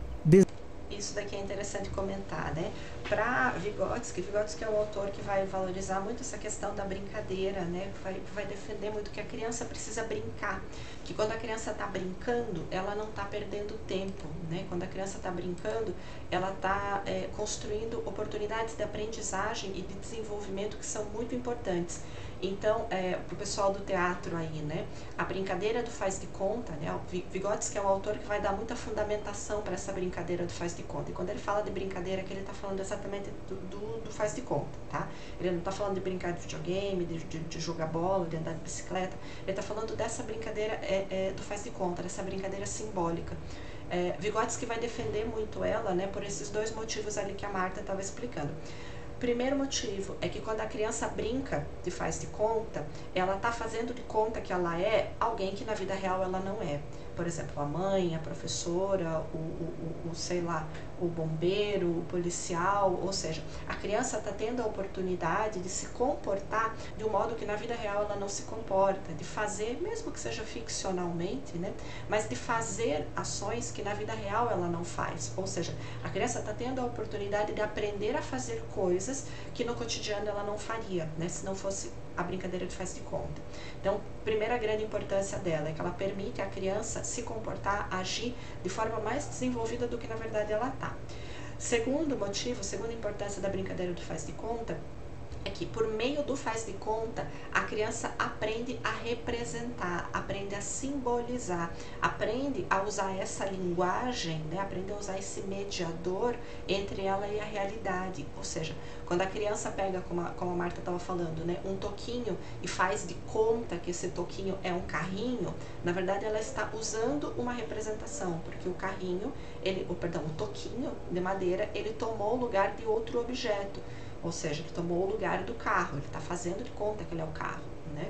Speaker 1: Isso daqui é interessante comentar, né? Para Vygotsky é um autor que vai valorizar muito essa questão da brincadeira, né? Vai defender muito que a criança precisa brincar, que quando a criança está brincando, ela não está perdendo tempo, né? Quando a criança está brincando, ela está construindo oportunidades de aprendizagem e de desenvolvimento que são muito importantes. Então, para o pessoal do teatro aí, né, a brincadeira do faz de conta, né, o Vygotsky é um autor que vai dar muita fundamentação para essa brincadeira do faz de conta. E quando ele fala de brincadeira, que ele está falando exatamente do faz de conta, tá? Ele não está falando de brincar de videogame, de jogar bola, de andar de bicicleta. Ele está falando dessa brincadeira do faz de conta, dessa brincadeira simbólica. Vygotsky vai defender muito ela, né, por esses dois motivos ali que a Marta estava explicando. Primeiro motivo é que quando a criança brinca de faz de conta, ela está fazendo de conta que ela é alguém que na vida real ela não é. Por exemplo, a mãe, a professora, sei lá, o bombeiro, o policial, ou seja, a criança está tendo a oportunidade de se comportar de um modo que na vida real ela não se comporta, de fazer, mesmo que seja ficcionalmente, né, mas de fazer ações que na vida real ela não faz. Ou seja, a criança está tendo a oportunidade de aprender a fazer coisas que no cotidiano ela não faria, né, se não fosse a brincadeira de faz de conta. Então, primeira grande importância dela é que ela permite a criança se comportar, agir de forma mais desenvolvida do que na verdade ela está. Segundo motivo, segunda importância da brincadeira do faz de conta é que por meio do faz de conta, a criança aprende a representar, aprende a simbolizar, aprende a usar essa linguagem, né? Aprende a usar esse mediador entre ela e a realidade. Ou seja, quando a criança pega, como a Marta estava falando, né, um toquinho e faz de conta que esse toquinho é um carrinho, na verdade ela está usando uma representação, porque o carrinho, o toquinho de madeira, ele tomou o lugar de outro objeto. Ou seja, ele tomou o lugar do carro, ele está fazendo de conta que ele é o carro, né?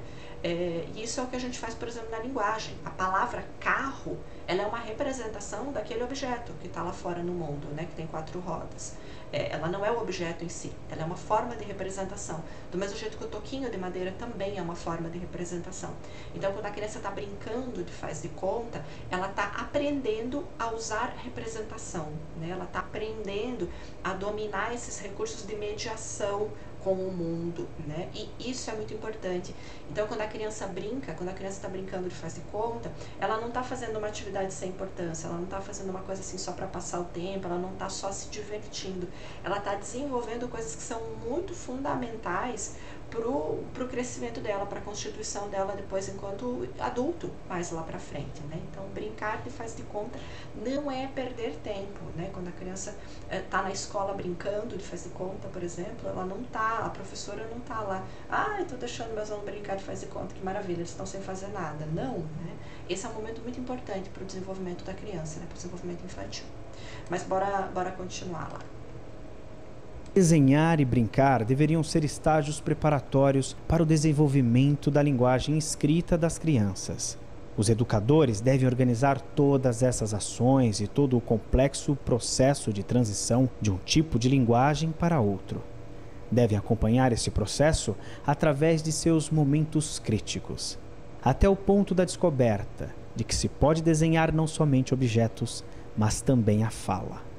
Speaker 1: E isso é o que a gente faz, por exemplo, na linguagem. A palavra carro, ela é uma representação daquele objeto que está lá fora no mundo, né? Que tem 4 rodas. Ela não é o objeto em si, ela é uma forma de representação. Do mesmo jeito que o toquinho de madeira também é uma forma de representação. Então, quando a criança está brincando de faz de conta, ela está aprendendo a usar representação, né? Ela está aprendendo a dominar esses recursos de mediação com o mundo, né? E isso é muito importante. Então, quando a criança brinca, quando a criança está brincando de faz de conta, ela não está fazendo uma atividade sem importância, ela não está fazendo uma coisa assim só para passar o tempo, ela não está só se divertindo, ela está desenvolvendo coisas que são muito fundamentais pro crescimento dela, para a constituição dela depois enquanto adulto, mais lá para frente, né? Então, brincar de faz de conta não é perder tempo, né? Quando a criança está na escola brincando de faz de conta, por exemplo, ela não tá, a professora não tá lá, estou deixando meus alunos brincar de faz de conta, que maravilha, eles estão sem fazer nada. Não, né? Esse é um momento muito importante para o desenvolvimento da criança, né? Para o desenvolvimento infantil. Mas bora continuar lá.
Speaker 3: Desenhar e brincar deveriam ser estágios preparatórios para o desenvolvimento da linguagem escrita das crianças. Os educadores devem organizar todas essas ações e todo o complexo processo de transição de um tipo de linguagem para outro. Devem acompanhar esse processo através de seus momentos críticos, até o ponto da descoberta de que se pode desenhar não somente objetos, mas também a fala.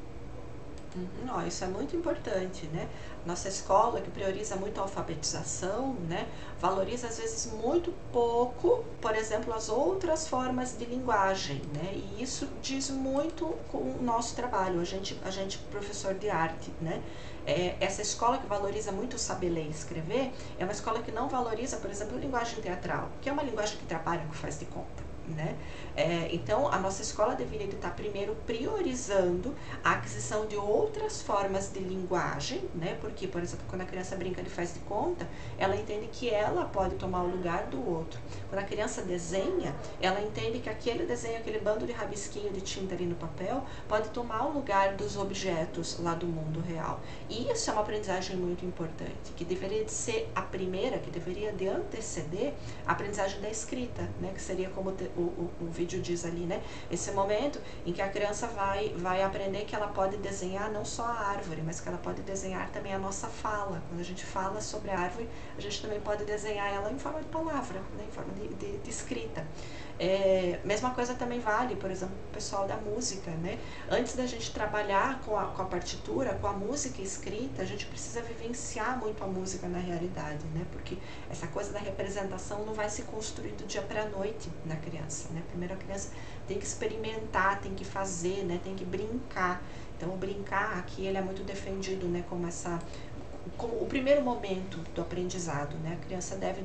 Speaker 1: Isso é muito importante, né? Nossa escola, que prioriza muito a alfabetização, né, valoriza às vezes muito pouco, por exemplo, as outras formas de linguagem, né? E isso diz muito com o nosso trabalho, a gente professor de arte, né? Essa escola que valoriza muito o saber ler e escrever é uma escola que não valoriza, por exemplo, a linguagem teatral, que é uma linguagem que trabalha com faz de conta, né? Então, a nossa escola deveria estar primeiro priorizando a aquisição de outras formas de linguagem, né? Porque, por exemplo, quando a criança brinca de faz de conta, ela entende que ela pode tomar o lugar do outro. Quando a criança desenha, ela entende que aquele desenho, aquele bando de rabisquinho de tinta ali no papel, pode tomar o lugar dos objetos lá do mundo real. E isso é uma aprendizagem muito importante, que deveria de ser a primeira, que deveria de anteceder a aprendizagem da escrita, né? Que seria como o vídeo diz ali, né? Esse momento em que a criança vai aprender que ela pode desenhar não só a árvore, mas que ela pode desenhar também a nossa fala. Quando a gente fala sobre a árvore, a gente também pode desenhar ela em forma de palavra, né? Em forma de escrita. Mesma coisa também vale, por exemplo, o pessoal da música, né? Antes da gente trabalhar com a partitura, com a música escrita, a gente precisa vivenciar muito a música na realidade, né? Porque essa coisa da representação não vai se construir do dia para a noite na criança, né? Primeiro a criança tem que experimentar, tem que fazer, né? Tem que brincar. Então o brincar aqui ele é muito defendido, né? Como o primeiro momento do aprendizado, né? A criança deve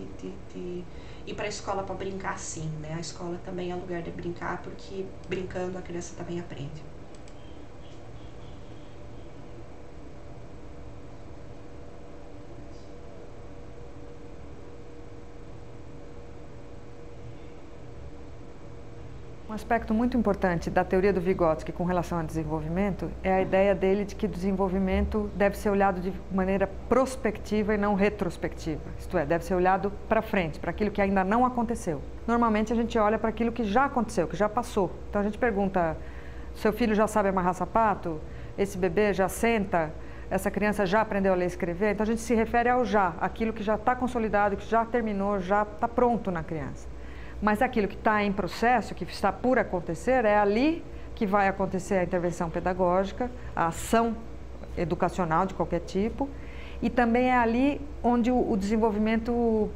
Speaker 1: ir para a escola para brincar, sim, né? A escola também é lugar de brincar, porque brincando a criança também aprende.
Speaker 2: Um aspecto muito importante da teoria do Vygotsky com relação ao desenvolvimento é a ideia dele de que o desenvolvimento deve ser olhado de maneira prospectiva e não retrospectiva. Isto é, deve ser olhado para frente, para aquilo que ainda não aconteceu. Normalmente a gente olha para aquilo que já aconteceu, que já passou. Então a gente pergunta, seu filho já sabe amarrar sapato? Esse bebê já senta? Essa criança já aprendeu a ler e escrever? Então a gente se refere ao já, aquilo que já está consolidado, que já terminou, já está pronto na criança. Mas aquilo que está em processo, que está por acontecer, é ali que vai acontecer a intervenção pedagógica, a ação educacional de qualquer tipo, e também é ali onde o desenvolvimento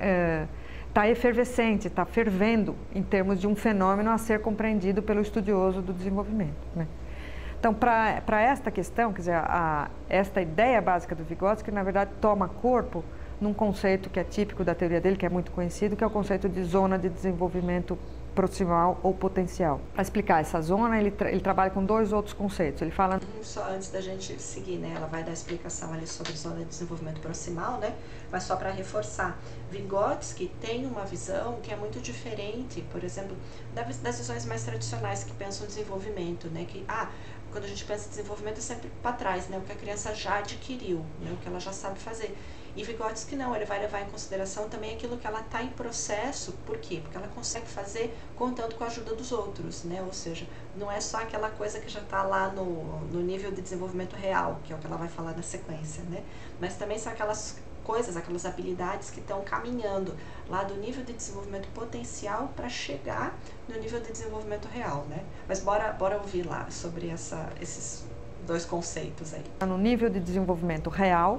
Speaker 2: está efervescente, está fervendo em termos de um fenômeno a ser compreendido pelo estudioso do desenvolvimento, né? Então, para esta questão, quer dizer, esta ideia básica do Vygotsky, na verdade, toma corpo num conceito que é típico da teoria dele, que é muito conhecido, que é o conceito de zona de desenvolvimento proximal ou potencial. Para explicar essa zona, ele trabalha com dois outros conceitos. Ele fala...
Speaker 1: Só antes da gente seguir, né, ela vai dar explicação ali sobre zona de desenvolvimento proximal, né, mas só para reforçar, Vygotsky tem uma visão que é muito diferente, por exemplo, das visões mais tradicionais que pensam desenvolvimento, né, que, quando a gente pensa em desenvolvimento é sempre para trás, né, o que a criança já adquiriu, né, o que ela já sabe fazer. E Vygotsky não, ele vai levar em consideração também aquilo que ela está em processo. Por quê? Porque ela consegue fazer contando com a ajuda dos outros, né? Ou seja, não é só aquela coisa que já está lá no nível de desenvolvimento real, que é o que ela vai falar na sequência, né? Mas também são aquelas coisas, aquelas habilidades que estão caminhando lá do nível de desenvolvimento potencial para chegar no nível de desenvolvimento real, né? Mas bora ouvir lá sobre esses dois conceitos aí.
Speaker 2: No nível de desenvolvimento real,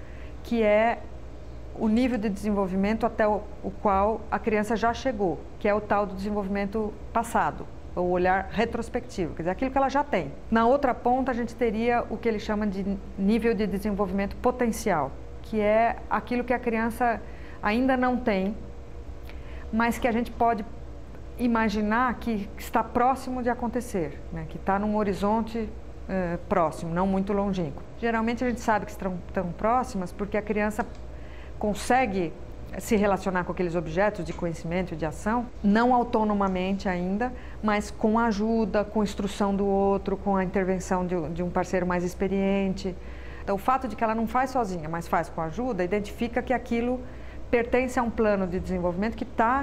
Speaker 2: que é o nível de desenvolvimento até o qual a criança já chegou, que é o tal do desenvolvimento passado, o olhar retrospectivo, quer dizer, aquilo que ela já tem. Na outra ponta, a gente teria o que ele chama de nível de desenvolvimento potencial, que é aquilo que a criança ainda não tem, mas que a gente pode imaginar que está próximo de acontecer, né? Que está num horizonte próximo, não muito longínquo. Geralmente a gente sabe que estão tão próximas porque a criança consegue se relacionar com aqueles objetos de conhecimento e de ação, não autonomamente ainda, mas com ajuda, com instrução do outro, com a intervenção de um parceiro mais experiente. Então, o fato de que ela não faz sozinha, mas faz com ajuda, identifica que aquilo pertence a um plano de desenvolvimento que está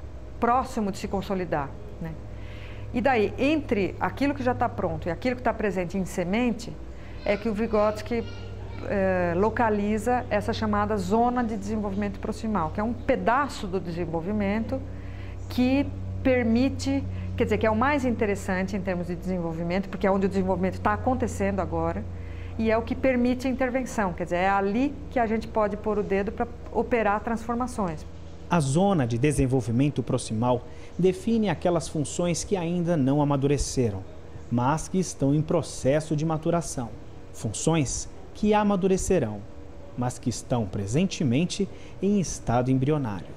Speaker 2: próximo de se consolidar, né? E daí, entre aquilo que já está pronto e aquilo que está presente em semente, é que o Vygotsky localiza essa chamada zona de desenvolvimento proximal, que é um pedaço do desenvolvimento que permite, quer dizer, que é o mais interessante em termos de desenvolvimento, porque é onde o desenvolvimento está acontecendo agora, e é o que permite a intervenção, quer dizer, é ali que a gente pode pôr o dedo para operar transformações.
Speaker 3: A zona de desenvolvimento proximal define aquelas funções que ainda não amadureceram, mas que estão em processo de maturação. Funções que amadurecerão, mas que estão presentemente em estado embrionário.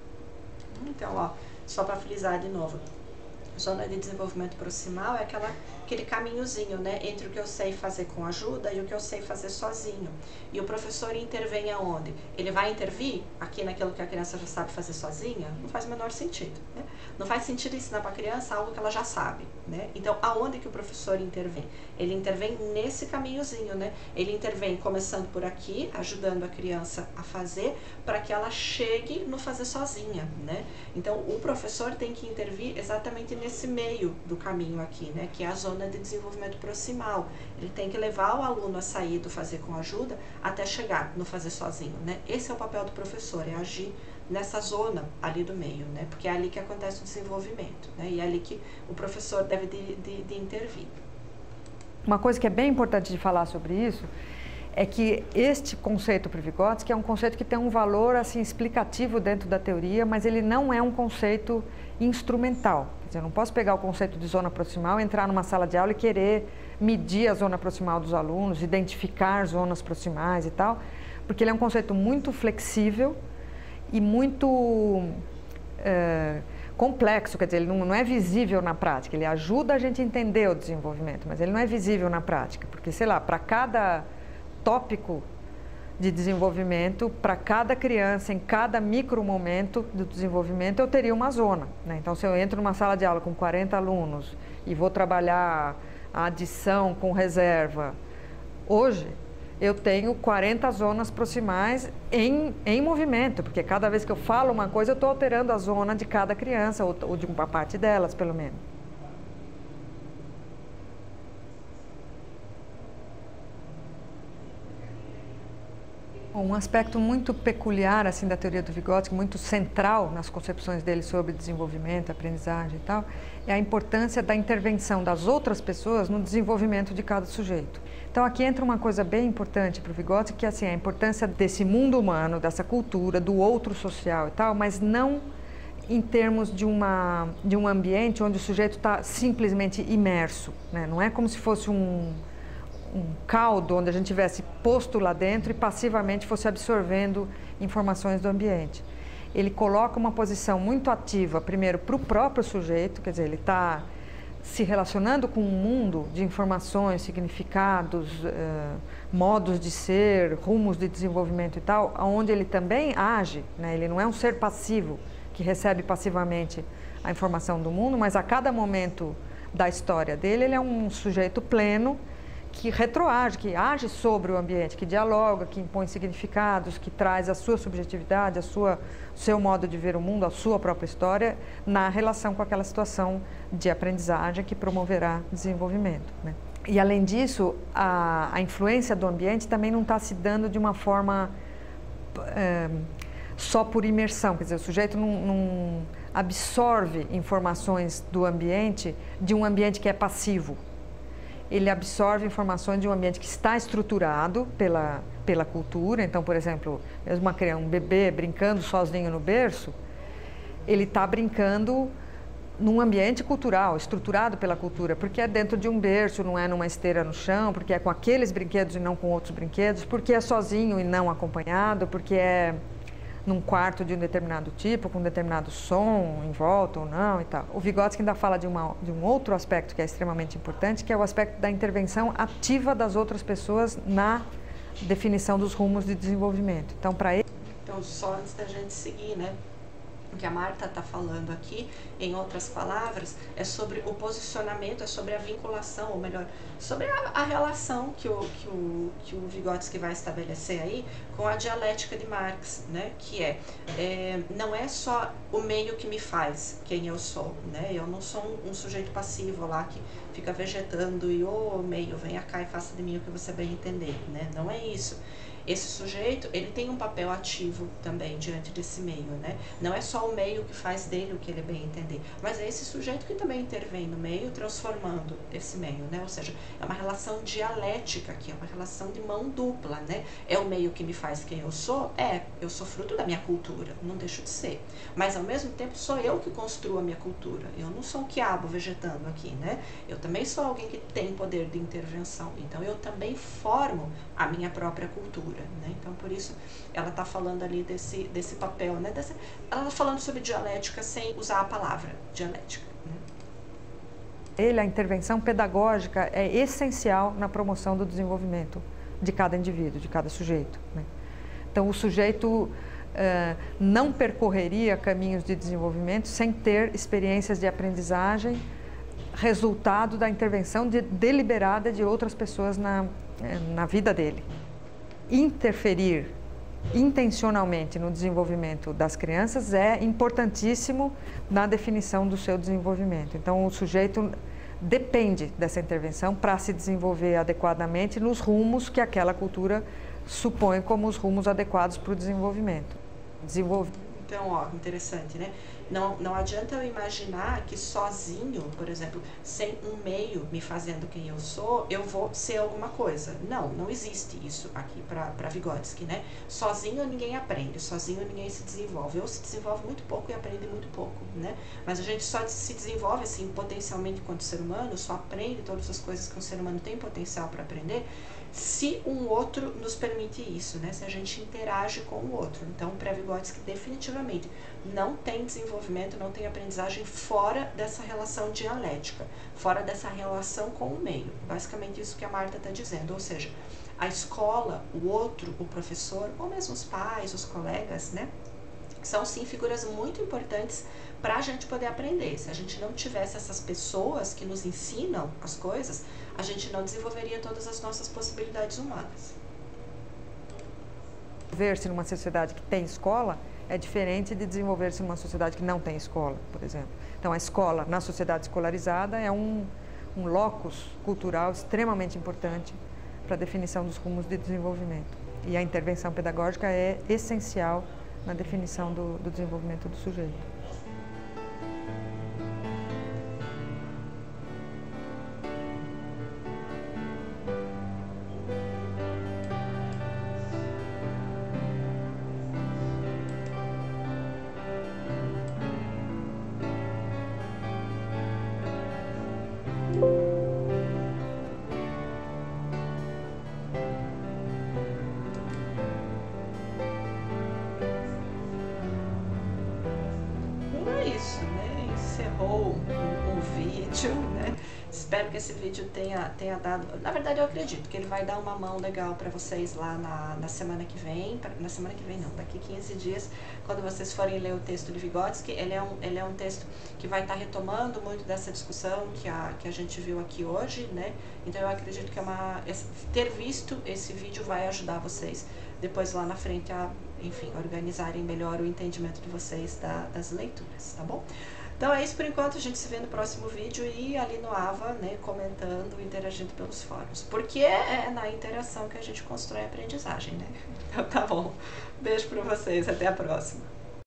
Speaker 1: Então, só para frisar de novo, zona de desenvolvimento proximal é aquele caminhozinho, né, entre o que eu sei fazer com ajuda e o que eu sei fazer sozinho. E o professor intervém aonde? Ele vai intervir aqui naquilo que a criança já sabe fazer sozinha? Não faz o menor sentido, né? Não faz sentido ensinar para a criança algo que ela já sabe, né? Então, aonde que o professor intervém? Ele intervém nesse caminhozinho, né? Ele intervém começando por aqui, ajudando a criança a fazer, para que ela chegue no fazer sozinha, né? Então, o professor tem que intervir exatamente nesse meio do caminho aqui, né? Que é a zona de desenvolvimento proximal. Ele tem que levar o aluno a sair do fazer com ajuda até chegar no fazer sozinho, né? Esse é o papel do professor, é agir nessa zona ali do meio, né? Porque é ali que acontece o desenvolvimento, né? E é ali que o professor deve de intervir.
Speaker 2: Uma coisa que é bem importante de falar sobre isso é que este conceito para Vygotsky é um conceito que tem um valor assim explicativo dentro da teoria, mas ele não é um conceito instrumental. Quer dizer, eu não posso pegar o conceito de zona proximal, entrar numa sala de aula e querer medir a zona proximal dos alunos, identificar zonas proximais e tal, porque ele é um conceito muito flexível e muito complexo, quer dizer, ele não é visível na prática, ele ajuda a gente a entender o desenvolvimento, mas ele não é visível na prática, porque, sei lá, para cada tópico de desenvolvimento, para cada criança, em cada micro momento do desenvolvimento, eu teria uma zona, né? Então, se eu entro numa sala de aula com 40 alunos e vou trabalhar a adição com reserva, hoje eu tenho 40 zonas proximais em movimento, porque cada vez que eu falo uma coisa, eu estou alterando a zona de cada criança, ou de uma parte delas, pelo menos. Um aspecto muito peculiar assim da teoria do Vygotsky, muito central nas concepções dele sobre desenvolvimento, aprendizagem e tal, é a importância da intervenção das outras pessoas no desenvolvimento de cada sujeito. Então aqui entra uma coisa bem importante para o Vygotsky, que é assim, a importância desse mundo humano, dessa cultura, do outro social e tal, mas não em termos de um ambiente onde o sujeito está simplesmente imerso, né? Não é como se fosse um caldo onde a gente tivesse posto lá dentro e passivamente fosse absorvendo informações do ambiente. Ele coloca uma posição muito ativa, primeiro, para o próprio sujeito, quer dizer, ele está se relacionando com um mundo de informações, significados, modos de ser, rumos de desenvolvimento e tal, onde ele também age, né? Ele não é um ser passivo que recebe passivamente a informação do mundo, mas a cada momento da história dele, ele é um sujeito pleno que retroage, que age sobre o ambiente, que dialoga, que impõe significados, que traz a sua subjetividade, o seu modo de ver o mundo, a sua própria história, na relação com aquela situação de aprendizagem que promoverá desenvolvimento, né? E, além disso, a influência do ambiente também não está se dando de uma forma só por imersão, quer dizer, o sujeito não absorve informações do ambiente, de um ambiente que é passivo. Ele absorve informações de um ambiente que está estruturado pela cultura. Então, por exemplo, um bebê brincando sozinho no berço, ele está brincando num ambiente cultural, estruturado pela cultura, porque é dentro de um berço, não é numa esteira no chão, porque é com aqueles brinquedos e não com outros brinquedos, porque é sozinho e não acompanhado, porque é num quarto de um determinado tipo, com um determinado som em volta ou não e tal. O Vygotsky ainda fala de um outro aspecto que é extremamente importante, que é o aspecto da intervenção ativa das outras pessoas na definição dos rumos de desenvolvimento. Então, para ele...
Speaker 1: Então, só antes da gente seguir, né? O que a Marta está falando aqui, em outras palavras, é sobre o posicionamento, é sobre a vinculação, ou melhor, sobre a relação que o Vygotsky vai estabelecer aí com a dialética de Marx, né? Que não é só o meio que me faz quem eu sou, né? Eu não sou um sujeito passivo lá que fica vegetando e meio, venha cá e faça de mim o que você bem entender, né? Não é isso. Esse sujeito, ele tem um papel ativo também diante desse meio, né? Não é só o meio que faz dele o que ele bem entender, mas é esse sujeito que também intervém no meio, transformando esse meio, né? Ou seja, é uma relação dialética aqui, é uma relação de mão dupla, né? É o meio que me faz quem eu sou? Eu sou fruto da minha cultura, não deixo de ser. Mas, ao mesmo tempo, sou eu que construo a minha cultura. Eu não sou um quiabo vegetando aqui, né? Eu também sou alguém que tem poder de intervenção. Então, eu também formo a minha própria cultura. Né? Então, por isso, ela está falando ali desse papel, né? Ela está falando sobre dialética sem usar a palavra dialética. Né?
Speaker 2: A intervenção pedagógica é essencial na promoção do desenvolvimento de cada indivíduo, de cada sujeito. Né? Então, o sujeito não percorreria caminhos de desenvolvimento sem ter experiências de aprendizagem, resultado da intervenção deliberada de outras pessoas na vida dele. Interferir intencionalmente no desenvolvimento das crianças é importantíssimo na definição do seu desenvolvimento. Então, o sujeito depende dessa intervenção para se desenvolver adequadamente nos rumos que aquela cultura supõe como os rumos adequados para o desenvolvimento. Então,
Speaker 1: interessante, né? Não adianta eu imaginar que sozinho, por exemplo, sem um meio me fazendo quem eu sou, eu vou ser alguma coisa. Não existe isso aqui para Vygotsky, né? Sozinho ninguém aprende, sozinho ninguém se desenvolve. Ou se desenvolve muito pouco e aprende muito pouco, né? Mas a gente só se desenvolve, assim, potencialmente enquanto ser humano, só aprende todas as coisas que um ser humano tem potencial para aprender, se um outro nos permite isso, né? Se a gente interage com o outro. Então, para Vygotsky, definitivamente, não tem desenvolvimento, não tem aprendizagem fora dessa relação dialética, fora dessa relação com o meio. Basicamente isso que a Marta está dizendo, ou seja, a escola, o outro, o professor, ou mesmo os pais, os colegas, né? São sim figuras muito importantes para a gente poder aprender. Se a gente não tivesse essas pessoas que nos ensinam as coisas, a gente não desenvolveria todas as nossas possibilidades humanas.
Speaker 2: Desenvolver-se numa sociedade que tem escola é diferente de desenvolver-se numa sociedade que não tem escola, por exemplo. Então, a escola, na sociedade escolarizada, é um locus cultural extremamente importante para a definição dos rumos de desenvolvimento. E a intervenção pedagógica é essencial na definição do desenvolvimento do sujeito.
Speaker 1: Encerrou o vídeo, né? Espero que esse vídeo tenha dado... Na verdade, eu acredito que ele vai dar uma mão legal para vocês lá na semana que vem. Na semana que vem não, daqui 15 dias, quando vocês forem ler o texto de Vygotsky. Ele é um texto que vai estar retomando muito dessa discussão que a gente viu aqui hoje, né? Então eu acredito que ter visto esse vídeo vai ajudar vocês depois lá na frente a, enfim, organizarem melhor o entendimento de vocês das leituras, tá bom? Então é isso por enquanto, a gente se vê no próximo vídeo e ali no AVA, né, comentando, interagindo pelos fóruns. Porque é na interação que a gente constrói a aprendizagem, né? Então tá bom. Beijo pra vocês, até a próxima.